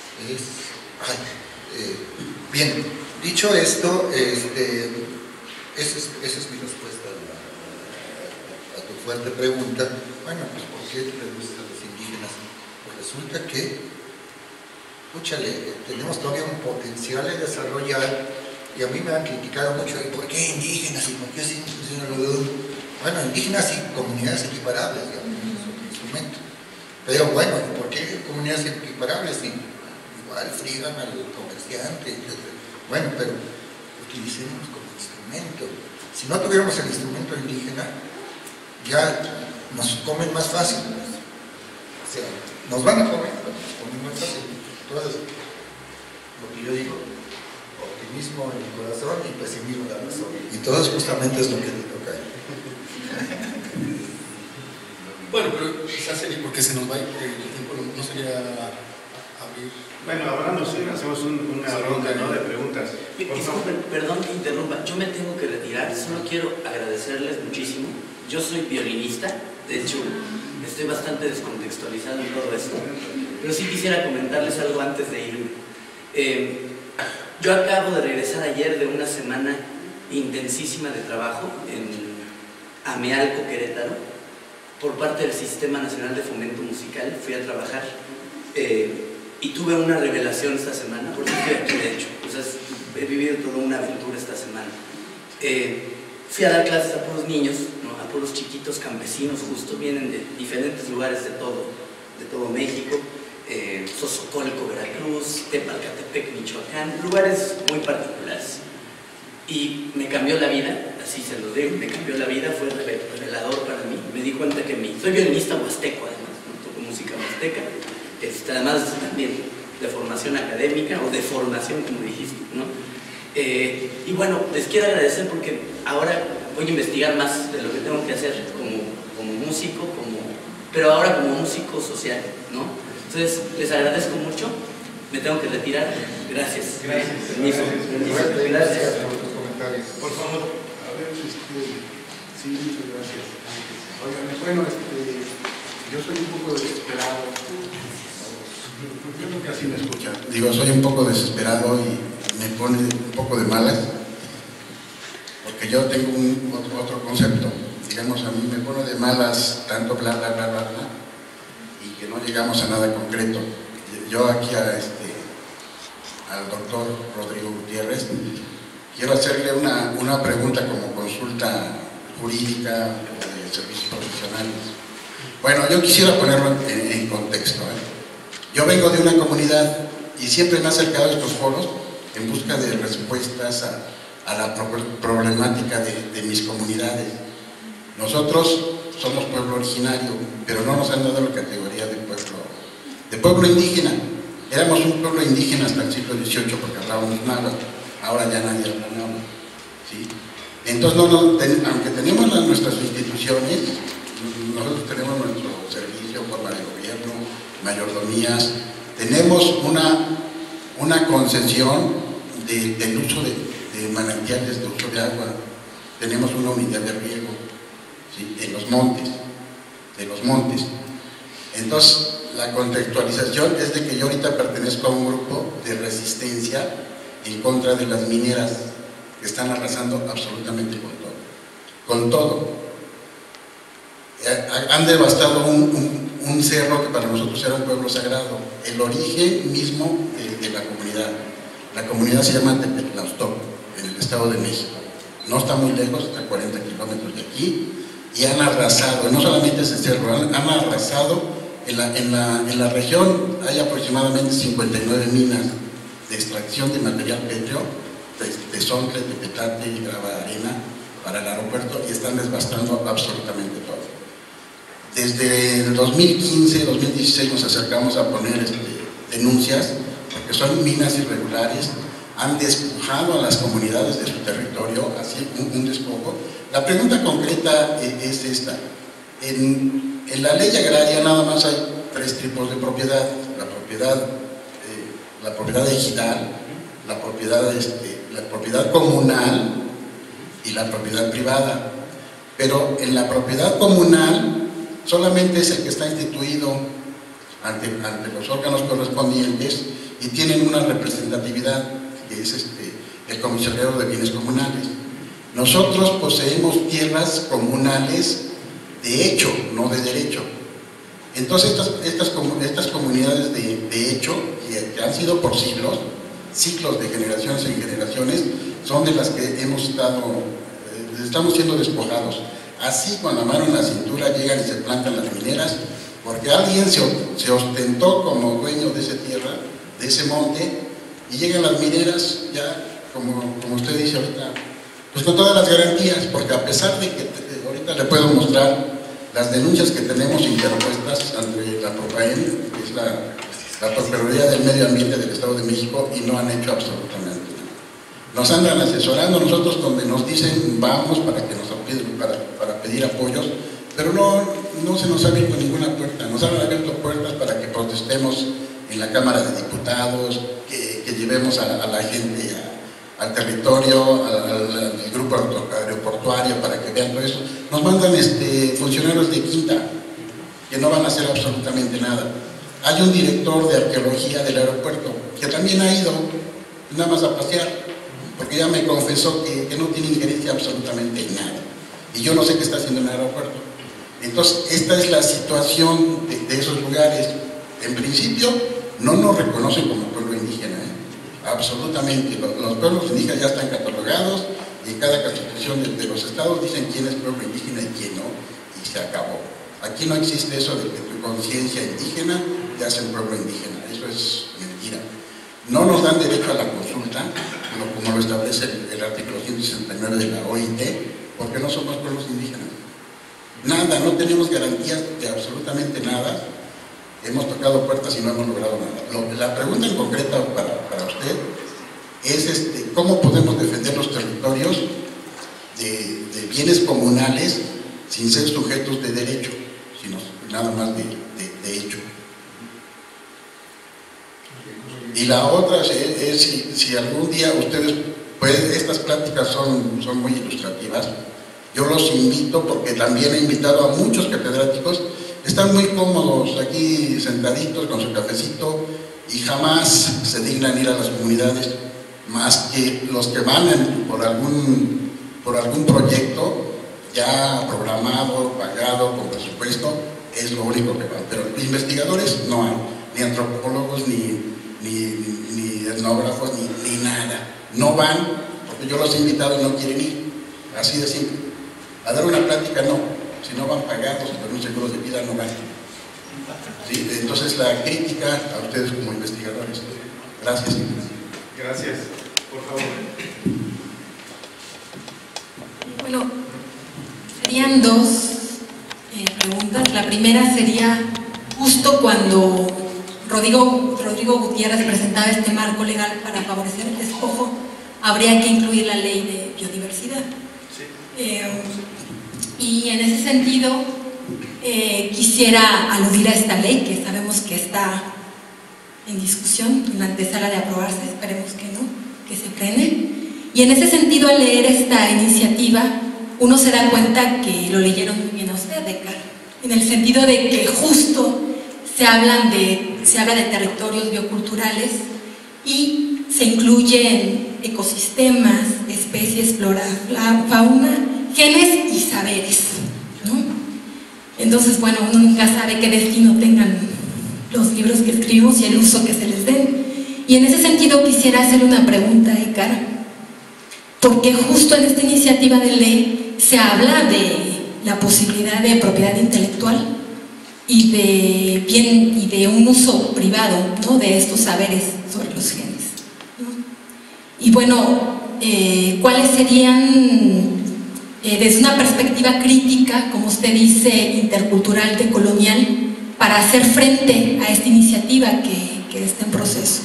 Bien, dicho esto, esa es mi respuesta a tu fuerte pregunta. Bueno, pues ¿por qué les gustan los indígenas? Pues resulta que, escúchale, tenemos todavía un potencial de desarrollar, y a mí me han criticado mucho, ¿y por qué indígenas? ¿Y por qué sin institucionalidad? Bueno, indígenas y comunidades equiparables, digamos, es otro instrumento. Pero bueno, ¿por qué comunidades equiparables? Sí, igual friegan al comerciante, etc. Bueno, pero utilicemos como instrumento. Si no tuviéramos el instrumento indígena, ya nos comen más fácil. Pues. O sea, nos van a comer, pero nos comen más fácil. Entonces, lo que yo digo, optimismo en el corazón y pesimismo en la razón. Y todo eso justamente es lo que le toca a él.
Bueno, pero quizás sería porque se nos va el tiempo, no sería abrir.
Bueno, ahora hacemos una ronda, ¿no?, de preguntas.
Disculpen, perdón que interrumpa, yo me tengo que retirar, solo quiero agradecerles muchísimo. Yo soy violinista, de hecho estoy bastante descontextualizado en todo esto, pero sí quisiera comentarles algo antes de irme. Yo acabo de regresar ayer de una semana intensísima de trabajo en Amealco, Querétaro, por parte del Sistema Nacional de Fomento Musical. Fui a trabajar y tuve una revelación esta semana, porque estoy aquí de hecho, o sea, he vivido toda una aventura esta semana. Fui a dar clases a puros niños, ¿no?, a puros chiquitos campesinos, justo, vienen de diferentes lugares de todo México, Xochicalco, Veracruz, Tepalcatepec, Michoacán, lugares muy particulares. Y me cambió la vida, así se los digo, me cambió la vida, fue revelador para mí. Me di cuenta que soy violinista huasteco, además, ¿no?, toco música huasteca, además también de formación académica, o de formación, como dijiste, ¿no? Y bueno, les quiero agradecer porque ahora voy a investigar más de lo que tengo que hacer como músico, pero ahora como músico social, ¿no? Entonces, les agradezco mucho, me tengo que retirar, gracias.
Gracias.
Permiso.
Gracias por tus comentarios.
Por favor.
A ver, sí, muchas gracias. Oigan, bueno, yo soy un poco desesperado.
Yo creo que así me escuchan. Digo, soy un poco desesperado y me pone un poco de malas, porque yo tengo otro concepto. Digamos, a mí me pone de malas tanto bla, bla, bla, bla, bla, y que no llegamos a nada concreto. Yo aquí al doctor Rodrigo Gutiérrez quiero hacerle una pregunta como consulta jurídica o de servicios profesionales. Bueno, yo quisiera ponerlo en contexto. Yo vengo de una comunidad y siempre me he acercado a estos foros en busca de respuestas a la problemática de mis comunidades. Nosotros somos pueblo originario, pero no nos han dado la categoría de pueblo indígena. Éramos un pueblo indígena hasta el siglo XVIII porque hablábamos náhuatl, ahora ya nadie habla náhuatl, ¿sí? Entonces, aunque tenemos nuestras instituciones, nosotros tenemos nuestro servicio, forma de gobierno, mayordomías, tenemos una concesión del uso de manantiales, de uso de agua, tenemos una unidad de riego, ¿sí?, en los montes, Entonces, la contextualización es de que yo ahorita pertenezco a un grupo de resistencia en contra de las mineras que están arrasando absolutamente con todo. Han devastado un cerro que para nosotros era un pueblo sagrado, el origen mismo de la comunidad. La comunidad se llama Tepetlaustoc, en el Estado de México. No está muy lejos, está a 40 kilómetros de aquí, y han arrasado, no solamente ese cerro, han arrasado. En la región hay aproximadamente 59 minas de extracción de material pétreo, de Sontle, de Petate y Grava Arena para el aeropuerto, y están devastando absolutamente todo. Desde el 2015, 2016 nos acercamos a poner denuncias, porque son minas irregulares, han despojado a las comunidades de su territorio, así un despojo. La pregunta concreta es esta. En la ley agraria nada más hay 3 tipos de propiedad: la propiedad ejidal, la propiedad comunal y la propiedad privada. Pero en la propiedad comunal solamente es el que está instituido ante los órganos correspondientes y tienen una representatividad, que es el Comisariado de Bienes Comunales. Nosotros poseemos tierras comunales de hecho, no de derecho. Entonces estas comunidades de hecho, que han sido por ciclos de generaciones en generaciones, son de las que estamos siendo despojados.
así con la mano en la cintura llegan y se plantan las mineras, porque alguien se ostentó como dueño de esa tierra, de ese monte, y llegan las mineras ya, como usted dice ahorita, pues con todas las garantías, porque a pesar de que ahorita le puedo mostrar las denuncias que tenemos interpuestas ante la PROPAEM, que es la Procuraduría del Medio Ambiente del Estado de México, y no han hecho absolutamente nada. Nos andan asesorando nosotros donde nos dicen vamos para que nos para pedir apoyos, pero no se nos ha abierto ninguna puerta. Nos han abierto puertas para que protestemos en la Cámara de Diputados, que llevemos a la gente al territorio, al grupo aeroportuario para que vean todo eso. Nos mandan funcionarios de quinta que no van a hacer absolutamente nada. Hay un director de arqueología del aeropuerto que también ha ido nada más a pasear, porque ya me confesó que no tiene injerencia absolutamente en nada. Y yo no sé qué está haciendo en el aeropuerto. Entonces, esta es la situación de esos lugares. En principio, no nos reconocen como pueblo indígena, absolutamente. Los pueblos indígenas ya están catalogados y cada constitución de los estados dicen quién es pueblo indígena y quién no, y se acabó. Aquí no existe eso de que tu conciencia indígena te hace un pueblo indígena. Eso es mentira. No nos dan derecho a la consulta, como lo establece el artículo 169 de la OIT, porque no somos pueblos indígenas. Nada, no tenemos garantías de absolutamente nada. Hemos tocado puertas y no hemos logrado nada. La pregunta en concreta para usted es ¿cómo podemos defender los territorios de bienes comunales sin ser sujetos de derecho, sino nada más de hecho? Y la otra es si algún día ustedes, pues estas pláticas son muy ilustrativas. Yo los invito, porque también he invitado a muchos catedráticos, están muy cómodos aquí sentaditos con su cafecito y jamás se dignan ir a las comunidades, más que los que van por algún proyecto ya programado, pagado, con presupuesto, es lo único que van. Pero investigadores no hay, ni antropólogos, ni etnógrafos, ni nada. No van, porque yo los he invitado y no quieren ir, así de simple. A dar una plática no, si no van pagados por un seguro de vida no van. ¿Sí? Entonces la crítica a ustedes como investigadores. Gracias.
Gracias, por favor.
Bueno, serían dos preguntas. La primera sería justo cuando Rodrigo Gutiérrez presentaba este marco legal para favorecer el despojo, habría que incluir la ley de biodiversidad. Y en ese sentido quisiera aludir a esta ley que sabemos que está en discusión, en la antesala de aprobarse, esperemos que no, que se frene. Y en ese sentido, al leer esta iniciativa, uno se da cuenta que lo leyeron muy bien a usted, Edgar, en el sentido de que justo se habla de territorios bioculturales y se incluyen ecosistemas, especies, flora, fauna, genes y saberes, ¿no? Entonces, bueno, uno nunca sabe qué destino tengan los libros que escribimos y el uso que se les den. Y en ese sentido quisiera hacer una pregunta, Edgar, porque justo en esta iniciativa de ley se habla de la posibilidad de propiedad intelectual y de un uso privado, ¿no?, de estos saberes sobre los genes, ¿no? Y bueno, ¿cuáles serían, desde una perspectiva crítica, como usted dice, intercultural, decolonial, para hacer frente a esta iniciativa que está en proceso?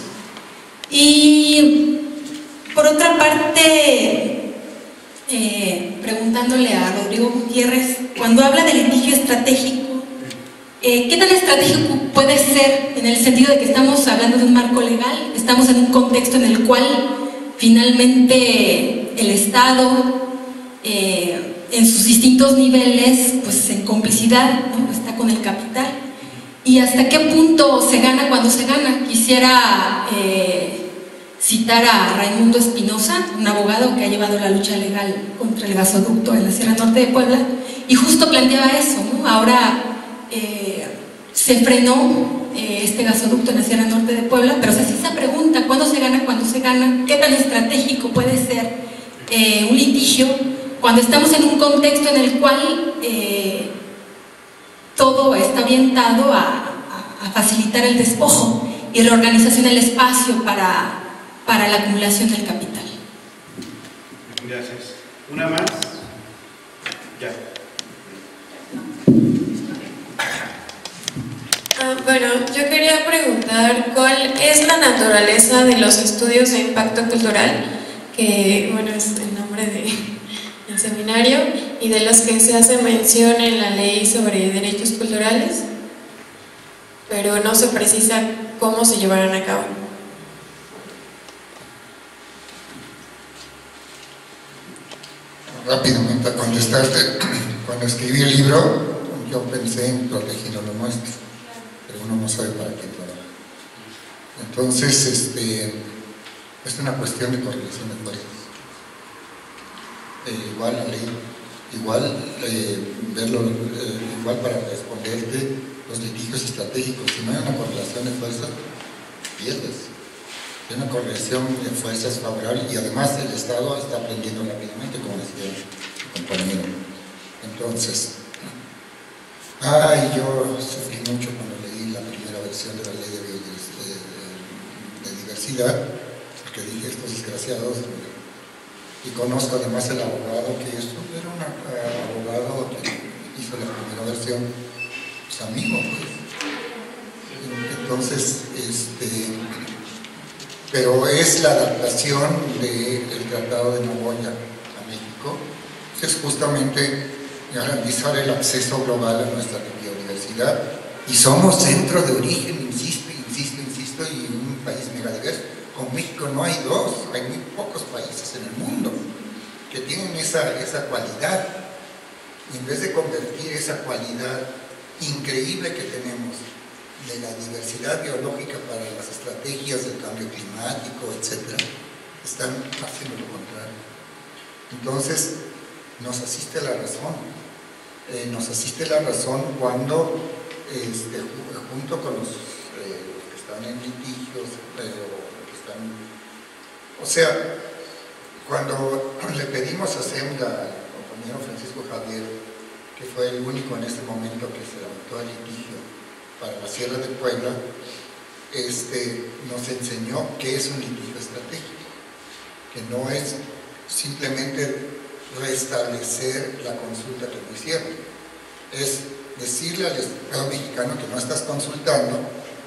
Y por otra parte, preguntándole a Rodrigo Gutiérrez, cuando habla de litigio estratégico, ¿qué tan estratégico puede ser en el sentido de que estamos hablando de un marco legal, estamos en un contexto en el cual finalmente el Estado en sus distintos niveles, pues en complicidad, ¿no?, está con el capital? ¿Y hasta qué punto se gana cuando se gana? Quisiera citar a Raimundo Espinosa, un abogado que ha llevado la lucha legal contra el gasoducto en la Sierra Norte de Puebla, y justo planteaba eso, ¿no? Ahora se frenó este gasoducto en la Sierra Norte de Puebla, pero se hace esa pregunta: ¿cuándo se gana? ¿Cuándo se gana? ¿Qué tan estratégico puede ser un litigio cuando estamos en un contexto en el cual todo está orientado a facilitar el despojo y reorganización del espacio para la acumulación del capital.
Gracias. ¿Una más? Ya.
Bueno, yo quería preguntar cuál es la naturaleza de los estudios de impacto cultural, que bueno, es el nombre del seminario, y de los que se hace mención en la ley sobre derechos culturales, pero no se precisa cómo se llevarán a cabo.
Rápidamente a contestarte, cuando escribí el libro, yo pensé en proteger lo nuestro, pero uno no sabe para qué trabaja. Entonces, es una cuestión de correlación de fuerzas. Igual la ley, igual verlo, igual para responderte los litigios estratégicos. Si no hay una correlación de fuerzas, pierdes. Hay una correlación de fuerzas favorable y además el Estado está aprendiendo rápidamente, como decía su compañero. Entonces, yo sufrí mucho cuando leí la primera versión de la ley de diversidad, porque dije, estos desgraciados, y conozco además el abogado que esto era un abogado que hizo la primera versión, pues amigo, pues. Entonces, pero es la adaptación del Tratado de Nagoya a México, que es justamente garantizar el acceso global a nuestra biodiversidad, y somos centro de origen, insisto, y un país megadiverso. Con México no hay dos, hay muy pocos países en el mundo que tienen esa cualidad, y en vez de convertir esa cualidad increíble que tenemos de la diversidad biológica para las estrategias del cambio climático, etc., están haciendo lo contrario. Entonces, nos asiste la razón. Nos asiste la razón cuando, junto con los que están en litigios, o sea, cuando le pedimos a SEMDA al compañero Francisco Javier, que fue el único en este momento que se levantó el litigio para la Sierra de Puebla, nos enseñó qué es un litigio estratégico, que no es simplemente restablecer la consulta que no hicieron, es decirle al Estado mexicano que no estás consultando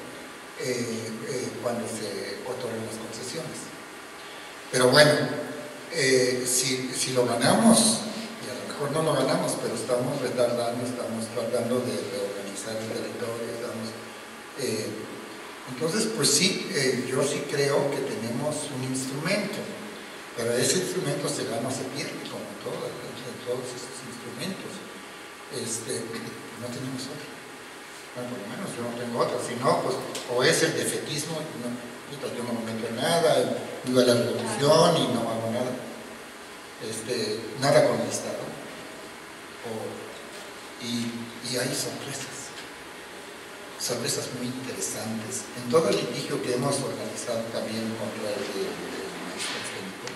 cuando se otorgan las concesiones. Pero bueno, si lo ganamos, y a lo mejor no lo ganamos, pero estamos retardando, estamos tratando de reorganizar el territorio, entonces pues sí, yo sí creo que tenemos un instrumento, pero ese instrumento se gana o se pierde, como todos esos instrumentos. No tenemos otro. Bueno, por lo menos yo no tengo otro, si no, pues o es el defetismo, yo no me meto en nada, viva la revolución y no hago nada, nada con el Estado, y hay sorpresas muy interesantes. En todo el litigio que hemos organizado también contra el maíz transgénico,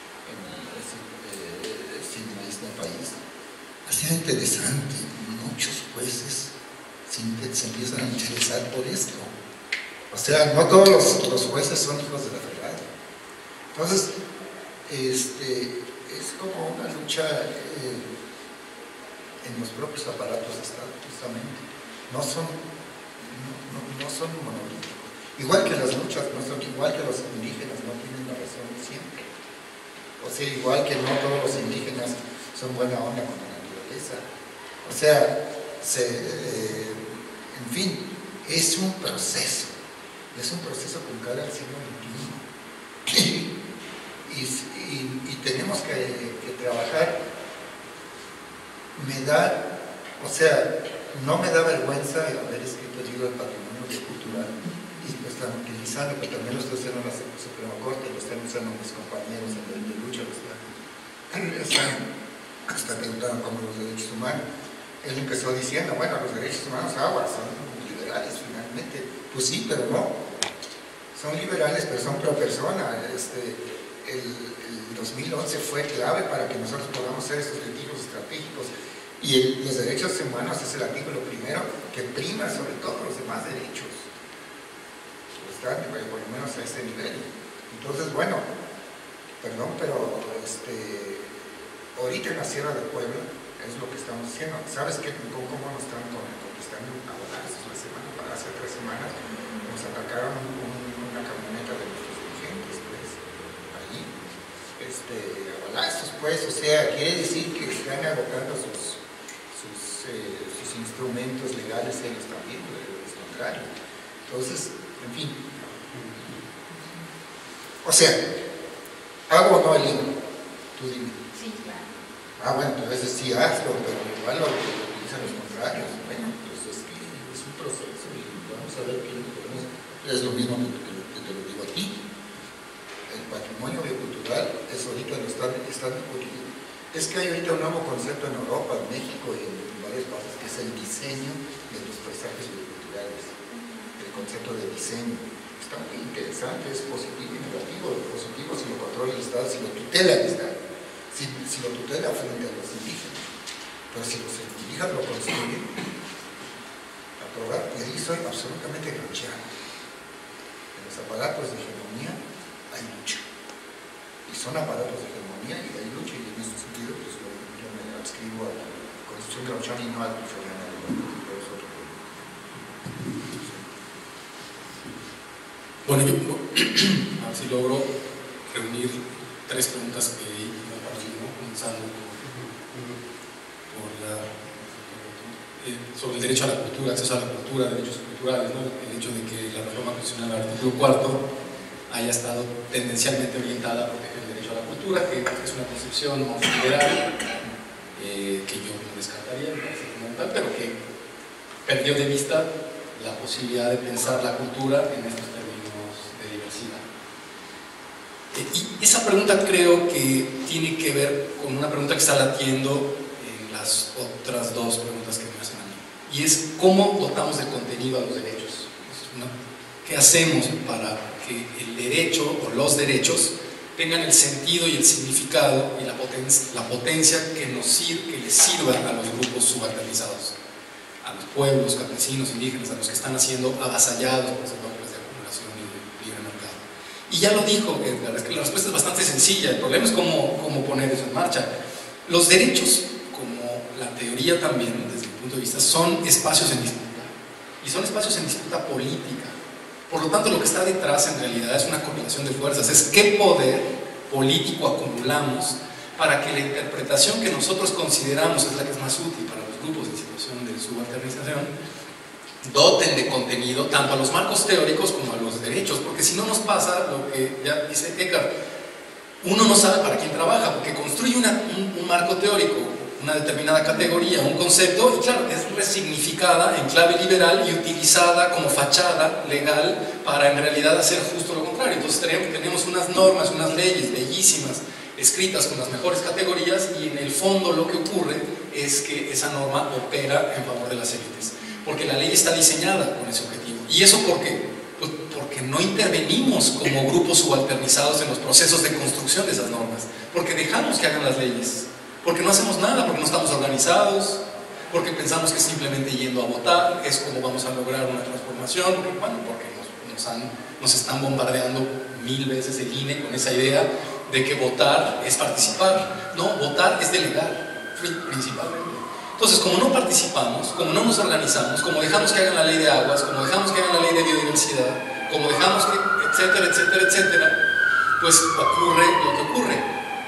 sin maíz del país, ha sido interesante. Muchos jueces se empiezan a interesar por esto. O sea, no todos los jueces son hijos de la verdad. Entonces, es como una lucha en los propios aparatos de Estado, justamente. No son monolíticos. Igual que las luchas, igual que los indígenas no tienen la razón siempre. O sea, igual que no todos los indígenas son buena onda con la naturaleza. O sea, en fin, es un proceso con cara al siglo XXI. Y tenemos que trabajar. No me da vergüenza haber escrito el libro del patrimonio cultural, y lo están utilizando, pero también lo está usando la Suprema Corte, lo están usando mis compañeros de lucha, lo están preguntando como los derechos humanos. Él empezó diciendo, bueno, los derechos humanos son liberales finalmente. Pues sí, pero no. Son liberales, pero son pro persona. el 2011 fue clave para que nosotros podamos ser estos objetivos estratégicos. Y los derechos humanos es el artículo primero que prima sobre todos los demás derechos. Están por lo menos a este nivel. Entonces, bueno, perdón, pero ahorita en la Sierra de Puebla es lo que estamos haciendo. ¿Sabes cómo nos están contestando a balazos la semana pasada? Hace 3 semanas nos atacaron una camioneta de nuestros dirigentes, pues, allí, a balazos, pues, o sea, quiere decir que están agotando sus instrumentos legales ellos también, es contrario. Entonces, en fin. O sea, ¿hago o no el libro? Tú dime.
Sí, claro.
Ah, bueno, entonces sí hazlo, pero igual lo utilizan los contrarios. Bueno, pues es que es un proceso y vamos a ver qué es lo que podemos. Es lo mismo que te lo digo a ti. El patrimonio biocultural es ahorita lo están discutiendo. Es que hay ahorita un nuevo concepto en Europa, en México y en varias partes, que es el diseño de los paisajes bioculturales. El concepto de diseño. Está muy interesante, es positivo y negativo. Lo positivo si lo controla el Estado, si lo tutela el Estado. Si lo tutela frente a los indígenas, pero si los indígenas lo construyen, aprobar, y ahí soy absolutamente granchiano. En los aparatos de hegemonía hay lucha, y son aparatos de hegemonía y hay lucha, y en ese sentido pues yo me adscribo a la Constitución granchiana y no al Floriana de los otros.
Bueno, yo a ver si logro reunir 3 preguntas que comenzando sobre el derecho a la cultura, acceso a la cultura, derechos culturales, ¿no? El hecho de que la reforma constitucional del artículo 4 haya estado tendencialmente orientada a proteger el derecho a la cultura, que es una concepción más liberal, que yo no descartaría, me parece fundamental, pero que perdió de vista la posibilidad de pensar la cultura en estos términos de diversidad. Y esa pregunta creo que tiene que ver con una pregunta que está latiendo en las otras 2 preguntas que me hacen a mí, y es cómo dotamos de contenido a los derechos, ¿no? ¿Qué hacemos para que el derecho o los derechos tengan el sentido y el significado y la potencia que les sirva a los grupos subalternizados, a los pueblos, campesinos, indígenas, a los que están siendo avasallados por las lógicas de acumulación y de libre mercado? Y ya lo dijo Edgar, es que la respuesta es bastante sencilla, el problema es cómo poner eso en marcha. Los derechos, como la teoría también, desde mi punto de vista, son espacios en disputa, y son espacios en disputa política. Por lo tanto, lo que está detrás en realidad es una correlación de fuerzas, es qué poder político acumulamos para que la interpretación que nosotros consideramos es la que es más útil para los grupos en situación de subalternización doten de contenido tanto a los marcos teóricos como a los derechos, porque si no nos pasa lo que ya dice Eckhart, uno no sabe para quién trabaja, porque construye un marco teórico, una determinada categoría, un concepto, y claro, es resignificada en clave liberal y utilizada como fachada legal para en realidad hacer justo lo contrario. Entonces tenemos unas normas, unas leyes bellísimas, escritas con las mejores categorías, y en el fondo lo que ocurre es que esa norma opera en favor de las élites, porque la ley está diseñada con ese objetivo. ¿Y eso por qué? Pues porque no intervenimos como grupos subalternizados en los procesos de construcción de esas normas, porque dejamos que hagan las leyes, porque no hacemos nada, porque no estamos organizados, porque pensamos que simplemente yendo a votar es como vamos a lograr una transformación, porque nos están bombardeando 1000 veces el INE con esa idea de que votar es participar. No, votar es delegar, principalmente. Entonces, como no participamos, como no nos organizamos, como dejamos que hagan la ley de aguas, como dejamos que hagan la ley de biodiversidad, como dejamos que, etcétera, etcétera, etcétera, pues ocurre lo que ocurre.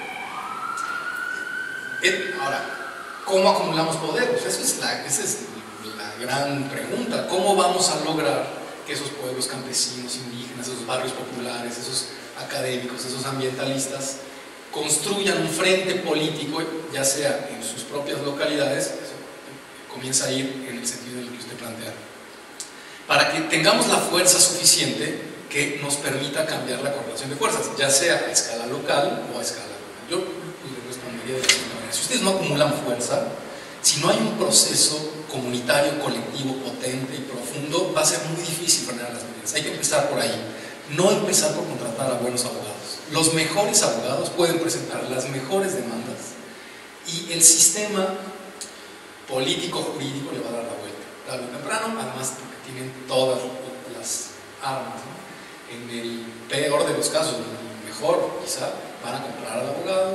Ahora, ¿cómo acumulamos poder? Pues esa es la gran pregunta. ¿Cómo vamos a lograr que esos pueblos campesinos, indígenas, esos barrios populares, esos académicos, esos ambientalistas construyan un frente político, ya sea en sus propias localidades, eso comienza a ir en el sentido en el que usted plantea, para que tengamos la fuerza suficiente que nos permita cambiar la correlación de fuerzas, ya sea a escala local o a escala global? Yo le respondería de la siguiente manera: si ustedes no acumulan fuerza, si no hay un proceso comunitario, colectivo, potente y profundo, va a ser muy difícil frenar las medidas. Hay que empezar por ahí. no empezar por contratar a buenos abogados. Los mejores abogados pueden presentar las mejores demandas y el sistema político-jurídico le va a dar la vuelta, tarde o temprano, además porque tienen todas las armas, ¿no? En el peor de los casos, en el mejor quizá, van a comprar al abogado,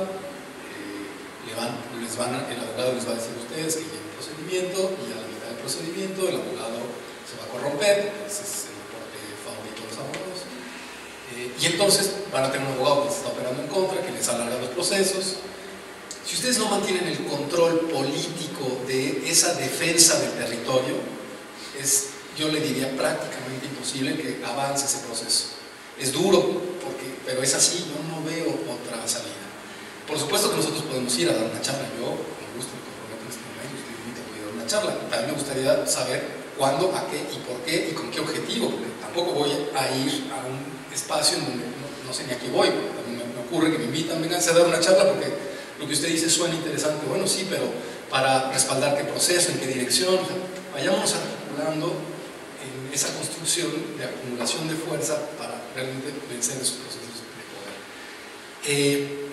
el abogado les va a decir a ustedes que lleven un procedimiento y a la mitad del procedimiento el abogado se va a corromper, ese es el deporte favorito de los abogados, y entonces van a tener un abogado que se está operando en contra, que les alarga los procesos. Si ustedes no mantienen el control político de esa defensa del territorio, yo le diría prácticamente imposible que avance ese proceso. Es duro, pero es así, yo no veo otra salida. Por supuesto que nosotros podemos ir a dar una charla, yo con gusto me comprometo en este momento, estoy invitado a dar una charla. También me gustaría saber cuándo, a qué y por qué y con qué objetivo, porque tampoco voy a ir a un espacio en donde no sé ni a qué voy. También me ocurre que me invitan, vénganse a dar una charla porque lo que usted dice suena interesante. Bueno, sí, pero para respaldar qué proceso, en qué dirección, o sea, vayámonos articulando en esa construcción de acumulación de fuerza para realmente vencer esos procesos de poder.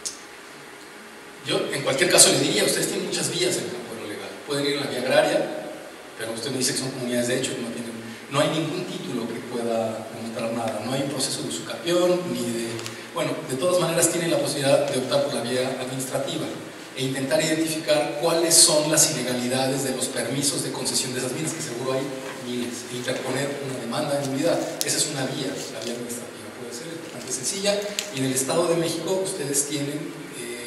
Yo, en cualquier caso, le diría, ustedes tienen muchas vías en el campo de lo legal. Pueden ir en la vía agraria, pero usted me dice que son comunidades de hecho, que no hay ningún título que pueda demostrar nada, no hay un proceso de usucapión, ni de... Bueno, de todas maneras tienen la posibilidad de optar por la vía administrativa e intentar identificar cuáles son las ilegalidades de los permisos de concesión de esas minas, que seguro hay miles, e interponer una demanda de nulidad. Esa es una vía, la vía administrativa puede ser, es bastante sencilla, y en el Estado de México ustedes tienen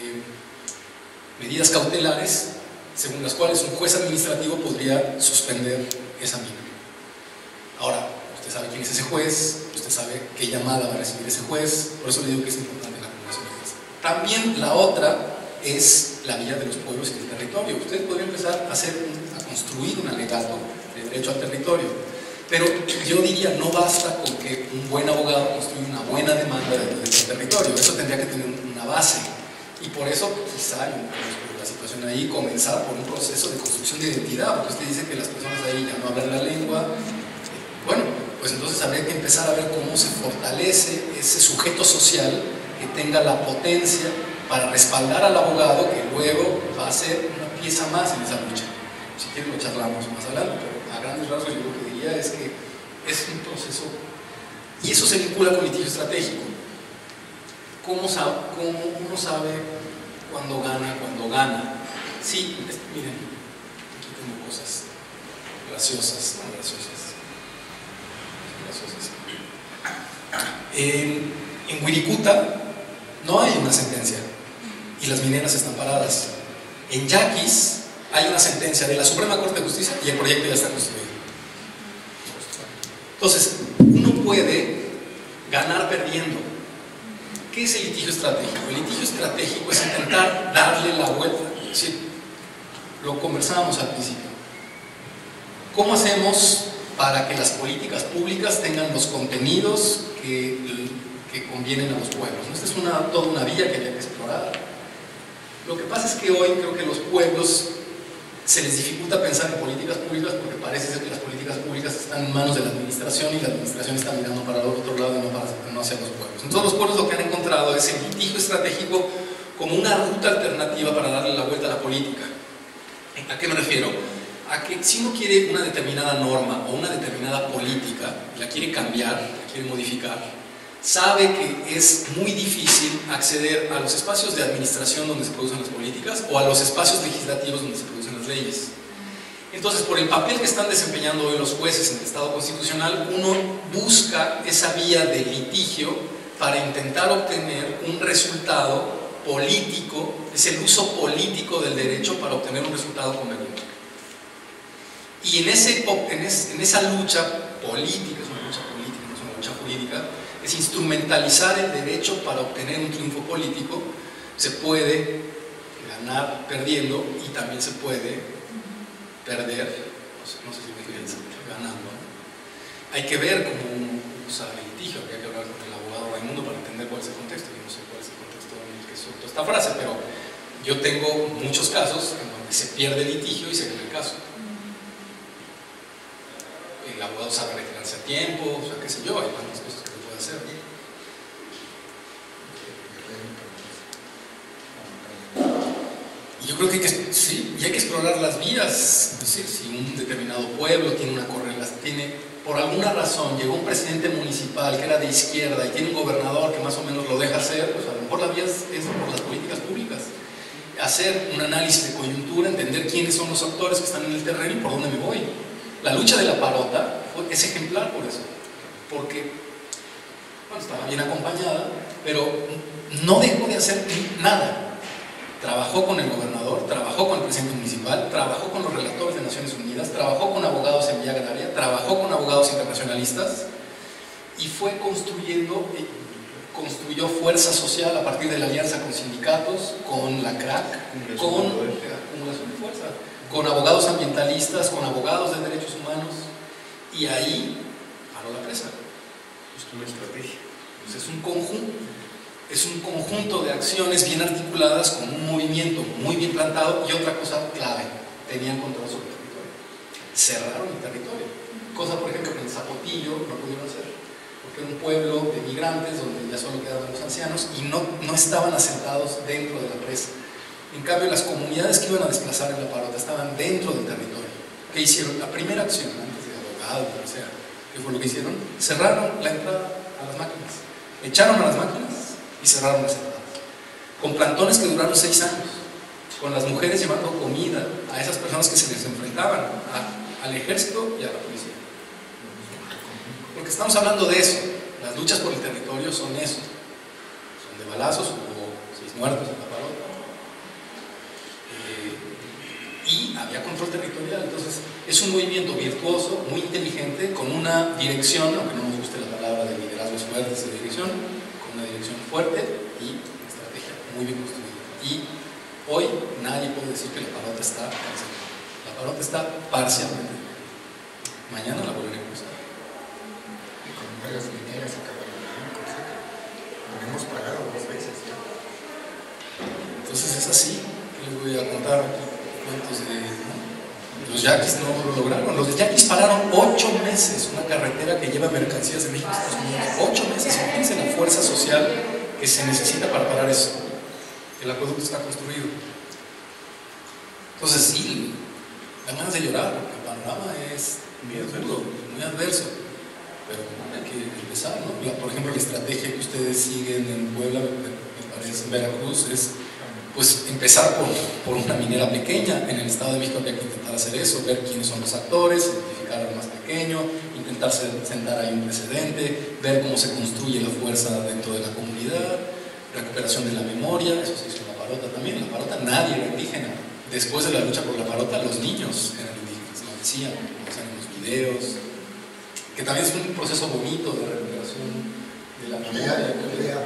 medidas cautelares según las cuales un juez administrativo podría suspender esa mina. Ahora, usted sabe quién es ese juez, usted sabe qué llamada va a recibir ese juez, por eso le digo que es importante la acumulación de fuerza. También la otra es la vía de los pueblos y del territorio. Ustedes podrían empezar a construir un alegato de derecho al territorio, pero yo diría, no basta con que un buen abogado construya una buena demanda de derecho al territorio, eso tendría que tener una base, y por eso quizá la situación ahí comenzar por un proceso de construcción de identidad, porque usted dice que las personas ahí ya no hablan la lengua. Bueno, pues entonces habría que empezar a ver cómo se fortalece ese sujeto social que tenga la potencia para respaldar al abogado, que luego va a ser una pieza más en esa lucha. Si quieren lo charlamos más adelante, pero a grandes rasgos yo lo que diría es que es un proceso, y eso se vincula con litigio estratégico. ¿Cómo uno sabe cuándo gana? Sí, miren, aquí tengo cosas graciosas, no graciosas. En Wirikuta no hay una sentencia y las mineras están paradas. En Yaquis hay una sentencia de la Suprema Corte de Justicia y el proyecto ya está construido. Entonces, uno puede ganar perdiendo. ¿Qué es el litigio estratégico? El litigio estratégico es intentar darle la vuelta. Sí, lo conversábamos al principio. ¿Cómo hacemos para que las políticas públicas tengan los contenidos que convienen a los pueblos? Esta es toda una vía que había que explorar. Lo que pasa es que hoy creo que los pueblos se les dificulta pensar en políticas públicas porque parece ser que las políticas públicas están en manos de la administración y la administración está mirando para el otro lado y no hacia los pueblos. Entonces los pueblos lo que han encontrado es el litigio estratégico como una ruta alternativa para darle la vuelta a la política. ¿A qué me refiero? A que si uno quiere una determinada norma o una determinada política, la quiere cambiar, la quiere modificar, sabe que es muy difícil acceder a los espacios de administración donde se producen las políticas o a los espacios legislativos donde se producen las leyes. Entonces, por el papel que están desempeñando hoy los jueces en el Estado constitucional, uno busca esa vía de litigio para intentar obtener un resultado político, es el uso político del derecho para obtener un resultado conveniente. Y en esa lucha política, es una lucha política, no es una lucha jurídica, es instrumentalizar el derecho para obtener un triunfo político. Se puede ganar perdiendo y también se puede perder, no sé si me estoy ganando, ¿no? Hay que ver cómo uno usa el litigio, habría que hablar con el abogado Raimundo para entender cuál es el contexto. Yo no sé cuál es el contexto en el que surto esta frase, pero yo tengo muchos casos en donde se pierde el litigio y se gana el caso. El abogado sabe retirarse a tiempo, o sea, qué sé yo, hay tantas cosas que se pueden puede hacer. Y yo creo que sí, y hay que explorar las vías. Es decir, si un determinado pueblo tiene una correlación, por alguna razón llegó un presidente municipal que era de izquierda y tiene un gobernador que más o menos lo deja hacer, pues a lo mejor la vía es por las políticas públicas. Hacer un análisis de coyuntura, entender quiénes son los actores que están en el terreno y por dónde me voy. La lucha de la Parota es ejemplar por eso, porque bueno, estaba bien acompañada, pero no dejó de hacer nada. Trabajó con el gobernador, trabajó con el presidente municipal, trabajó con los relatores de Naciones Unidas, trabajó con abogados en vía agraria, trabajó con abogados internacionalistas y fue construyó fuerza social a partir de la alianza con sindicatos, con la CRAC, con acumulación de fuerza, con abogados ambientalistas, con abogados de derechos humanos, y ahí paró la presa.
Es una estrategia.
Entonces es un conjunto de acciones bien articuladas con un movimiento muy bien plantado. Y otra cosa clave, tenían control sobre el territorio, cerraron el territorio, cosa por ejemplo que en Zapotillo no pudieron hacer, porque era un pueblo de migrantes donde ya solo quedaban los ancianos y no estaban asentados dentro de la presa. En cambio, las comunidades que iban a desplazar en la Parota estaban dentro del territorio. ¿Qué hicieron? La primera acción, antes de abogados, o sea, ¿qué fue lo que hicieron? Cerraron la entrada a las máquinas, echaron a las máquinas y cerraron las entradas, con plantones que duraron 6 años, con las mujeres llevando comida a esas personas que se les enfrentaban, al ejército y a la policía. Porque estamos hablando de eso, las luchas por el territorio son eso, son de balazos, hubo 6 muertos en la Parota, y había control territorial. Entonces es un movimiento virtuoso, muy inteligente, con una dirección, aunque no nos guste la palabra de liderazgos fuertes de dirección, con una dirección fuerte y una estrategia muy bien construida. Y hoy nadie puede decir que la Parota está parcialmente. La Parota está parcialmente. Mañana la volveremos a usar.
Y con varias mineras acabaron en lo hemos pagado 2 veces.
Entonces es así. ¿Qué les voy a contar aquí? Cuentos de... Los yaquis no lo lograron. Los yaquis pararon 8 meses una carretera que lleva mercancías de México a Estados Unidos. 8 meses. Imagínense la fuerza social que se necesita para parar eso. El acueducto está construido. Entonces sí, dan ganas de llorar, porque el panorama es muy duro, muy adverso. Pero hay que empezar, ¿no? Por ejemplo, la estrategia que ustedes siguen en Puebla, me parece, en Veracruz, es pues empezar por una minera pequeña. En el Estado de México habría que intentar hacer eso, ver quiénes son los actores, identificar al más pequeño, intentar sentar ahí un precedente, ver cómo se construye la fuerza dentro de la comunidad, recuperación de la memoria. Eso se hizo en la Parota también. En la Parota nadie era indígena. Después de la lucha por la Parota, los niños eran indígenas, lo decían, lo hacían en los videos, que también es un proceso bonito de recuperación de la memoria.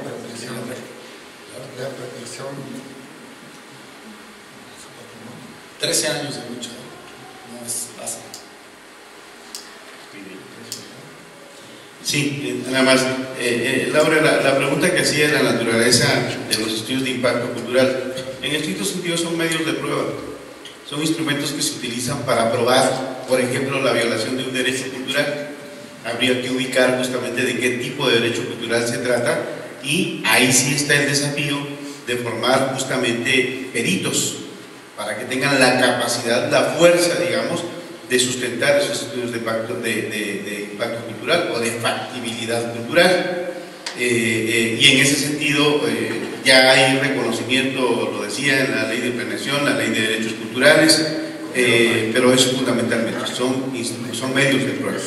La protección.
13 años de lucha, no es fácil.
Sí, nada más. Laura, la pregunta que hacía de la naturaleza de los estudios de impacto cultural, en estricto sentido son medios de prueba, son instrumentos que se utilizan para probar, por ejemplo, la violación de un derecho cultural. Habría que ubicar justamente de qué tipo de derecho cultural se trata, y ahí sí está el desafío de formar justamente peritos para que tengan la capacidad, la fuerza, digamos, de sustentar esos estudios de impacto cultural o de factibilidad cultural. Y en ese sentido ya hay reconocimiento, lo decía, en la ley de planeación, la ley de derechos culturales, pero eso fundamentalmente son medios de prueba.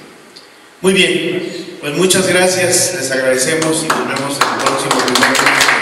Muy bien, pues muchas gracias, les agradecemos y nos vemos en el próximo momento.